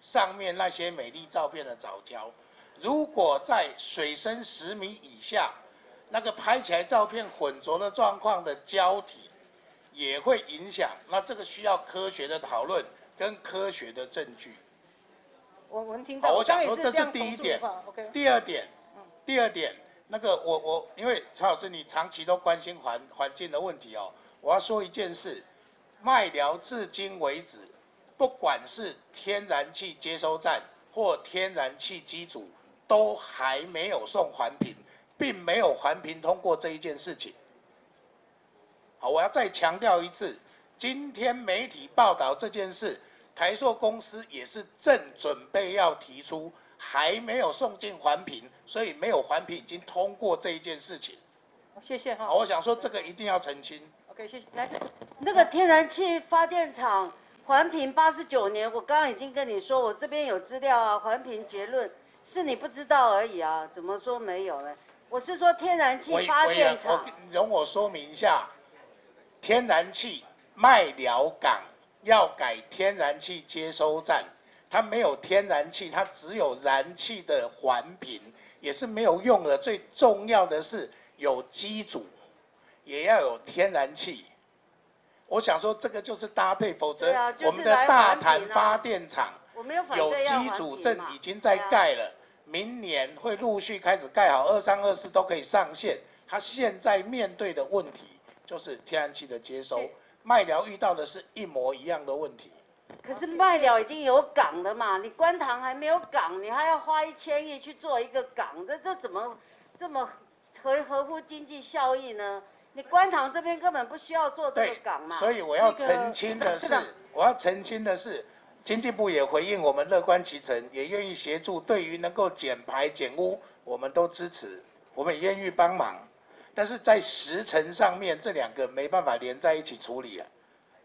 上面那些美丽照片的藻礁，如果在水深10米以下，那个拍起来照片混浊的状况的胶体，也会影响。那这个需要科学的讨论跟科学的证据。 我们听到， 我想说这是第一点。第二点，那个我因为曹老师你长期都关心环境的问题哦，我要说一件事，麦寮至今为止，不管是天然气接收站或天然气机组，都还没有送环评，并没有环评通过这一件事情。好，我要再强调一次，今天媒体报道这件事，台塑公司也是正准备要提出，还没有送进环评，所以没有环评已经通过这一件事情。 谢谢哈。 我想说这个一定要澄清。 OK， 谢谢。来， 那个天然气发电厂环评89年，我刚刚已经跟你说，我这边有资料啊，环评结论是你不知道而已啊，怎么说没有呢？我是说天然气发电厂。 容我说明一下，天然气麦寮港要改天然气接收站，它没有天然气，它只有燃气的环评，也是没有用的。最重要的是有机组，也要有天然气。我想说这个就是搭配，否则我们的大潭发电厂有机组证已经在盖了，明年会陆续开始盖好，23、24都可以上线。它现在面对的问题就是天然气的接收，麦寮遇到的是一模一样的问题。 可是麦寮已经有港了嘛，你观塘还没有港，你还要花1000亿去做一个港，这怎么这么合乎经济效益呢？你观塘这边根本不需要做这个港嘛。 所以我要澄清的是，经济部也回应我们乐观其成，也愿意协助，对于能够减排减污，我们都支持，我们也愿意帮忙。但是在时程上面，这两个没办法连在一起处理啊。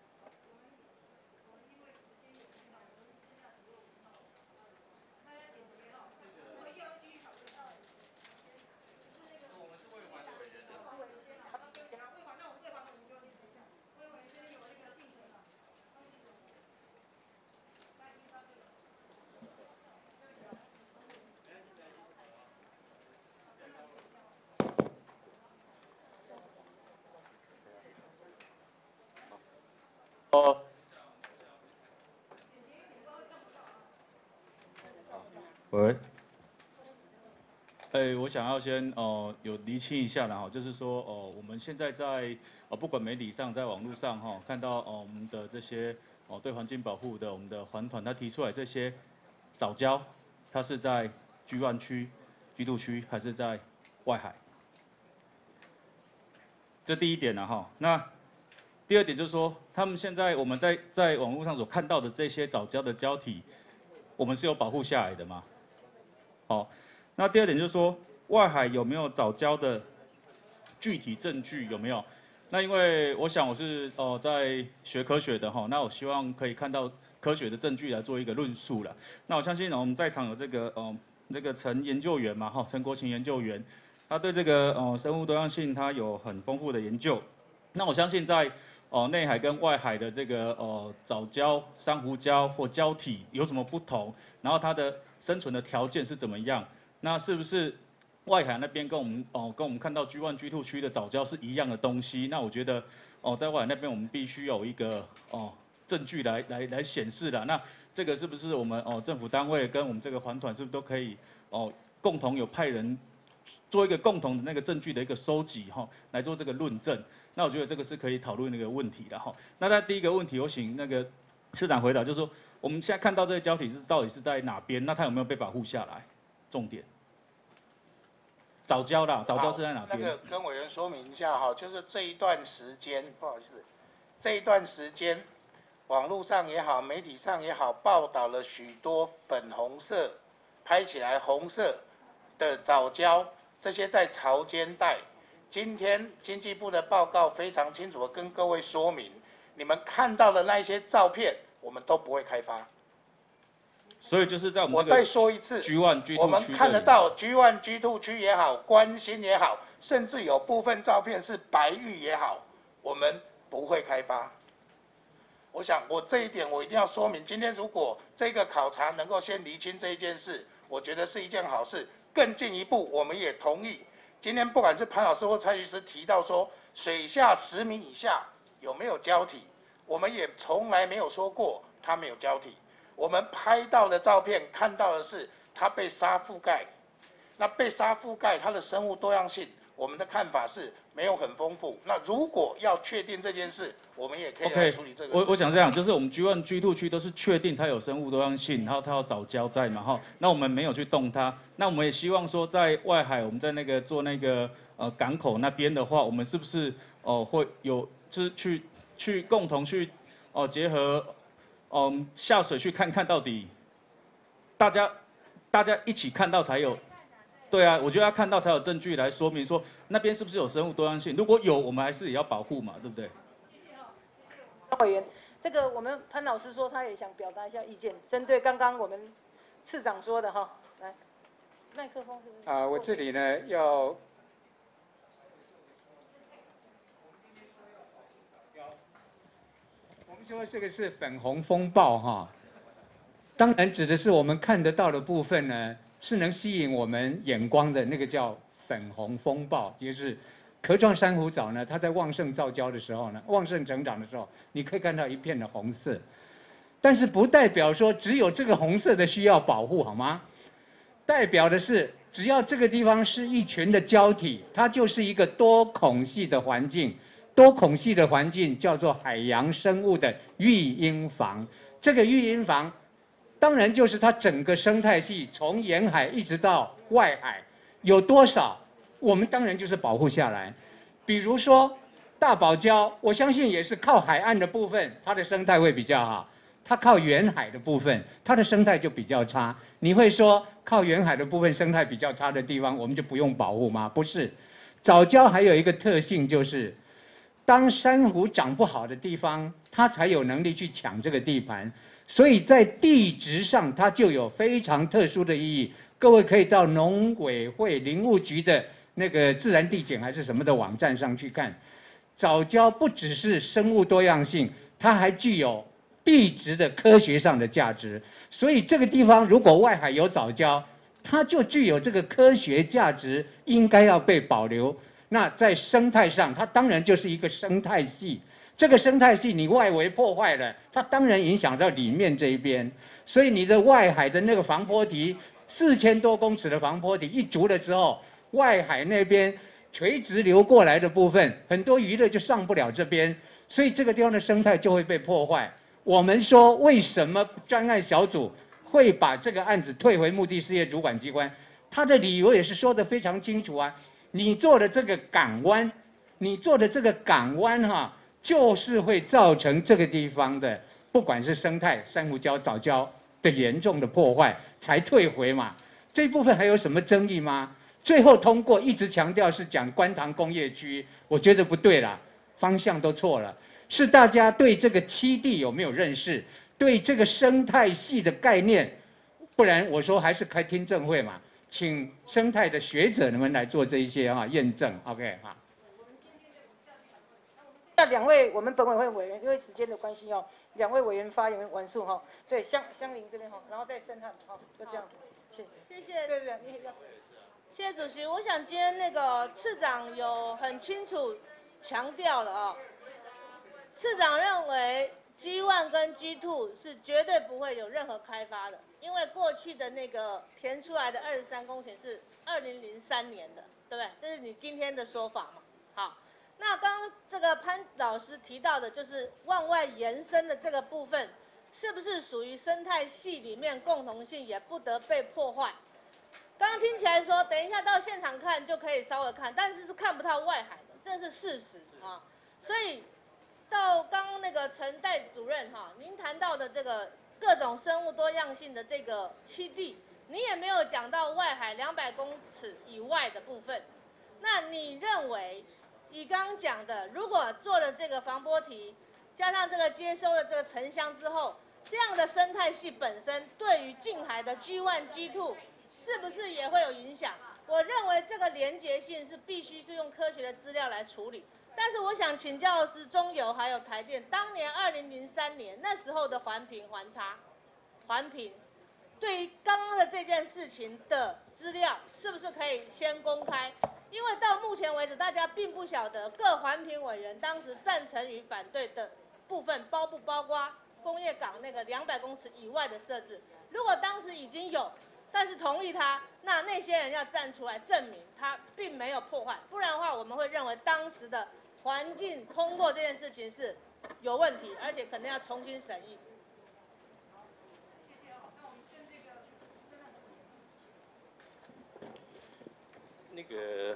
喂，我想要先有厘清一下啦哈，就是说我们现在在不管媒体上，在网络上哈，看到我们的这些对环境保护的我们的环团，他提出来这些藻礁，它是在G1区、G2区还是在外海？这第一点啦哈。那第二点就是说，他们现在我们在网络上所看到的这些藻礁的礁体，我们是有保护下来的吗？好。那第二点就是说，外海有没有藻礁的具体证据有没有？那因为我想我是在学科学的哈，那我希望可以看到科学的证据来做一个论述了。那我相信我们在场有这个陈研究员嘛哈，陈国勤研究员，他对这个生物多样性他有很丰富的研究。那我相信在内海跟外海的这个藻礁、珊瑚礁或礁体有什么不同？然后它的生存的条件是怎么样？那是不是外海那边跟我们看到G1、G2区的藻礁是一样的东西？那我觉得在外海那边我们必须有一个证据来显示的。那这个是不是我们政府单位跟我们这个环团是不是都可以共同有派人做一个共同的那个证据的一个收集哈，来做这个论证？那我觉得这个是可以讨论那个问题的哈。那在第一个问题，我请那个市长回答，就是说我们现在看到这些礁体到底是在哪边？那它有没有被保护下来？重点，藻礁啦，藻礁是在哪边？ 那个跟委员说明一下哈，就是这一段时间，不好意思，这一段时间，网络上也好，媒体上也好，报道了许多粉红色、拍起来红色的藻礁，这些在潮间带。今天经济部的报告非常清楚的跟各位说明，你们看到的那些照片，我们都不会开发。 所以就是在我再说一次 ，G1、G2 我们看得到 G1、G2 区也好，关心也好，甚至有部分照片是白玉也好，我们不会开发。 我想我这一点我一定要说明。今天如果这个考察能够先厘清这一件事，我觉得是一件好事。更进一步，我们也同意，今天不管是潘老师或蔡律师提到说水下10米以下有没有胶体，我们也从来没有说过它没有胶体。我们拍到的照片看到的是它被沙覆盖，那被沙覆盖它的生物多样性，我们的看法是没有很丰富。那如果要确定这件事，我们也可以来处理这个事。 我想这样，就是我们 G1、G2 区都是确定它有生物多样性，然后它有藻礁在嘛，哈，那我们没有去动它。那我们也希望说，在外海，我们在那个做那个港口那边的话，我们是不是会有就是去共同去结合下水去看看到底大家一起看到才有。对啊，我觉得要看到才有证据来说明说那边是不是有生物多样性。如果有，我们还是也要保护嘛，对不对？ 委员，这个我们潘老师说他也想表达一下意见，针对刚刚我们次长说的哈，来，麦克风是不是？ 我这里呢要。我们说这个是粉红风暴哈，当然指的是我们看得到的部分呢。是能吸引我们眼光的那个叫粉红风暴，也就是壳状珊瑚藻呢，它在旺盛造礁的时候呢，旺盛成长的时候，你可以看到一片的红色，但是不代表说只有这个红色的需要保护，好吗？代表的是只要这个地方是一群的胶体，它就是一个多孔隙的环境，多孔隙的环境叫做海洋生物的育婴房，这个育婴房。当然，就是它整个生态系从沿海一直到外海有多少，我们当然就是保护下来。比如说大堡礁，我相信也是靠海岸的部分，它的生态会比较好；它靠远海的部分，它的生态就比较差。你会说靠远海的部分生态比较差的地方，我们就不用保护吗？不是，藻礁还有一个特性就是，当珊瑚长不好的地方，它才有能力去抢这个地盘。所以在地质上，它就有非常特殊的意义。各位可以到农委会林务局的那个自然地检还是什么的网站上去看，藻礁不只是生物多样性，它还具有地质的科学上的价值。所以这个地方如果外海有藻礁，它就具有这个科学价值，应该要被保留。那在生态上，它当然就是一个生态系。这个生态系你外围破坏了，它当然影响到里面这一边，所以你的外海的那个防波堤，4000多公尺的防波堤一筑了之后，外海那边垂直流过来的部分，很多鱼类就上不了这边，所以这个地方的生态就会被破坏。我们说为什么专案小组会把这个案子退回目的事业主管机关？他的理由也是说得非常清楚啊，你做的这个港湾哈。就是会造成这个地方的，不管是生态、珊瑚礁、藻礁的严重的破坏，才退回嘛。这一部分还有什么争议吗？最后通过一直强调是讲观塘工业区，我觉得不对啦，方向都错了。是大家对这个栖地有没有认识，对这个生态系的概念，不然我说还是开听证会嘛，请生态的学者们来做这一些验证。OK 哈。 那2位我们本委会委员，因为时间的关系2位委员发言完毕哈。对，香菱这边哈，然后再申翰哈，就这样子，谢谢。 谢谢。 对，你也要。 谢谢主席，我想今天那个次长有很清楚强调了啊，次长认为 G1 跟 G2 是绝对不会有任何开发的，因为过去的那个填出来的23公顷是2003年的，对不对？这是你今天的说法嘛？好。那刚刚这个潘老师提到的，就是往外延伸的这个部分，是不是属于生态系里面共同性也不得被破坏？刚刚听起来说，等一下到现场看就可以稍微看，但是是看不到外海的，这是事实啊。所以到刚刚那个陈代主任哈，您谈到的这个各种生物多样性的这个栖地，你也没有讲到外海200公尺以外的部分。那你认为？以刚刚讲的，如果做了这个防波堤，加上这个接收了这个沉箱之后，这样的生态系本身对于近海的 G1、G2 是不是也会有影响？ 我认为这个连结性是必须是用科学的资料来处理。但是我想请教的是中油还有台电，当年2003年那时候的环评环差，环评对于刚刚的这件事情的资料是不是可以先公开？因为到目前为止，大家并不晓得各环评委员当时赞成与反对的部分包不包括工业港那个200公尺以外的设置。如果当时已经有，但是同意他，那些人要站出来证明他并没有破坏，不然的话，我们会认为当时的环境通过这件事情是有问题，而且可能要重新审议。 那个，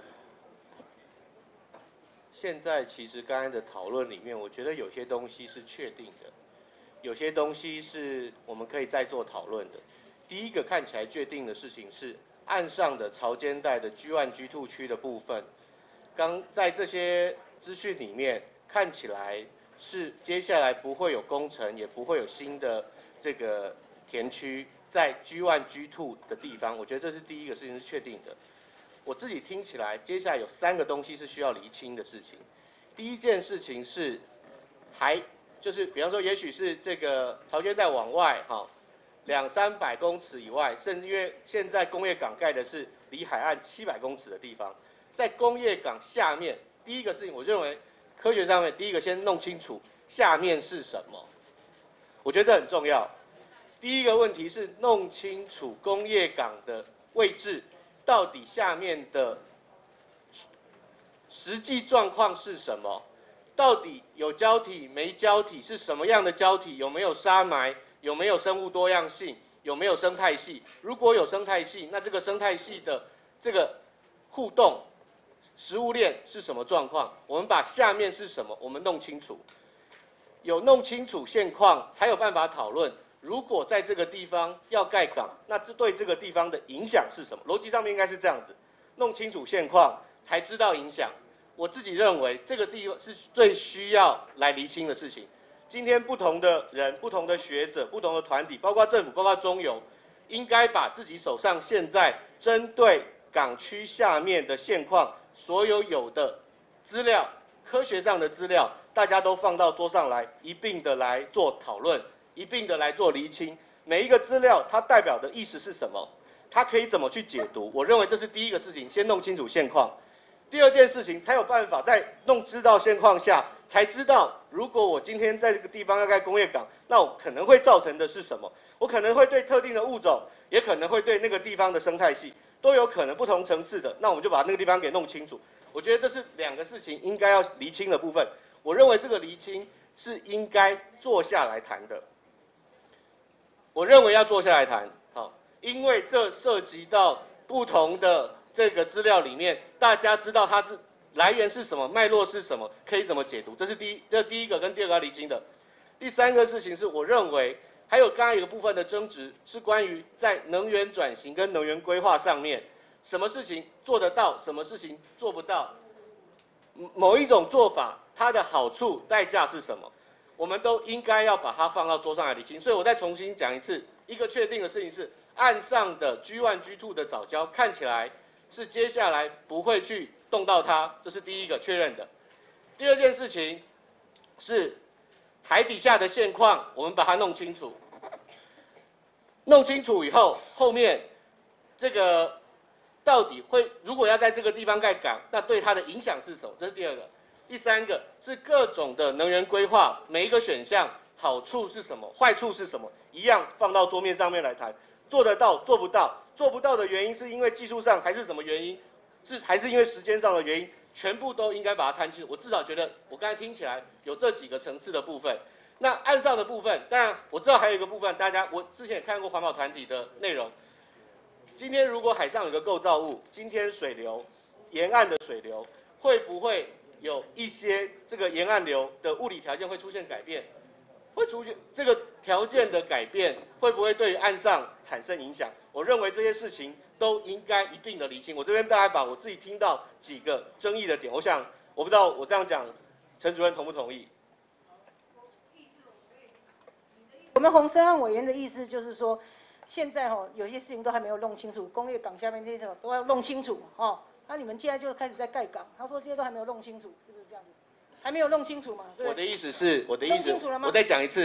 现在其实刚才的讨论里面，我觉得有些东西是确定的，有些东西是我们可以再做讨论的。第一个看起来确定的事情是岸上的潮间带的 G1、G2 区的部分，刚在这些资讯里面看起来是接下来不会有工程，也不会有新的这个田区在 G1、G2 的地方，我觉得这是第一个事情是确定的。我自己听起来，接下来有3个东西是需要厘清的事情。第一件事情是，就是比方说，也许是这个潮间带往外200-300公尺以外，甚至因为现在工业港盖的是离海岸700公尺的地方，在工业港下面，第一个事情，我认为科学上面第一个先弄清楚下面是什么，我觉得这很重要。第一个问题是弄清楚工业港的位置。到底下面的实际状况是什么？到底有胶体没胶体？是什么样的胶体？有没有沙埋？有没有生物多样性？有没有生态系？如果有生态系，那这个生态系的这个互动食物链是什么状况？我们把下面是什么，我们弄清楚，有弄清楚现况，才有办法讨论。如果在这个地方要盖港，那这对这个地方的影响是什么？逻辑上面应该是这样子，弄清楚现况才知道影响。我自己认为这个地方是最需要来厘清的事情。今天不同的人、不同的学者、不同的团体，包括政府、包括中油，应该把自己手上现在针对港区下面的现况所有的资料、科学上的资料，大家都放到桌上来，一并的来做讨论。一并的来做厘清，每一个资料它代表的意思是什么，它可以怎么去解读？我认为这是第一个事情，先弄清楚现况。第二件事情才有办法在知道现况下，才知道如果我今天在这个地方要盖工业港，那我可能会造成的是什么？我可能会对特定的物种，也可能会对那个地方的生态系，都有可能不同层次的。那我们就把那个地方给弄清楚。我觉得这是2个事情应该要厘清的部分。我认为这个厘清是应该坐下来谈的。我认为要坐下来谈，因为这涉及到不同的这个资料里面，大家知道它是来源是什么，脉络是什么，可以怎么解读，这是第一个跟第2个要厘清的。第3个事情是，我认为还有刚刚有个部分的争执是关于在能源转型跟能源规划上面，什么事情做得到，什么事情做不到，某一种做法它的好处代价是什么？我们都应该要把它放到桌上来厘清，所以我再重新讲一次，一个确定的事情是，岸上的 G1、G2 的藻礁看起来是接下来不会去动到它，这是第一个确认的。第2件事情是海底下的现况，我们把它弄清楚。弄清楚以后，后面这个到底会如果要在这个地方盖港，那对它的影响是什么？这是第2个。第3个是各种的能源规划，每一个选项好处是什么，坏处是什么，一样放到桌面上面来谈。做得到，做不到，做不到的原因是因为技术上还是什么原因，还是因为时间上的原因，全部都应该把它摊清楚。我至少觉得，我刚才听起来有这几个层次的部分。那岸上的部分，当然我知道还有一个部分，我之前也看过环保团体的内容。今天如果海上有个构造物，今天水流，沿岸的水流会不会有一些这个沿岸流的物理条件会出现改变，会出现这个条件的改变，会不会对岸上产生影响？我认为这些事情都应该一并的厘清。我这边大概把我自己听到几个争议的点，我不知道我这样讲，陈主任同不同意？ 我们洪申翰委员的意思就是说， 现在有些事情都还没有弄清楚，工业港下面这些都要弄清楚那你们现在就开始在盖港，他说这些都还没有弄清楚，是不是这样子？还没有弄清楚嘛？ 我的意思是，我再讲一次，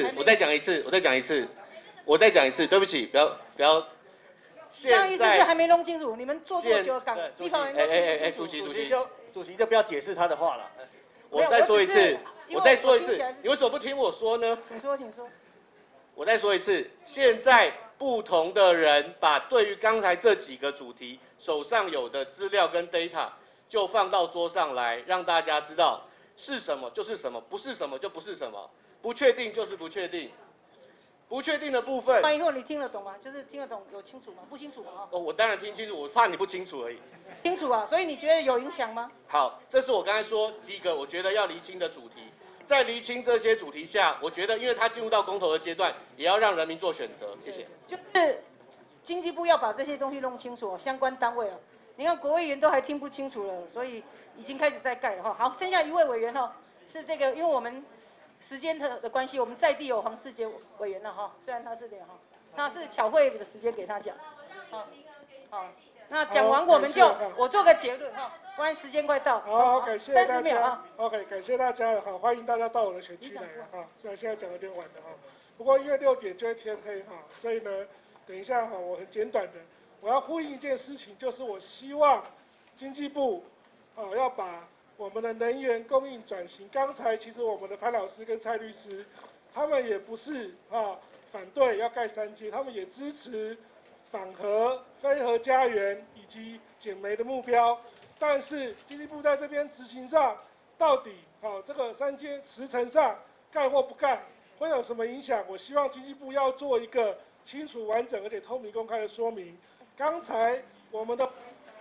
对不起，不要。 这样意思是还没弄清楚，你们做多久港立法委员都听不清楚。 主席就不要解释他的话了。 我再说一次，你为什么不听我说呢？ 请说。 我再说一次，现在不同的人把对于刚才这几个主题手上有的资料跟 data 就放到桌上来，让大家知道是什么就是什么，不是什么就不是什么，不确定就是不确定。不确定的部分， 完以后你听得懂吗？就是听得懂有清楚吗？不清楚吗？ 我当然听清楚，我怕你不清楚而已。 清楚啊，所以你觉得有影响吗？ 好，这是我刚才说几个我觉得要厘清的主题。在厘清这些主题下，我觉得因为它进入到公投的阶段，也要让人民做选择。谢谢。 就是经济部要把这些东西弄清楚，相关单位你看国会议员都还听不清楚了，所以已经开始在盖了好，剩下一位委员是这个，因为我们时间的关系，我们在地有黄世杰委员了虽然他是他是巧慧的时间给他讲，好，那讲完我们我做个结论不然时间快到。 好，感谢大家。30 秒 OK， 感谢大家欢迎大家到我的选区来虽然现在讲有点晚了不过因为6点就会天黑所以呢，等一下我很简短的，我要呼应一件事情，就是我希望经济部要把我们的能源供应转型，刚才其实我们的潘老师跟蔡律师，他们也不是反对要盖3阶，他们也支持反核、非核家园以及减煤的目标。但是经济部在这边执行上，到底这个3阶时程上盖或不盖，会有什么影响？我希望经济部要做一个清楚、完整而且透明公开的说明。刚才我们的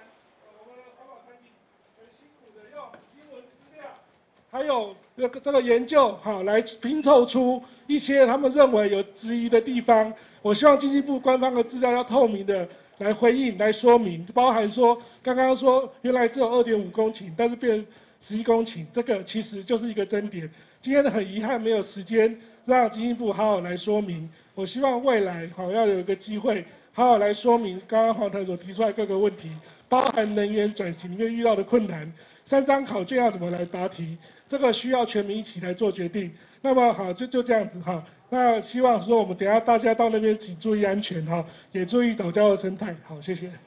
还有这个研究来拼凑出一些他们认为有质疑的地方。我希望经济部官方的资料要透明的来回应、来说明，包含说刚刚说原来只有2.5公顷，但是变11公顷，这个其实就是一个争点。今天很遗憾没有时间让经济部好好来说明。我希望未来要有一个机会好好来说明刚刚黄团所提出来各个问题，包含能源转型里面遇到的困难，3张考卷要怎么来答题。这个需要全民一起来做决定。那么好，就这样子那希望说我们等一下大家到那边请注意安全也注意藻礁的生态。好，谢谢。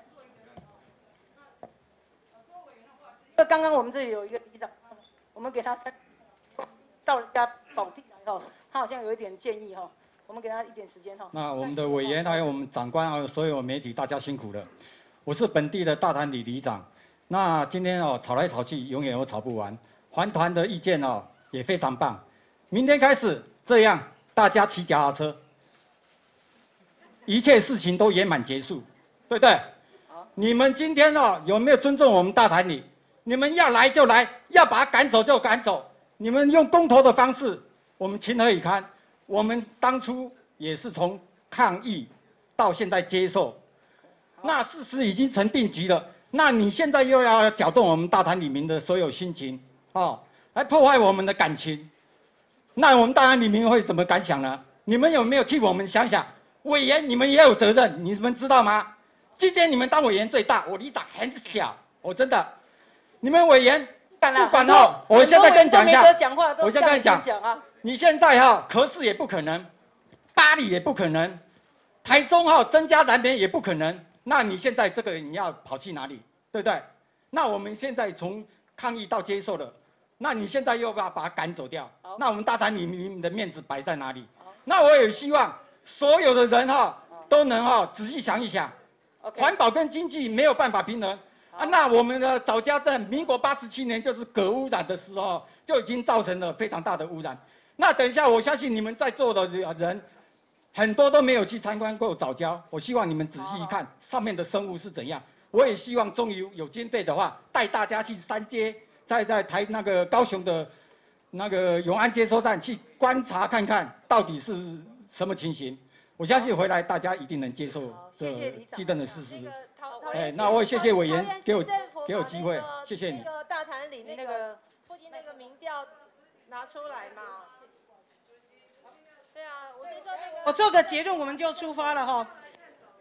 刚刚我们这里有一个里长，我们给他到人家保地来他好像有一点建议我们给他一点时间那我们的委员还有我们长官还有所有媒体，大家辛苦了。我是本地的大潭里里长。那今天吵来吵去，永远都吵不完。环团的意见也非常棒，明天开始这样，大家骑脚踏车，一切事情都圆满结束，对不对？你们今天有没有尊重我们大潭里？你们要来就来，要把他赶走就赶走。你们用公投的方式，我们情何以堪？我们当初也是从抗议到现在接受，那事实已经成定局了。那你现在又要搅动我们大潭里民的所有心情，来破坏我们的感情，那我们大潭里民会怎么感想呢？你们有没有替我们想想？委员你们也有责任，你们知道吗？今天你们当委员最大，我里长很小，我真的，你们委员不管我现在跟你讲一下，我现在跟你讲你现在核四也不可能，巴黎也不可能，台中增加燃煤也不可能。那你现在这个你要跑去哪里，对不对？那我们现在从抗议到接受了，那你现在又要把它赶走掉，那我们大潭里民的面子摆在哪里？那我也希望所有的人都能仔细想一想，环保跟经济没有办法平衡那我们的藻礁在民国87年就是核污染的时候就已经造成了非常大的污染。那等一下我相信你们在座的人。很多都没有去参观过藻礁，我希望你们仔细看上面的生物是怎样。我也希望终于有经费的话，带大家去3阶，在台那个高雄的那个永安接收站去观察看看到底是什么情形。我相信回来大家一定能接受这既定的事实。那我也谢谢委员给我机会，谢谢你。 那个大潭里那个附近那个民调拿出来嘛。对啊，我就说那个。 我做个结论，我们就出发了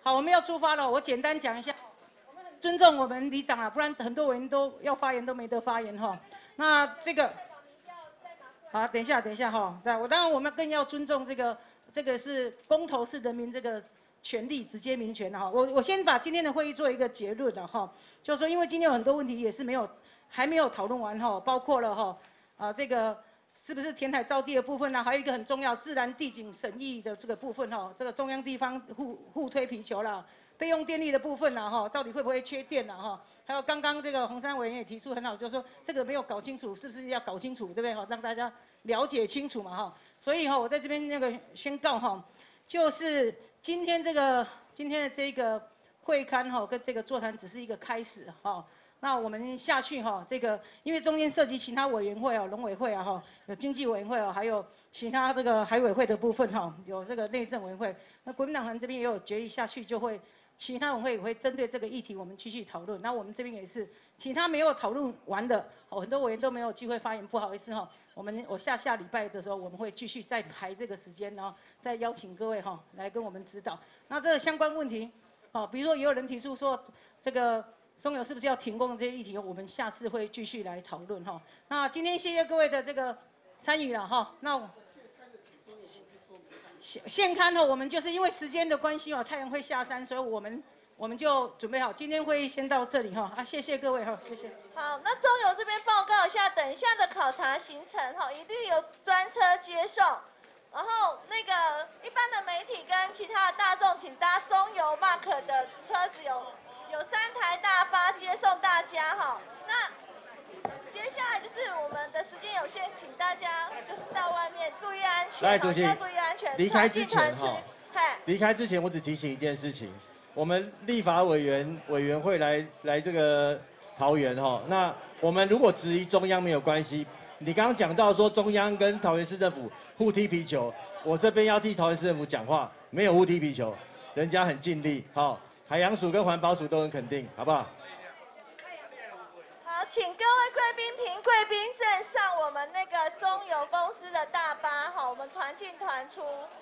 好，我们要出发了。我简单讲一下，我们很尊重我们里长啊，不然很多委员都要发言都没得发言哈。那这个，好，等一下哈。当然我们更要尊重这个是公投是人民这个权利直接民权哈。我先把今天的会议做一个结论了哈，就是说因为今天有很多问题也是还没有讨论完哈，包括了哈这个。是不是填海造地的部分呢？还有一个很重要，自然地景审议的这个部分哈，这个中央地方互推皮球啦，备用电力的部分啦哈，到底会不会缺电啦哈？还有刚刚这个洪山委员也提出很好，就是说这个没有搞清楚，是不是要搞清楚，对不对哈？让大家了解清楚嘛哈。所以哈，我在这边那个宣告哈，就是今天的这个会刊哈，跟这个座谈只是一个开始哈。那我们下去哈，这个因为中间涉及其他委员会啊、农委会啊哈，有经济委员会啊，还有其他这个海委会的部分哈，有这个内政委员会。那国民党团这边也有决议下去，就会其他委员会也会针对这个议题我们继续讨论。那我们这边也是，其他没有讨论完的，很多委员都没有机会发言，不好意思哈。我下礼拜的时候，我们会继续再排这个时间，然后再邀请各位哈来跟我们指导。那这个相关问题，比如说也有人提出说这个。中油是不是要停工的这些议题，我们下次会继续来讨论哈。那今天谢谢各位的这个参与了哈。那现刊哈，我们就是因为时间的关系太阳会下山，所以我们就准备好，今天会议先到这里哈。谢谢各位哈，谢谢。 好，那中油这边报告一下，等一下的考察行程哈，一律由专车接送。然后那个一般的媒体跟其他的大众，请搭中油 Mark 的车子有3台大巴接送大家哈。那接下来就是我们的时间有限，请大家就是到外面注意安全。 来，主席， 要注意安全。 离开之前离开之前我只提醒一件事情，我们立法委员会来这个桃园哈。那我们如果质疑中央没有关系，你刚刚讲到说中央跟桃园市政府互踢皮球，我这边要替桃园市政府讲话，没有互踢皮球，人家很尽力好。海洋署跟环保署都很肯定，好不好？ 好，请各位贵宾凭贵宾证上我们那个中油公司的大巴，好，我们团进团出。